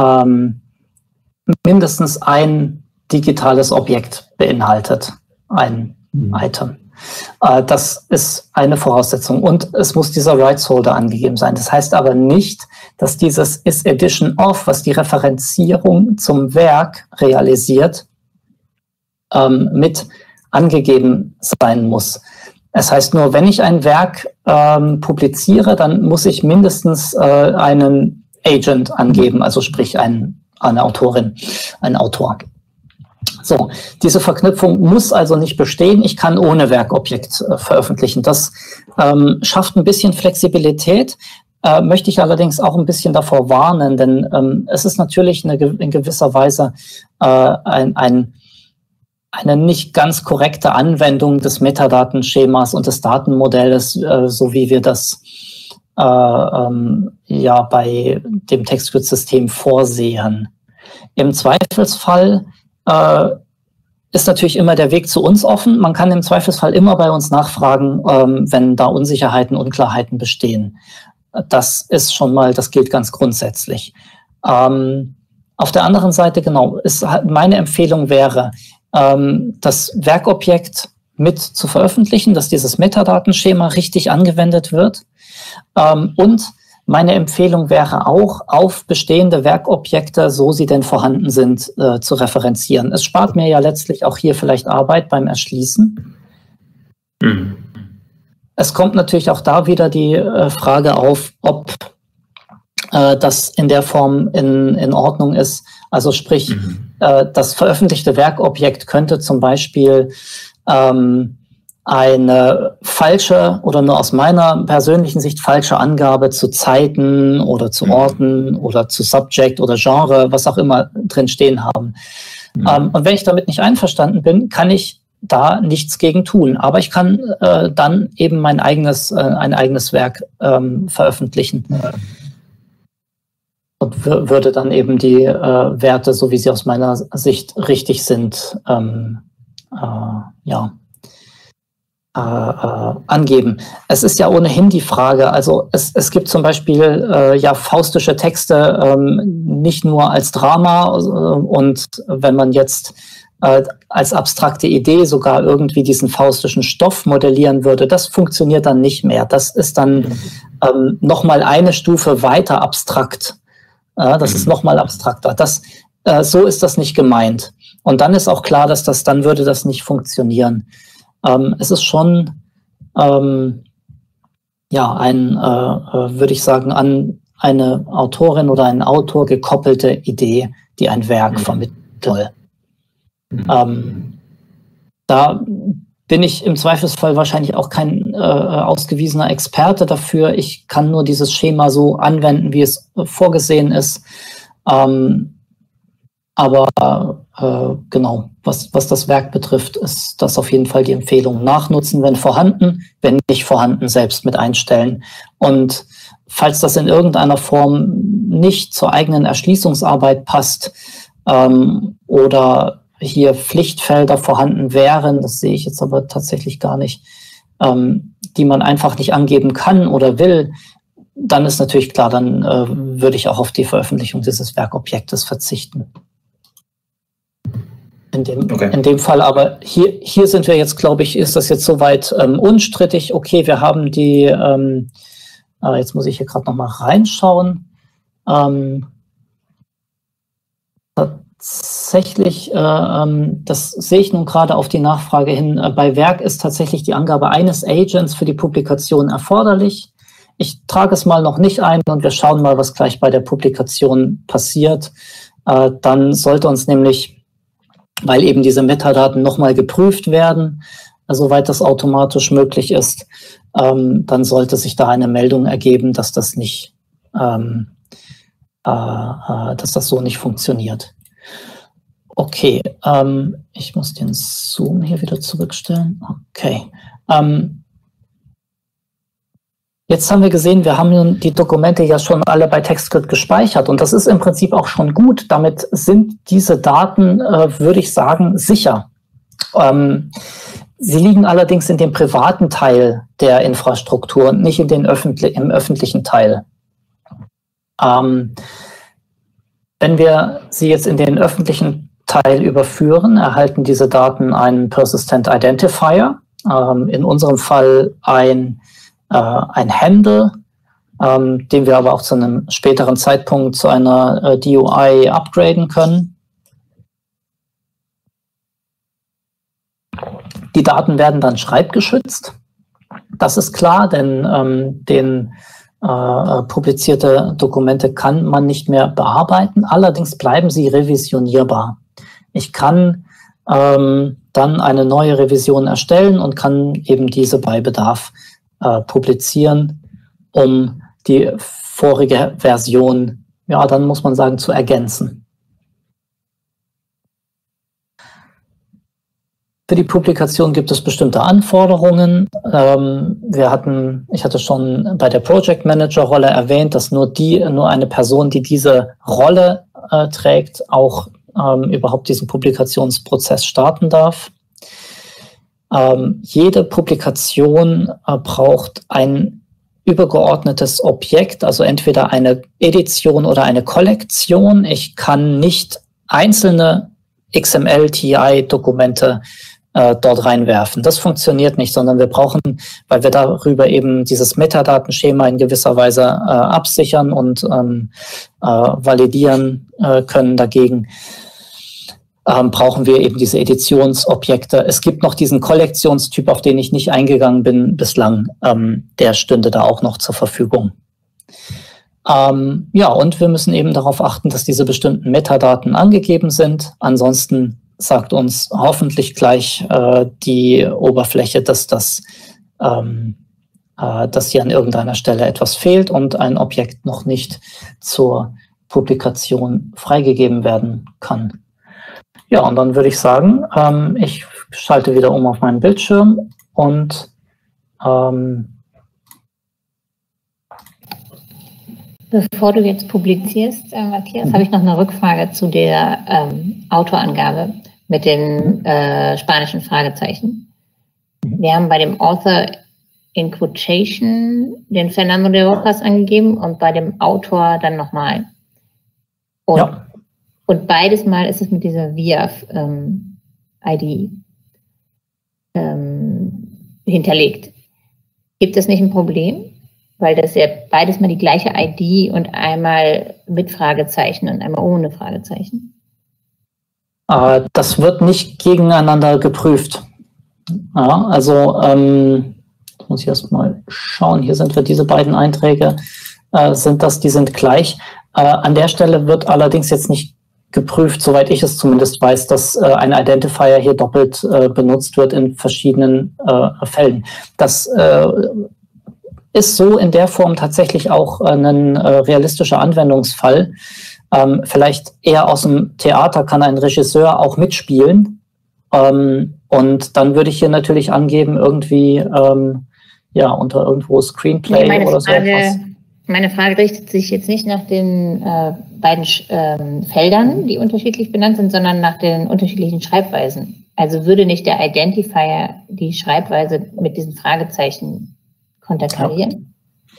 mindestens ein digitales Objekt beinhaltet, ein Item. Das ist eine Voraussetzung und es muss dieser Rights Holder angegeben sein. Das heißt aber nicht, dass dieses is Edition of, was die Referenzierung zum Werk realisiert, mit angegeben sein muss. Es heißt nur, wenn ich ein Werk publiziere, dann muss ich mindestens einen Agent angeben, also sprich eine Autorin, ein Autor. So, diese Verknüpfung muss also nicht bestehen. Ich kann ohne Werkobjekt veröffentlichen. Das schafft ein bisschen Flexibilität, möchte ich allerdings auch ein bisschen davor warnen, denn es ist natürlich in gewisser Weise eine nicht ganz korrekte Anwendung des Metadatenschemas und des Datenmodells, so wie wir das ja bei dem TextGrid-System vorsehen. Im Zweifelsfall ist natürlich immer der Weg zu uns offen. Man kann im Zweifelsfall immer bei uns nachfragen, wenn da Unsicherheiten, Unklarheiten bestehen. Das ist schon mal, das gilt ganz grundsätzlich. Auf der anderen Seite, genau, meine Empfehlung wäre, das Werkobjekt mit zu veröffentlichen, dass dieses Metadatenschema richtig angewendet wird. Und meine Empfehlung wäre auch, auf bestehende Werkobjekte, so sie denn vorhanden sind, zu referenzieren. Es spart mir ja letztlich auch hier vielleicht Arbeit beim Erschließen. Mhm. Es kommt natürlich auch da wieder die Frage auf, ob das in der Form in Ordnung ist. Also sprich, das veröffentlichte Werkobjekt könnte zum Beispiel eine falsche oder nur aus meiner persönlichen Sicht falsche Angabe zu Zeiten oder zu Orten oder zu Subject oder Genre, was auch immer drin stehen haben. Und wenn ich damit nicht einverstanden bin, kann ich da nichts gegen tun. Aber ich kann dann eben ein eigenes Werk veröffentlichen. Und würde dann eben die Werte, so wie sie aus meiner Sicht richtig sind, angeben. Es ist ja ohnehin die Frage, also es gibt zum Beispiel ja faustische Texte nicht nur als Drama und wenn man jetzt als abstrakte Idee sogar irgendwie diesen faustischen Stoff modellieren würde, das funktioniert dann nicht mehr. Das ist dann nochmal eine Stufe weiter abstrakt. Das ist nochmal abstrakter. So ist das nicht gemeint. Und dann ist auch klar, dass dann würde das nicht funktionieren. Es ist schon, würde ich sagen, an eine Autorin oder einen Autor gekoppelte Idee, die ein Werk vermitteln soll. Da bin ich im Zweifelsfall wahrscheinlich auch kein ausgewiesener Experte dafür. Ich kann nur dieses Schema so anwenden, wie es vorgesehen ist. Aber genau, was das Werk betrifft, ist das auf jeden Fall die Empfehlung. Nachnutzen, wenn vorhanden, wenn nicht vorhanden, selbst mit einstellen. Und falls das in irgendeiner Form nicht zur eigenen Erschließungsarbeit passt oder hier Pflichtfelder vorhanden wären, das sehe ich jetzt aber tatsächlich gar nicht, die man einfach nicht angeben kann oder will, dann ist natürlich klar, dann würde ich auch auf die Veröffentlichung dieses Werkobjektes verzichten. In dem Fall, aber hier sind wir jetzt, glaube ich, ist das jetzt soweit unstrittig. Okay, wir haben die, jetzt muss ich hier gerade nochmal reinschauen. Tatsächlich, das sehe ich nun gerade auf die Nachfrage hin, bei Werk ist tatsächlich die Angabe eines Agents für die Publikation erforderlich. Ich trage es mal noch nicht ein und wir schauen mal, was gleich bei der Publikation passiert. Dann sollte uns nämlich, weil eben diese Metadaten nochmal geprüft werden, soweit das automatisch möglich ist, dann sollte sich da eine Meldung ergeben, dass das nicht, dass das so nicht funktioniert. Okay, ich muss den Zoom hier wieder zurückstellen. Okay. Jetzt haben wir gesehen, wir haben nun die Dokumente ja schon alle bei TextGrid gespeichert und das ist im Prinzip auch schon gut. Damit sind diese Daten, würde ich sagen, sicher. Sie liegen allerdings in dem privaten Teil der Infrastruktur und nicht in den im öffentlichen Teil. Wenn wir sie jetzt in den öffentlichen Teil überführen, erhalten diese Daten einen Persistent Identifier, in unserem Fall ein Handle, den wir aber auch zu einem späteren Zeitpunkt zu einer DOI upgraden können. Die Daten werden dann schreibgeschützt. Das ist klar, denn publizierte Dokumente kann man nicht mehr bearbeiten. Allerdings bleiben sie revisionierbar. Ich kann dann eine neue Revision erstellen und kann eben diese bei Bedarf publizieren, um die vorige Version, ja, dann muss man sagen, zu ergänzen. Für die Publikation gibt es bestimmte Anforderungen. Ich hatte schon bei der Project Manager Rolle erwähnt, dass nur eine Person, die diese Rolle trägt, auch überhaupt diesen Publikationsprozess starten darf. Jede Publikation braucht ein übergeordnetes Objekt, also entweder eine Edition oder eine Kollektion. Ich kann nicht einzelne XML-TI-Dokumente dort reinwerfen. Das funktioniert nicht, sondern wir brauchen, weil wir darüber eben dieses Metadatenschema in gewisser Weise absichern und validieren können dagegen, brauchen wir eben diese Editionsobjekte. Es gibt noch diesen Kollektionstyp, auf den ich nicht eingegangen bin bislang. Der stünde da auch noch zur Verfügung. Ja, und wir müssen eben darauf achten, dass diese bestimmten Metadaten angegeben sind. Ansonsten sagt uns hoffentlich gleich die Oberfläche, dass hier an irgendeiner Stelle etwas fehlt und ein Objekt noch nicht zur Publikation freigegeben werden kann. Ja, und dann würde ich sagen, ich schalte wieder um auf meinen Bildschirm und bevor du jetzt publizierst, Matthias, habe ich noch eine Rückfrage zu der Autorangabe mit den spanischen Fragezeichen. Wir haben bei dem Author in Quotation den Fernando de Rojas angegeben und bei dem Autor dann nochmal. Und beides Mal ist es mit dieser VIAF-ID hinterlegt. Gibt es nicht ein Problem? Weil das ja beides mal die gleiche ID und einmal mit Fragezeichen und einmal ohne Fragezeichen. Das wird nicht gegeneinander geprüft. Ja, also muss ich erst mal schauen. Hier sind wir, diese beiden Einträge die sind gleich. An der Stelle wird allerdings jetzt nicht geprüft, soweit ich es zumindest weiß, dass ein Identifier hier doppelt benutzt wird in verschiedenen Fällen. Das ist so in der Form tatsächlich auch ein realistischer Anwendungsfall. Vielleicht eher aus dem Theater kann ein Regisseur auch mitspielen. Und dann würde ich hier natürlich angeben, irgendwie unter irgendwo Screenplay oder so etwas. Meine Frage richtet sich jetzt nicht nach den beiden Feldern, die unterschiedlich benannt sind, sondern nach den unterschiedlichen Schreibweisen. Also würde nicht der Identifier die Schreibweise mit diesen Fragezeichen konterkarieren? Ja.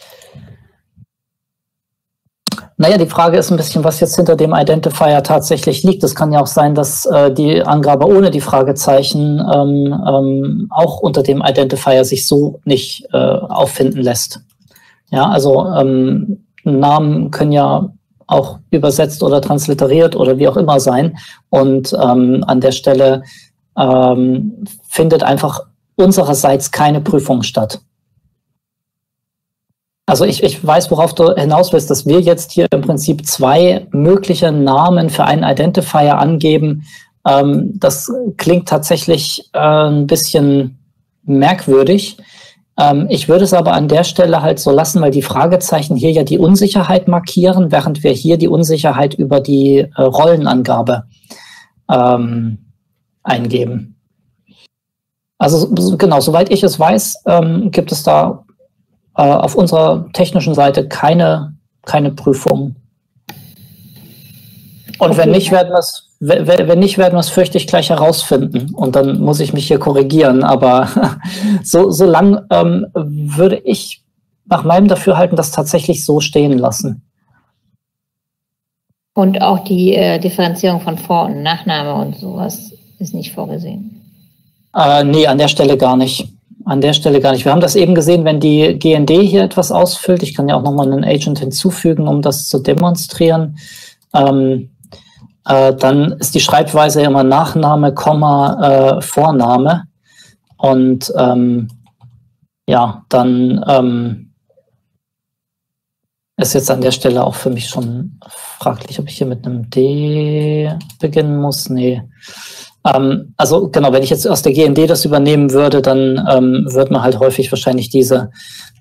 Naja, die Frage ist ein bisschen, was jetzt hinter dem Identifier tatsächlich liegt. Es kann ja auch sein, dass die Angabe ohne die Fragezeichen auch unter dem Identifier sich so nicht auffinden lässt. Ja, also Namen können ja auch übersetzt oder transliteriert oder wie auch immer sein. Und an der Stelle findet einfach unsererseits keine Prüfung statt. Also ich weiß, worauf du hinaus willst, dass wir jetzt hier im Prinzip zwei mögliche Namen für einen Identifier angeben. Das klingt tatsächlich ein bisschen merkwürdig. Ich würde es aber an der Stelle halt so lassen, weil die Fragezeichen hier ja die Unsicherheit markieren, während wir hier die Unsicherheit über die Rollenangabe eingeben. Also genau, soweit ich es weiß, gibt es da auf unserer technischen Seite keine Prüfung. Und okay, wenn nicht, werden wir es fürchte ich gleich herausfinden. Und dann muss ich mich hier korrigieren. Aber so lang würde ich nach meinem Dafürhalten das tatsächlich so stehen lassen. Und auch die Differenzierung von Vor- und Nachname und sowas ist nicht vorgesehen? Nee, an der Stelle gar nicht. An der Stelle gar nicht. Wir haben das eben gesehen, wenn die GND hier etwas ausfüllt. Ich kann ja auch nochmal einen Agent hinzufügen, um das zu demonstrieren. Dann ist die Schreibweise immer Nachname, Vorname. Und ja, dann ist jetzt an der Stelle auch für mich schon fraglich, ob ich hier mit einem D beginnen muss. Nee. Also genau, wenn ich jetzt aus der GND das übernehmen würde, dann wird man halt häufig wahrscheinlich diese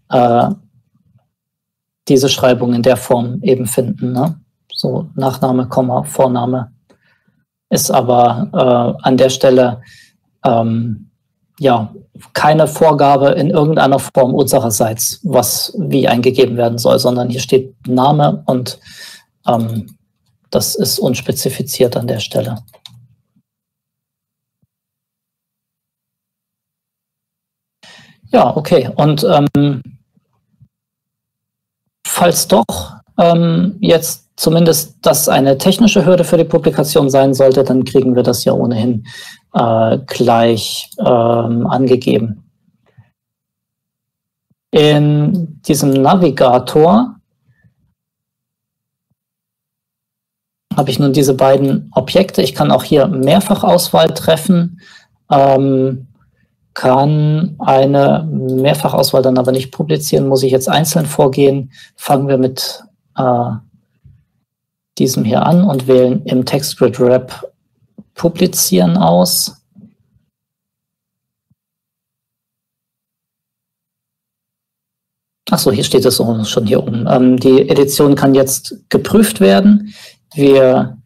Schreibung in der Form eben finden. Ne? So Nachname, Vorname ist aber an der Stelle ja, keine Vorgabe in irgendeiner Form unsererseits, was wie eingegeben werden soll, sondern hier steht Name und das ist unspezifiziert an der Stelle. Ja, okay. Und falls doch jetzt zumindest das eine technische Hürde für die Publikation sein sollte, dann kriegen wir das ja ohnehin gleich angegeben. In diesem Navigator habe ich nun diese beiden Objekte. Ich kann auch hier Mehrfachauswahl treffen, kann eine Mehrfachauswahl dann aber nicht publizieren, muss ich jetzt einzeln vorgehen. Fangen wir mit diesem hier an und wählen im TextGrid Wrap Publizieren aus. Achso, hier steht es schon hier oben. Die Edition kann jetzt geprüft werden. Wir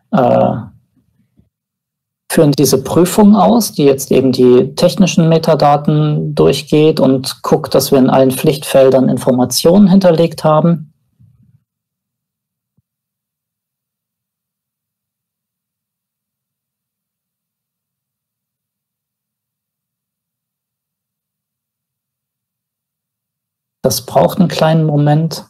führen diese Prüfung aus, die jetzt eben die technischen Metadaten durchgeht und guckt, dass wir in allen Pflichtfeldern Informationen hinterlegt haben. Das braucht einen kleinen Moment.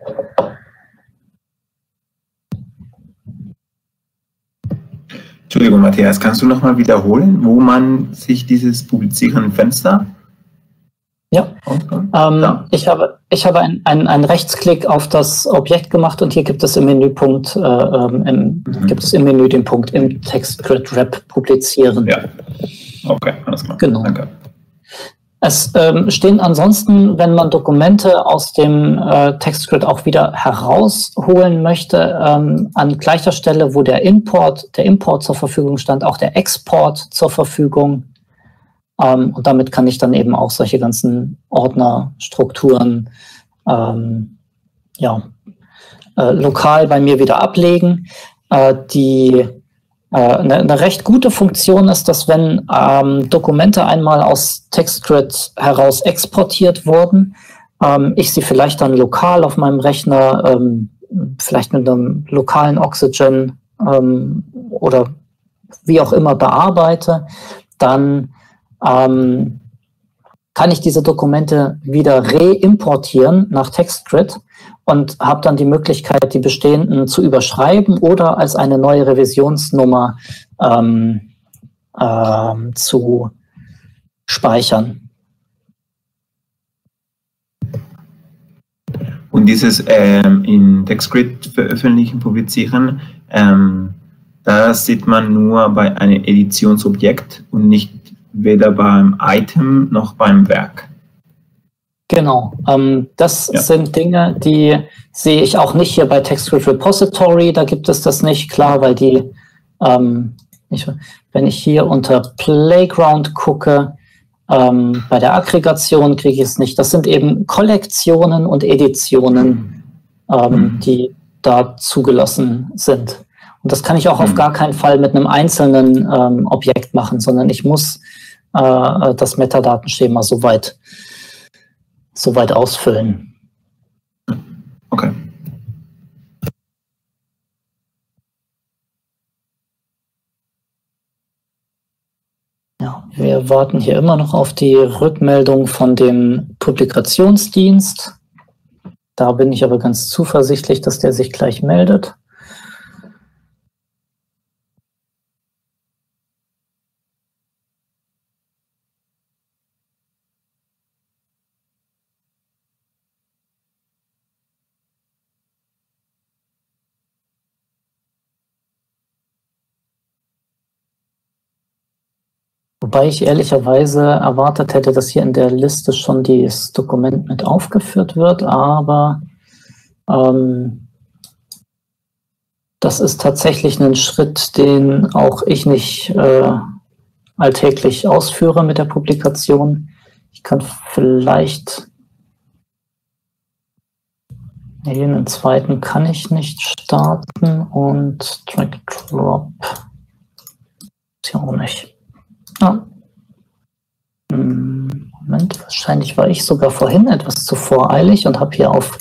Entschuldigung, Matthias, kannst du nochmal wiederholen, wo man sich dieses Publizieren-Fenster? Ja, ich habe einen Rechtsklick auf das Objekt gemacht und hier gibt es im Menüpunkt, gibt es im Menü den Punkt im TextGrid Wrap publizieren. Ja, okay, alles klar. Genau. Danke. Es stehen ansonsten, wenn man Dokumente aus dem TextGrid auch wieder herausholen möchte, an gleicher Stelle, wo der Import zur Verfügung stand, auch der Export zur Verfügung. Und damit kann ich dann eben auch solche ganzen Ordnerstrukturen lokal bei mir wieder ablegen. Eine recht gute Funktion ist, dass wenn Dokumente einmal aus TextGrid heraus exportiert wurden, ich sie vielleicht dann lokal auf meinem Rechner, vielleicht mit einem lokalen Oxygen oder wie auch immer bearbeite, dann kann ich diese Dokumente wieder reimportieren nach TextGrid und habe dann die Möglichkeit, die bestehenden zu überschreiben oder als eine neue Revisionsnummer zu speichern. Und dieses in TextGrid veröffentlichen, publizieren, da sieht man nur bei einem Editionsobjekt und nicht weder beim Item noch beim Werk. Genau, das sind Dinge, die sehe ich auch nicht hier bei TextGrid Repository, da gibt es das nicht, klar, weil die, wenn ich hier unter Playground gucke, bei der Aggregation kriege ich es nicht. Das sind eben Kollektionen und Editionen, die da zugelassen sind. Und das kann ich auch auf gar keinen Fall mit einem einzelnen Objekt machen, sondern ich muss das Metadatenschema soweit ausfüllen. Okay. Ja, wir warten hier immer noch auf die Rückmeldung von dem Publikationsdienst. Da bin ich aber ganz zuversichtlich, dass der sich gleich meldet. Wobei ich ehrlicherweise erwartet hätte, dass hier in der Liste schon das Dokument mit aufgeführt wird, aber das ist tatsächlich ein Schritt, den auch ich nicht alltäglich ausführe mit der Publikation. Ich kann vielleicht, den zweiten kann ich nicht starten und Drag Drop ist ja auch nicht. Ja, Moment, wahrscheinlich war ich sogar vorhin etwas zu voreilig und habe hier auf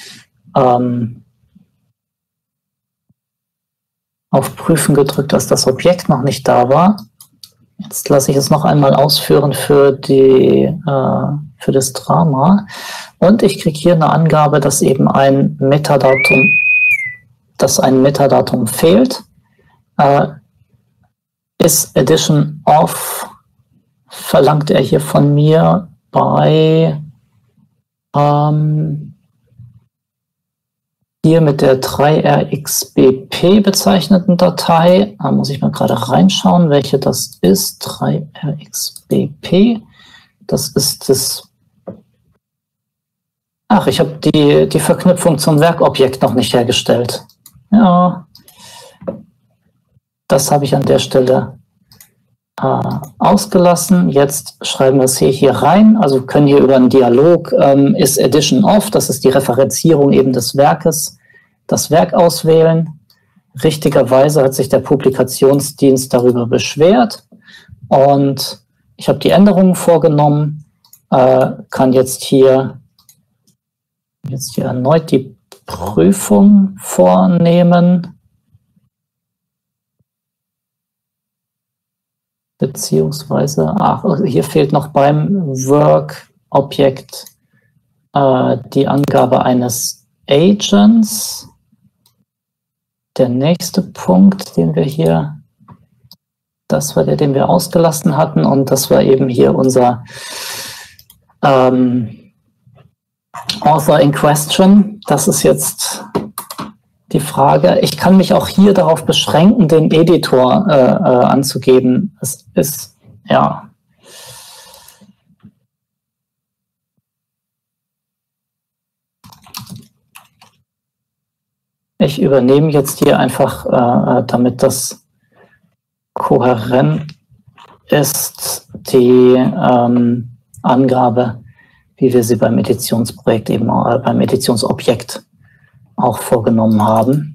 Prüfen gedrückt, dass das Objekt noch nicht da war. Jetzt lasse ich es noch einmal ausführen für das Drama. Und ich kriege hier eine Angabe, dass eben ein Metadatum fehlt. Is addition of verlangt er hier von mir bei hier mit der 3rxbp bezeichneten Datei. Da muss ich mal gerade reinschauen, welche das ist. 3rxbp. Das ist das. Ach, ich habe die Verknüpfung zum Werkobjekt noch nicht hergestellt. Ja, das habe ich an der Stelle ausgelassen. Jetzt schreiben wir es hier rein. Also wir können hier über einen Dialog is addition of, das ist die Referenzierung eben des Werkes, das Werk auswählen. Richtigerweise hat sich der Publikationsdienst darüber beschwert und ich habe die Änderungen vorgenommen, kann jetzt hier erneut die Prüfung vornehmen. Beziehungsweise, hier fehlt noch beim Work-Objekt die Angabe eines Agents. Der nächste Punkt, den wir hier, das war der, den wir ausgelassen hatten, und das war eben hier unser Author in Question. Das ist jetzt die Frage. Ich kann mich auch hier darauf beschränken, den Editor anzugeben. Es ist, ja. Ich übernehme jetzt hier einfach, damit das kohärent ist, die Angabe, wie wir sie beim Editionsprojekt eben beim Editionsobjekt auch vorgenommen haben.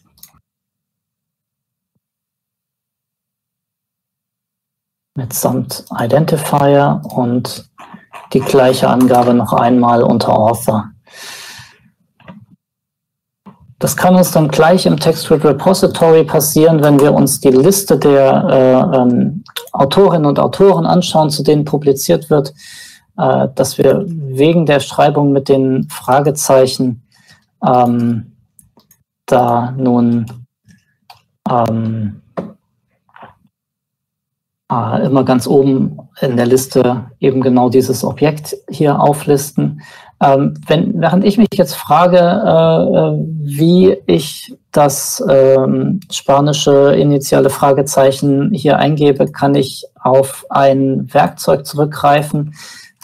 Mitsamt Identifier und die gleiche Angabe noch einmal unter Author. Das kann uns dann gleich im Textgrid Repository passieren, wenn wir uns die Liste der Autorinnen und Autoren anschauen, zu denen publiziert wird, dass wir wegen der Schreibung mit den Fragezeichen da nun immer ganz oben in der Liste eben genau dieses Objekt hier auflisten. Während ich mich jetzt frage, wie ich das spanische initiale Fragezeichen hier eingebe, kann ich auf ein Werkzeug zurückgreifen,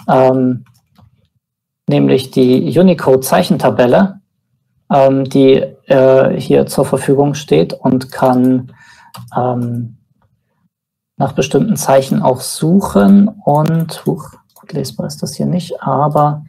nämlich die Unicode-Zeichentabelle, die hier zur Verfügung steht, und kann nach bestimmten Zeichen auch suchen. Und gut lesbar ist das hier nicht, aber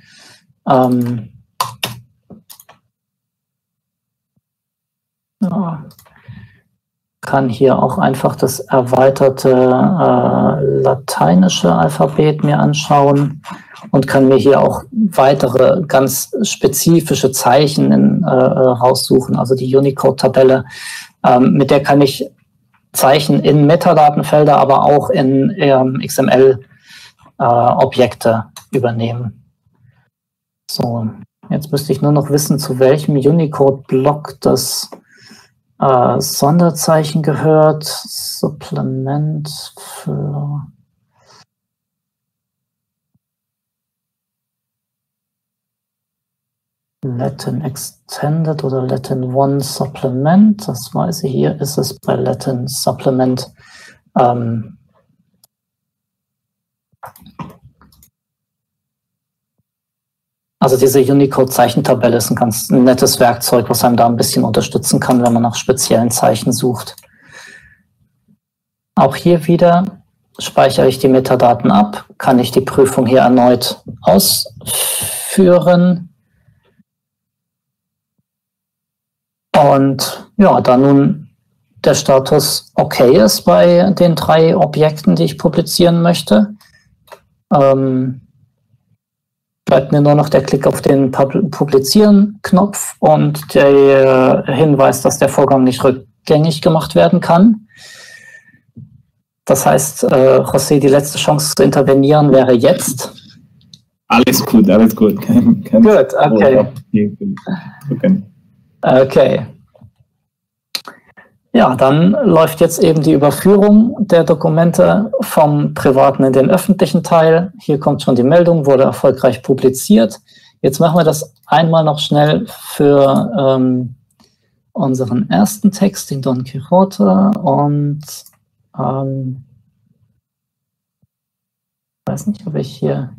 ja, kann hier auch einfach das erweiterte lateinische Alphabet mir anschauen und kann mir hier auch weitere ganz spezifische Zeichen raussuchen. Also die Unicode-Tabelle, mit der kann ich Zeichen in Metadatenfelder, aber auch in XML-Objekte übernehmen. So, jetzt müsste ich nur noch wissen, zu welchem Unicode-Block das Sonderzeichen gehört. Supplement für Latin Extended oder Latin One Supplement. Das weiß ich, hier ist es bei Latin Supplement. Also diese Unicode-Zeichentabelle ist ein ganz nettes Werkzeug, was einem da ein bisschen unterstützen kann, wenn man nach speziellen Zeichen sucht. Auch hier wieder speichere ich die Metadaten ab, kann ich die Prüfung hier erneut ausführen. Und ja, da nun der Status okay ist bei den 3 Objekten, die ich publizieren möchte, bleibt mir nur noch der Klick auf den Publizieren-Knopf und der Hinweis, dass der Vorgang nicht rückgängig gemacht werden kann. Das heißt, José, die letzte Chance zu intervenieren wäre jetzt. Alles gut, alles gut. Gut, okay. Okay. Ja, dann läuft jetzt eben die Überführung der Dokumente vom privaten in den öffentlichen Teil. Hier kommt schon die Meldung, wurde erfolgreich publiziert. Jetzt machen wir das einmal noch schnell für unseren ersten Text, den Don Quixote. Und weiß nicht, ob ich hier...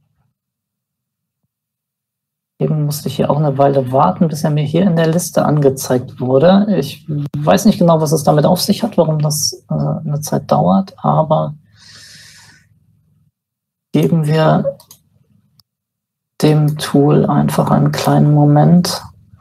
Eben musste ich hier auch eine Weile warten, bis er mir hier in der Liste angezeigt wurde. Ich weiß nicht genau, was es damit auf sich hat, warum das eine Zeit dauert, aber geben wir dem Tool einfach einen kleinen Moment.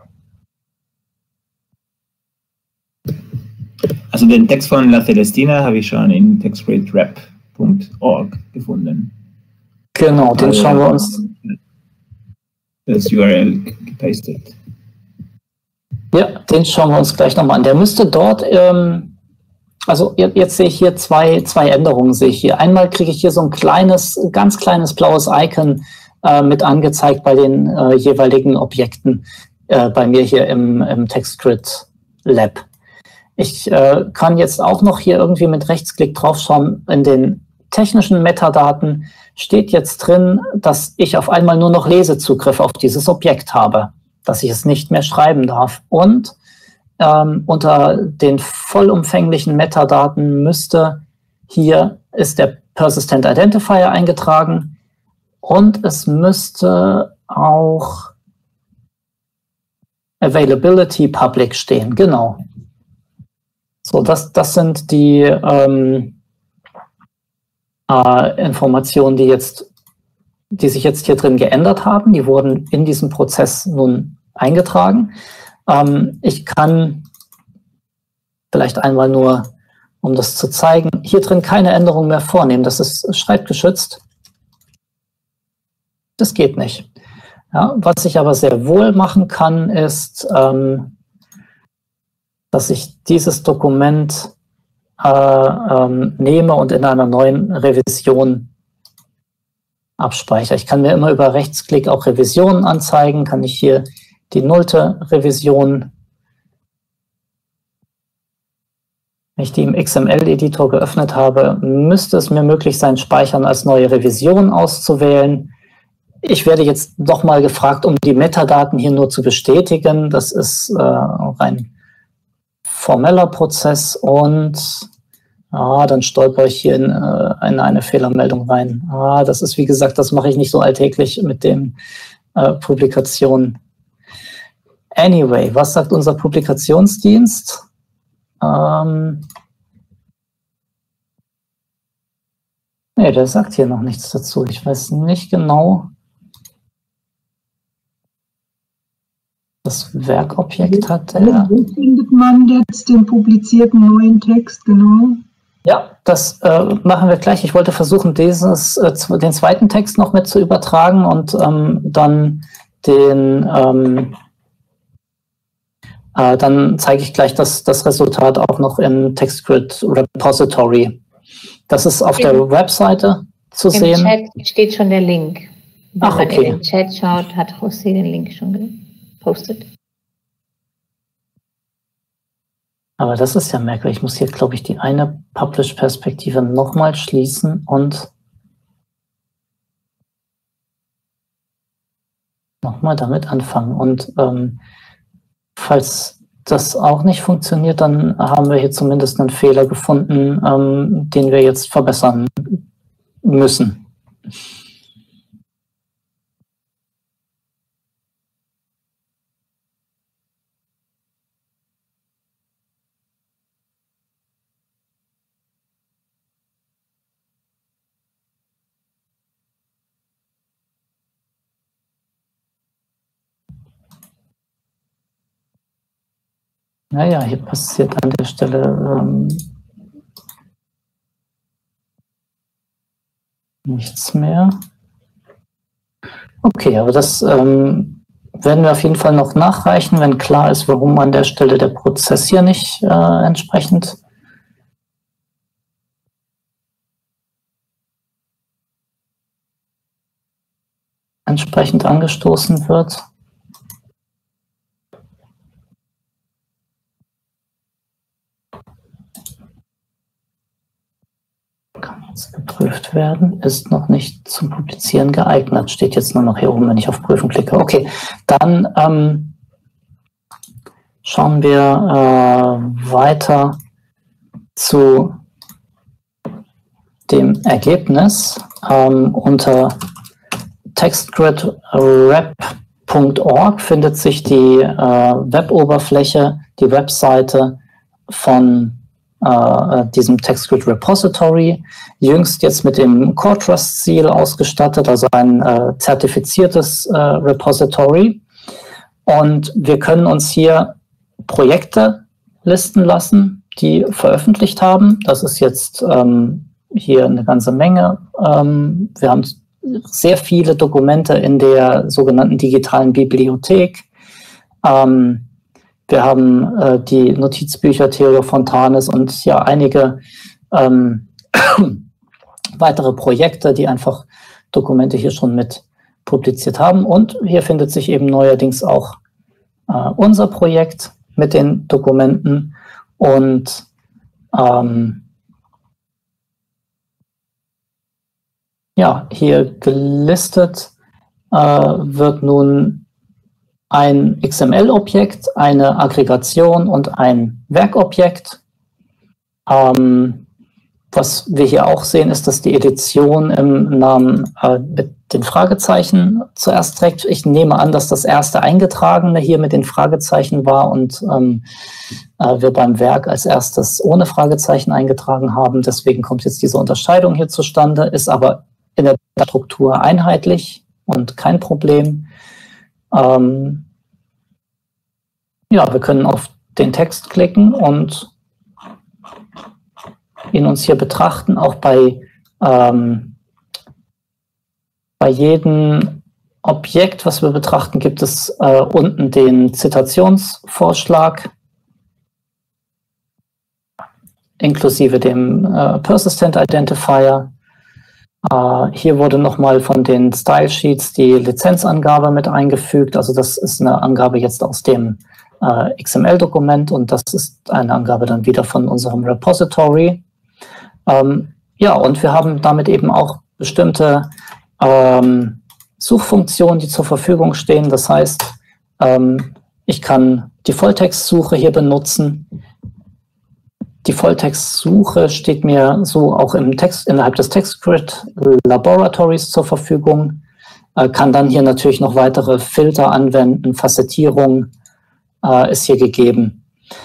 Also den Text von La Celestina habe ich schon in textgridrep.org gefunden. Genau, den schauen wir uns... Das URL gepastet. Ja, den schauen wir uns gleich nochmal an. Der müsste dort, also jetzt sehe ich hier zwei Änderungen, sehe ich hier. Einmal kriege ich hier so ein ganz kleines blaues Icon mit angezeigt bei den jeweiligen Objekten bei mir hier im TextGrid Lab. Ich kann jetzt auch noch hier irgendwie mit Rechtsklick draufschauen. In den technischen Metadaten steht jetzt drin, dass ich auf einmal nur noch Lesezugriff auf dieses Objekt habe, dass ich es nicht mehr schreiben darf. Und unter den vollumfänglichen Metadaten hier ist der Persistent Identifier eingetragen und es müsste auch Availability Public stehen, genau. So, das sind die Informationen, die sich jetzt hier drin geändert haben. Die wurden in diesem Prozess nun eingetragen. Ich kann vielleicht einmal nur, um das zu zeigen, hier drin keine Änderung mehr vornehmen. Das ist schreibgeschützt. Das geht nicht. Ja, was ich aber sehr wohl machen kann, ist, dass ich dieses Dokument nehme und in einer neuen Revision abspeichere. Ich kann mir immer über Rechtsklick auch Revisionen anzeigen, kann ich hier die 0. Revision, wenn ich die im XML-Editor geöffnet habe, müsste es mir möglich sein, Speichern als neue Revision auszuwählen. Ich werde jetzt nochmal gefragt, um die Metadaten hier nur zu bestätigen. Das ist rein formeller Prozess und dann stolper ich hier in eine Fehlermeldung rein. Das ist, wie gesagt, das mache ich nicht so alltäglich mit den Publikationen. Anyway, was sagt unser Publikationsdienst? Nee, der sagt hier noch nichts dazu. Ich weiß nicht genau. Das Werkobjekt hat er. Wo findet man jetzt den publizierten neuen Text, genau? Ja, das machen wir gleich. Ich wollte versuchen, den zweiten Text noch mit zu übertragen und dann dann zeige ich gleich das Resultat auch noch im TextGrid Repository. Das ist auf der Webseite zu sehen. Im Chat steht schon der Link. Wenn man in den Chat schaut, hat José den Link schon gepostet. Aber das ist ja merkwürdig. Ich muss hier, glaube ich, die eine Publish-Perspektive nochmal schließen und nochmal damit anfangen. Und falls das auch nicht funktioniert, dann haben wir hier zumindest einen Fehler gefunden, den wir jetzt verbessern müssen. Naja, hier passiert an der Stelle Nichts mehr. Okay, aber das werden wir auf jeden Fall noch nachreichen, wenn klar ist, warum an der Stelle der Prozess hier nicht entsprechend angestoßen wird. Kann jetzt geprüft werden, ist noch nicht zum Publizieren geeignet. Steht jetzt nur noch hier oben, wenn ich auf Prüfen klicke. Okay, dann schauen wir weiter zu dem Ergebnis unter TextGridRep.org findet sich die Web-Oberfläche, die Webseite von diesem TextGrid Repository, jüngst jetzt mit dem Core Trust Seal ausgestattet, also ein zertifiziertes Repository. Und wir können uns hier Projekte listen lassen, die veröffentlicht haben. Das ist jetzt hier eine ganze Menge. Wir haben sehr viele Dokumente in der sogenannten digitalen Bibliothek. Wir haben die Notizbücher Theodor Fontanes und ja einige weitere Projekte, die einfach Dokumente hier schon mit publiziert haben. Und hier findet sich eben neuerdings auch unser Projekt mit den Dokumenten. Und ja, hier gelistet wird nun ein XML-Objekt, eine Aggregation und ein Werkobjekt. Was wir hier auch sehen, ist, dass die Edition im Namen mit den Fragezeichen zuerst trägt. Ich nehme an, dass das erste eingetragene hier mit den Fragezeichen war und wir beim Werk als erstes ohne Fragezeichen eingetragen haben. Deswegen kommt jetzt diese Unterscheidung hier zustande, ist aber in der Struktur einheitlich und kein Problem. Ja, wir können auf den Text klicken und ihn uns hier betrachten. Auch bei jedem Objekt, was wir betrachten, gibt es unten den Zitationsvorschlag inklusive dem Persistent Identifier. Hier wurde nochmal von den Style Sheets die Lizenzangabe mit eingefügt. Also das ist eine Angabe jetzt aus dem XML-Dokument und das ist eine Angabe dann wieder von unserem Repository. Ja, und wir haben damit eben auch bestimmte Suchfunktionen, die zur Verfügung stehen. Das heißt, ich kann die Volltextsuche hier benutzen. Die Volltextsuche steht mir so auch im Text, innerhalb des TextGrid Laboratories zur Verfügung. Kann dann hier natürlich noch weitere Filter anwenden. Facettierung ist hier gegeben.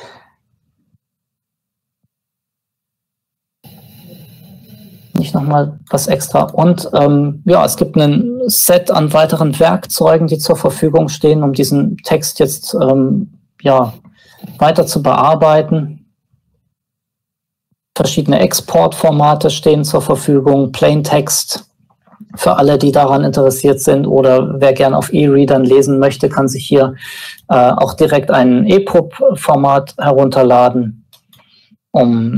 Nicht nochmal was extra. Und ja, es gibt ein Set an weiteren Werkzeugen, die zur Verfügung stehen, um diesen Text jetzt ja, weiter zu bearbeiten. Verschiedene Exportformate stehen zur Verfügung, Plaintext für alle, die daran interessiert sind oder wer gern auf E-Readern lesen möchte, kann sich hier auch direkt ein EPUB-Format herunterladen, um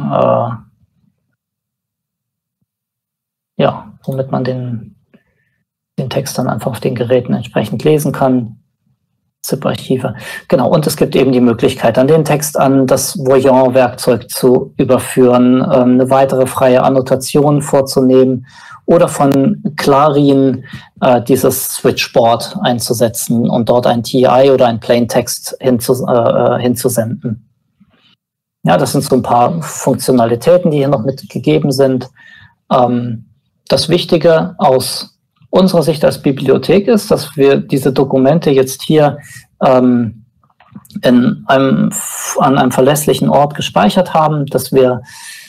ja, womit man den Text dann einfach auf den Geräten entsprechend lesen kann. ZIP-Archive. Genau, und es gibt eben die Möglichkeit, dann den Text an das Voyant-Werkzeug zu überführen, eine weitere freie Annotation vorzunehmen oder von Clarin dieses Switchboard einzusetzen und dort ein TI oder ein Plaintext hinzusenden. Ja, das sind so ein paar Funktionalitäten, die hier noch mitgegeben sind. Das Wichtige aus unserer Sicht als Bibliothek ist, dass wir diese Dokumente jetzt hier an einem verlässlichen Ort gespeichert haben, dass wir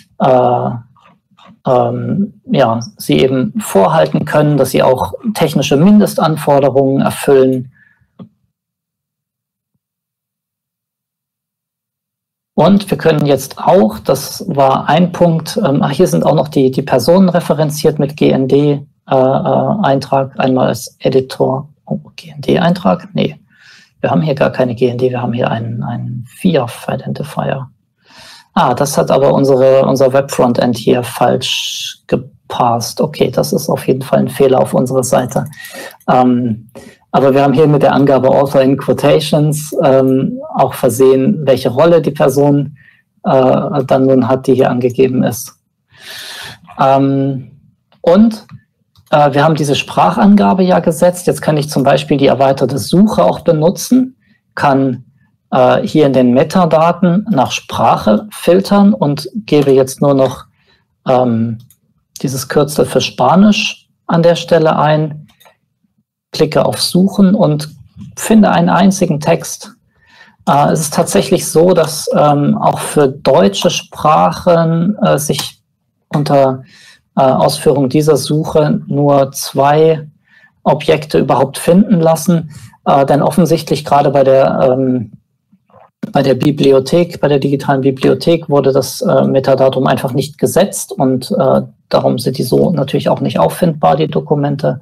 ja, sie eben vorhalten können, dass sie auch technische Mindestanforderungen erfüllen. Und wir können jetzt auch, das war ein Punkt, hier sind auch noch die Personen referenziert mit GND-Eintrag, einmal als Editor. Oh, GND-Eintrag? Nee, wir haben hier gar keine GND, wir haben hier einen VIAF-Identifier. Das hat aber unser Web-Frontend hier falsch gepasst. Okay, das ist auf jeden Fall ein Fehler auf unserer Seite. Aber wir haben hier mit der Angabe Author in Quotations auch versehen, welche Rolle die Person dann nun hat, die hier angegeben ist. Und wir haben diese Sprachangabe ja gesetzt. Jetzt kann ich zum Beispiel die erweiterte Suche auch benutzen, kann hier in den Metadaten nach Sprache filtern und gebe jetzt nur noch dieses Kürzel für Spanisch an der Stelle ein, klicke auf Suchen und finde einen einzigen Text. Es ist tatsächlich so, dass auch für deutsche Sprachen sich unter Ausführung dieser Suche nur 2 Objekte überhaupt finden lassen, denn offensichtlich gerade bei der Bibliothek, bei der digitalen Bibliothek wurde das Metadatum einfach nicht gesetzt und darum sind die so natürlich auch nicht auffindbar, die Dokumente.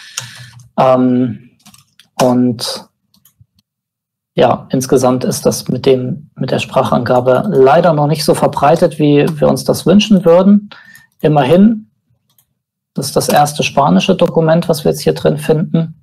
Und ja, insgesamt ist das mit der Sprachangabe leider noch nicht so verbreitet, wie wir uns das wünschen würden. Immerhin, das ist das erste spanische Dokument, was wir jetzt hier drin finden.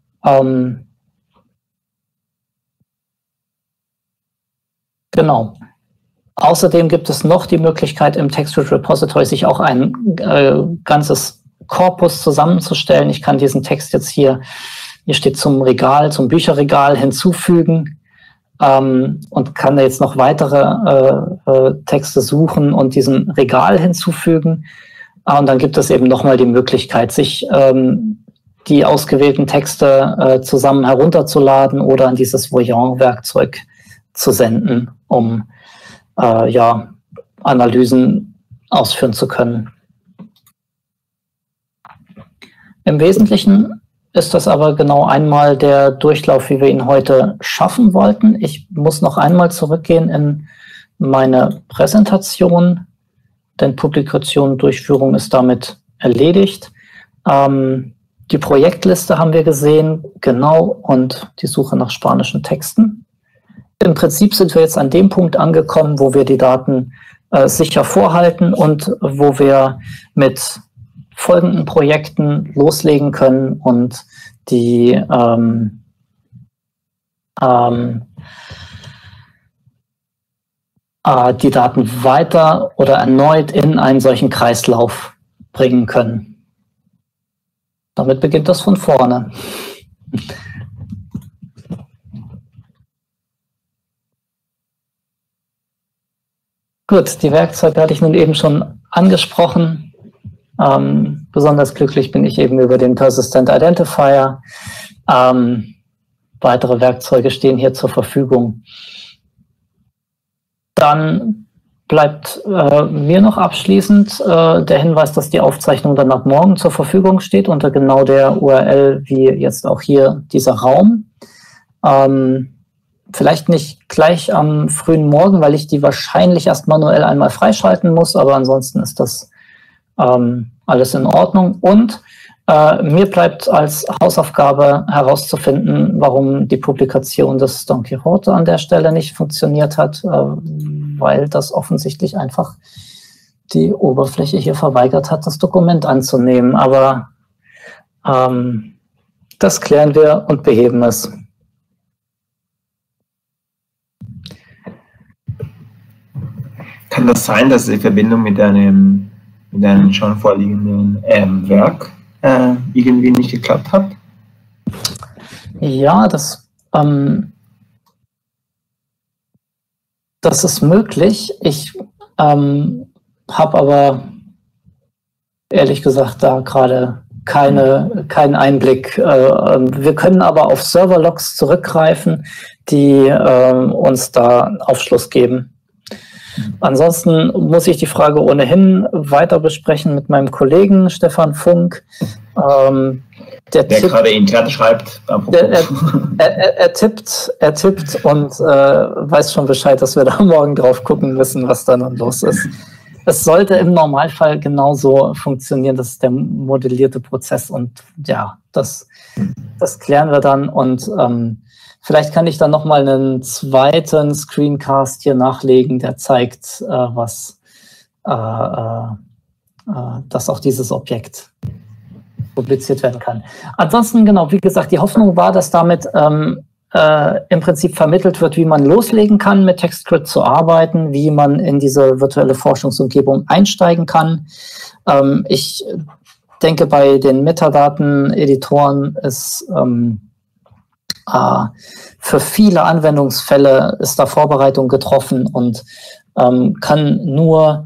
Genau. Außerdem gibt es noch die Möglichkeit, im TextRoot Repository sich auch ein ganzes Korpus zusammenzustellen. Ich kann diesen Text jetzt hier steht zum Bücherregal hinzufügen und kann da jetzt noch weitere Texte suchen und diesem Regal hinzufügen. Und dann gibt es eben nochmal die Möglichkeit, sich die ausgewählten Texte zusammen herunterzuladen oder an dieses Voyant-Werkzeug zu senden, um Analysen ausführen zu können. Im Wesentlichen ist das aber genau einmal der Durchlauf, wie wir ihn heute schaffen wollten. Ich muss noch einmal zurückgehen in meine Präsentation, denn Publikation und Durchführung ist damit erledigt. Die Projektliste haben wir gesehen, genau, und die Suche nach spanischen Texten. Im Prinzip sind wir jetzt an dem Punkt angekommen, wo wir die Daten sicher vorhalten und wo wir mit folgenden Projekten loslegen können und die Daten weiter oder erneut in einen solchen Kreislauf bringen können. Damit beginnt das von vorne. Gut, die Werkzeuge hatte ich nun eben schon angesprochen. Besonders glücklich bin ich eben über den Persistent Identifier. Weitere Werkzeuge stehen hier zur Verfügung. Dann bleibt mir noch abschließend der Hinweis, dass die Aufzeichnung dann ab morgen zur Verfügung steht, unter genau der URL wie jetzt auch hier dieser Raum. Vielleicht nicht gleich am frühen Morgen, weil ich die wahrscheinlich erst manuell einmal freischalten muss, aber ansonsten ist das alles in Ordnung. Und mir bleibt als Hausaufgabe herauszufinden, warum die Publikation des Don Quixote an der Stelle nicht funktioniert hat, weil das offensichtlich einfach die Oberfläche hier verweigert hat, das Dokument anzunehmen. Aber das klären wir und beheben es. Kann das sein, dass die Verbindung mit einem schon vorliegenden Werk irgendwie nicht geklappt hat? Ja, das ist möglich. Ich habe aber ehrlich gesagt da gerade keinen Einblick. Wir können aber auf Serverlogs zurückgreifen, die uns da Aufschluss geben. Ansonsten muss ich die Frage ohnehin weiter besprechen mit meinem Kollegen Stefan Funk. der gerade in Chat schreibt. Er tippt und weiß schon Bescheid, dass wir da morgen drauf gucken müssen, was da nun los ist. Es sollte im Normalfall genauso funktionieren, das ist der modellierte Prozess und ja, das klären wir dann und vielleicht kann ich dann nochmal einen zweiten Screencast hier nachlegen, der zeigt, dass auch dieses Objekt publiziert werden kann. Ansonsten, genau, wie gesagt, die Hoffnung war, dass damit im Prinzip vermittelt wird, wie man loslegen kann, mit TextGrid zu arbeiten, wie man in diese virtuelle Forschungsumgebung einsteigen kann. Ich denke, bei den Metadaten-Editoren ist für viele Anwendungsfälle ist da Vorbereitung getroffen und kann nur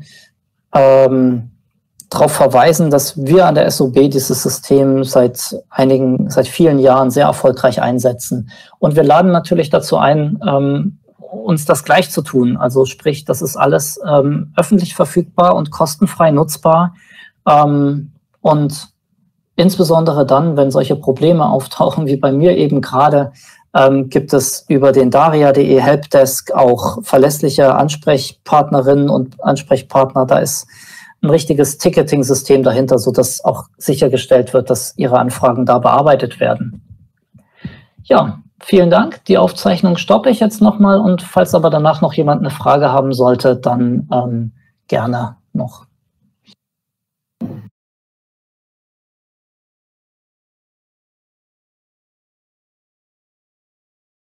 darauf verweisen, dass wir an der SOB dieses System seit vielen Jahren sehr erfolgreich einsetzen. Und wir laden natürlich dazu ein, uns das gleich zu tun. Also sprich, das ist alles öffentlich verfügbar und kostenfrei nutzbar. Und insbesondere dann, wenn solche Probleme auftauchen, wie bei mir eben gerade, gibt es über den daria.de Helpdesk auch verlässliche Ansprechpartnerinnen und Ansprechpartner. Da ist ein richtiges Ticketing-System dahinter, sodass auch sichergestellt wird, dass Ihre Anfragen da bearbeitet werden. Ja, vielen Dank. Die Aufzeichnung stoppe ich jetzt nochmal und falls aber danach noch jemand eine Frage haben sollte, dann gerne noch.